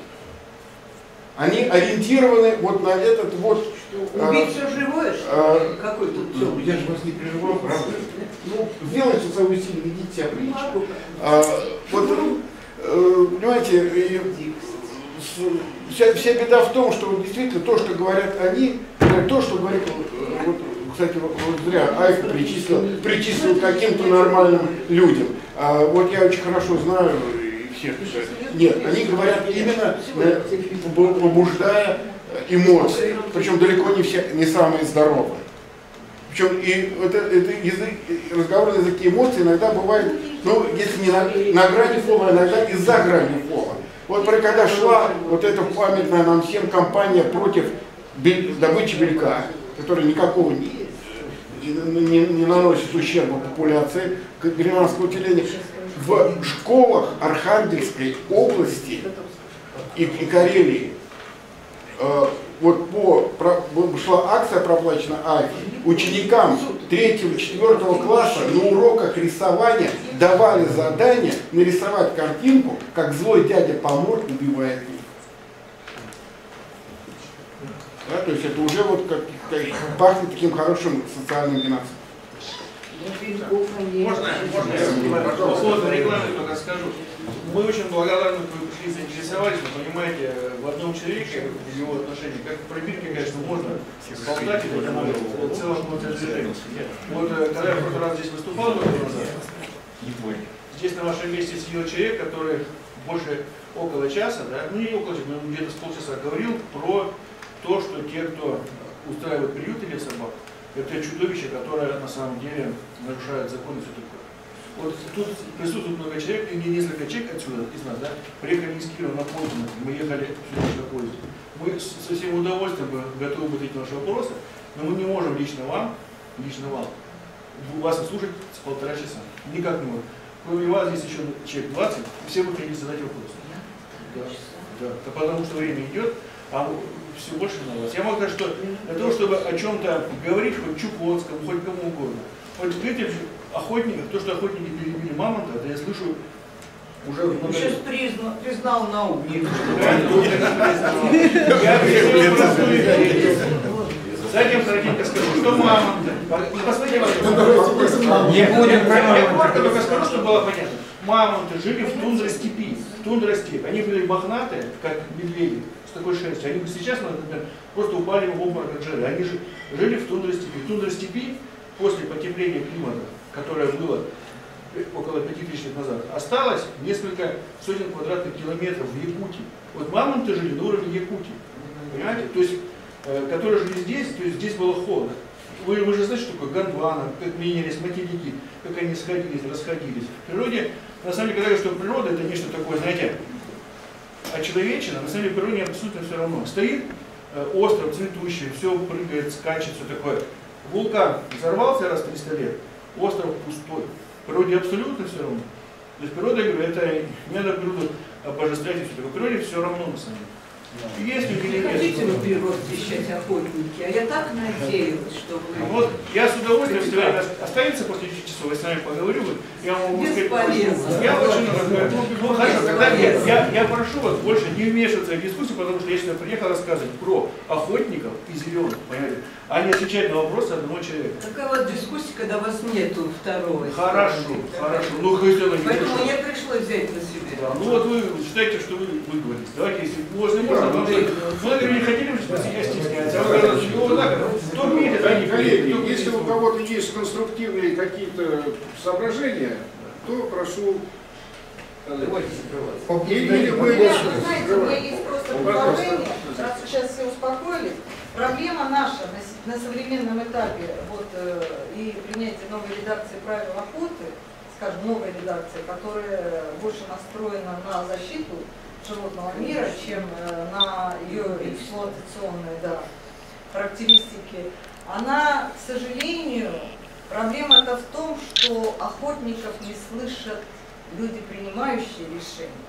Они ориентированы вот на этот вот... Убить все живое, что ли? Какой тут Ну, я же вас не прерывал, правда? Ну, сделайте свои усилия, ведите себя прилично. А, вот, э, понимаете, и, с, вся, вся беда в том, что действительно то, что говорят они, то, что говорит, вот, кстати, вот зря Айка причислил, причислил к каким-то нормальным людям. А, вот я очень хорошо знаю и всех. Нет, они говорят именно побуждая эмоции, причем далеко не все, не самые здоровые. Причем и это, это язык, разговор на языке эмоций иногда бывает, ну, если не на, на грани фола, иногда и за гранью фола. Вот когда шла вот эта памятная нам всем кампания против бель, добычи белька, которая никакого не, не, не наносит ущерба популяции гренландского тюленя, в школах Архангельской области и, и Карелии э, вот по, про, шла акция проплачена Альфа. Ученикам третьего-четвёртого класса на уроках рисования давали задание нарисовать картинку, как злой дядя Помор убивает их. Да, то есть это уже вот как, как, пахнет таким хорошим социальным геноцидом. Можно, можно я по поводу рекламы только скажу. Мы очень благодарны, что вы пришли, заинтересовались, вы понимаете, в одном человеке, в его отношении, как в пробирке, конечно, можно болтать, и в целом будет движение. Вот когда я в прошлый раз здесь выступал, здесь на вашем месте сидел человек, который больше около часа, да, ну не около часа, но где-то с полчаса говорил про то, что те, кто устраивает приюты для собак, это чудовище, которое на самом деле нарушает закон и все такое. Вот тут присутствует много человек, и не несколько человек отсюда, из нас, да, приехали из Киева на поезде, мы ехали сюда на поезде. Мы со всем удовольствием готовы ответить на ваши вопросы, но мы не можем лично вам, лично вам, вас слушать с полтора часа. Никак не можем. Кроме вас здесь еще человек двадцать, все вы хотите задать вопросы. Да, да. Да, потому что время идет, а все больше на вас. Я могу сказать, что для того, чтобы о чем-то говорить, хоть Чукотском, хоть кому угодно, хоть этим охотникам, то, что охотники перебили мамонта, это я слышу уже много лет. Сейчас признал, признал науку. Нет, я признал простую идею. Затем коротенько скажу, что мамонты. Посмотрите, не будем коротко, только скажу, чтобы было понятно. Мамонты жили в тундре-степи. Тундра-степь. Они были мохнатые, как медведи, с такой шерстью. Они бы сейчас, например, просто упали в обморок от жары. Они жили в тундре-степи. В тундре-степи после потепления климата, которое было около пяти тысяч лет назад, осталось несколько сотен квадратных километров в Якутии. Вот мамонты жили на уровне Якутии. Понимаете? То есть, э, которые жили здесь, то есть здесь было холодно. Вы, вы же знаете, что такое Гондвана, как менялись материки, как они сходились, расходились. В природе, на самом деле, когда я говорю, что природа это нечто такое, знаете, а человечина, на самом деле, природе абсолютно все равно. Стоит э, остров цветущий, все прыгает, скачет, все такое. Вулкан взорвался раз в триста лет, остров пустой. Природе абсолютно все равно. То есть природа, я говорю, это не надо природу обожествлять и все такое. Природе все равно на самом деле. Есть или нет? Хотите вы природу защищать охотники, а я так надеялась, что вы... Вот я с удовольствием, если вы останется после девяти часов, я с вами поговорю, я вам могу сказать... Бесполезно. Я очень рад. Ну хорошо, тогда я, я, я прошу вас больше не вмешиваться в дискуссию, потому что я сюда приехал рассказывать про охотников и зеленых, понимаете, а не отвечать на вопросы одного человека. Такая вот дискуссия, когда вас нету второго. Хорошо, хорошо. Ну, Христина, не Поэтому мне пришлось взять на себя. Да, ну вот вы считаете, что вы выговоритесь. Давайте, если можно, можно, потому что многие не хотели бы спросить, я стесняюсь. А вы говорите, ну вот так, кто умеет, они коллеги, если у кого-то есть конструктивные какие-то соображения, то прошу... Давайте закрываться. Или вы... Знаете, у меня есть просто предложение, раз сейчас все успокоились. Проблема наша на, на современном этапе вот, э, и принятие новой редакции правил охоты, скажем, новой редакции, которая больше настроена на защиту животного мира, чем э, на ее эксплуатационные да, характеристики, она, к сожалению, проблема-то в том, что охотников не слышат люди, принимающие решения.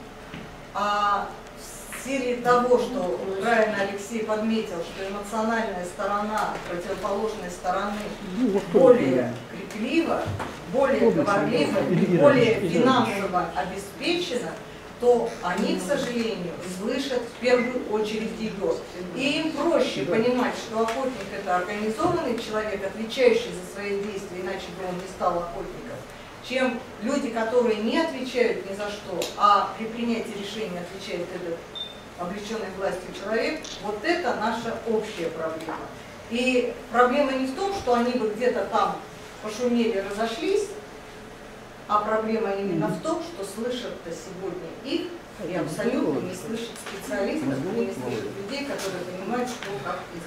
А в силе того, что правильно Алексей подметил, что эмоциональная сторона противоположной стороны более криклива, более говорлива и более финансово обеспечена, то они, к сожалению, слышат в первую очередь ее. И им проще понимать, что охотник – это организованный человек, отвечающий за свои действия, иначе бы он не стал охотником, чем люди, которые не отвечают ни за что, а при принятии решения отвечает этот облеченный властью человек. Вот это наша общая проблема. И проблема не в том, что они бы где-то там пошумели, разошлись, а проблема именно в том, что слышат-то сегодня их и абсолютно не слышат специалистов, и не слышат людей, которые понимают, что, как и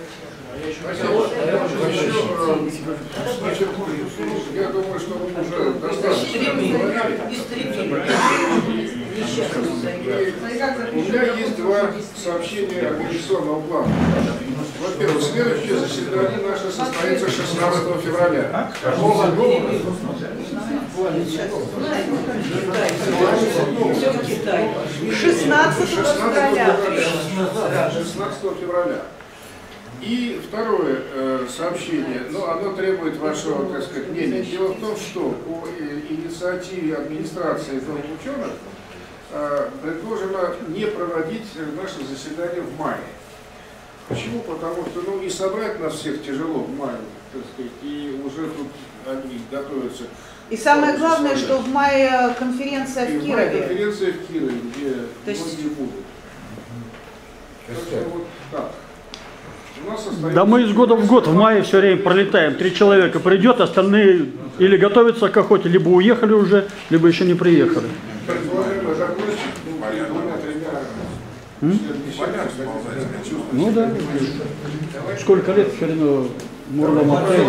зачем. Я думаю, что мы уже достаточно. У меня есть два сообщения организационного плана. Во-первых, следующее заседание наше состоится шестнадцатого февраля. шестнадцатого февраля. И второе э, сообщение, но оно требует вашего, так сказать, мнения. Дело в том, что по э, инициативе администрации Дома ученых э, предложено не проводить наше заседание в мае. Почему? Потому что ну, и собрать нас всех тяжело в мае, так сказать, и уже тут они готовятся к И самое главное, что в мае конференция И в в мае Кирове. конференция в Кирове, где То есть- многие будут. Так что вот так. У нас остается... Да мы из года в год в мае все время пролетаем. Три человека придет, остальные или готовятся к охоте, либо уехали уже, либо еще не приехали. Предполагаемый закончик, ну, двумя-тремя... М? Ну да. Сколько лет все равно можно мотать.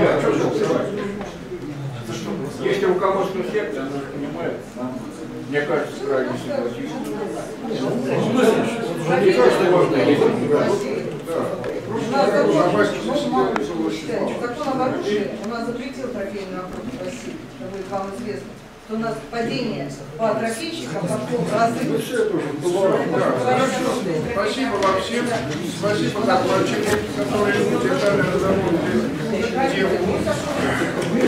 Если руководство секты, оно же понимает, нам, мне кажется, крайне симпатично. Мне кажется, важно. У нас закон об оружии у нас запретил трофейную охоту в России, это будет вам известно, что у нас падение по трофейщикам пошло в разы. Спасибо вам всем. Спасибо докладчику, который детально разработали тему.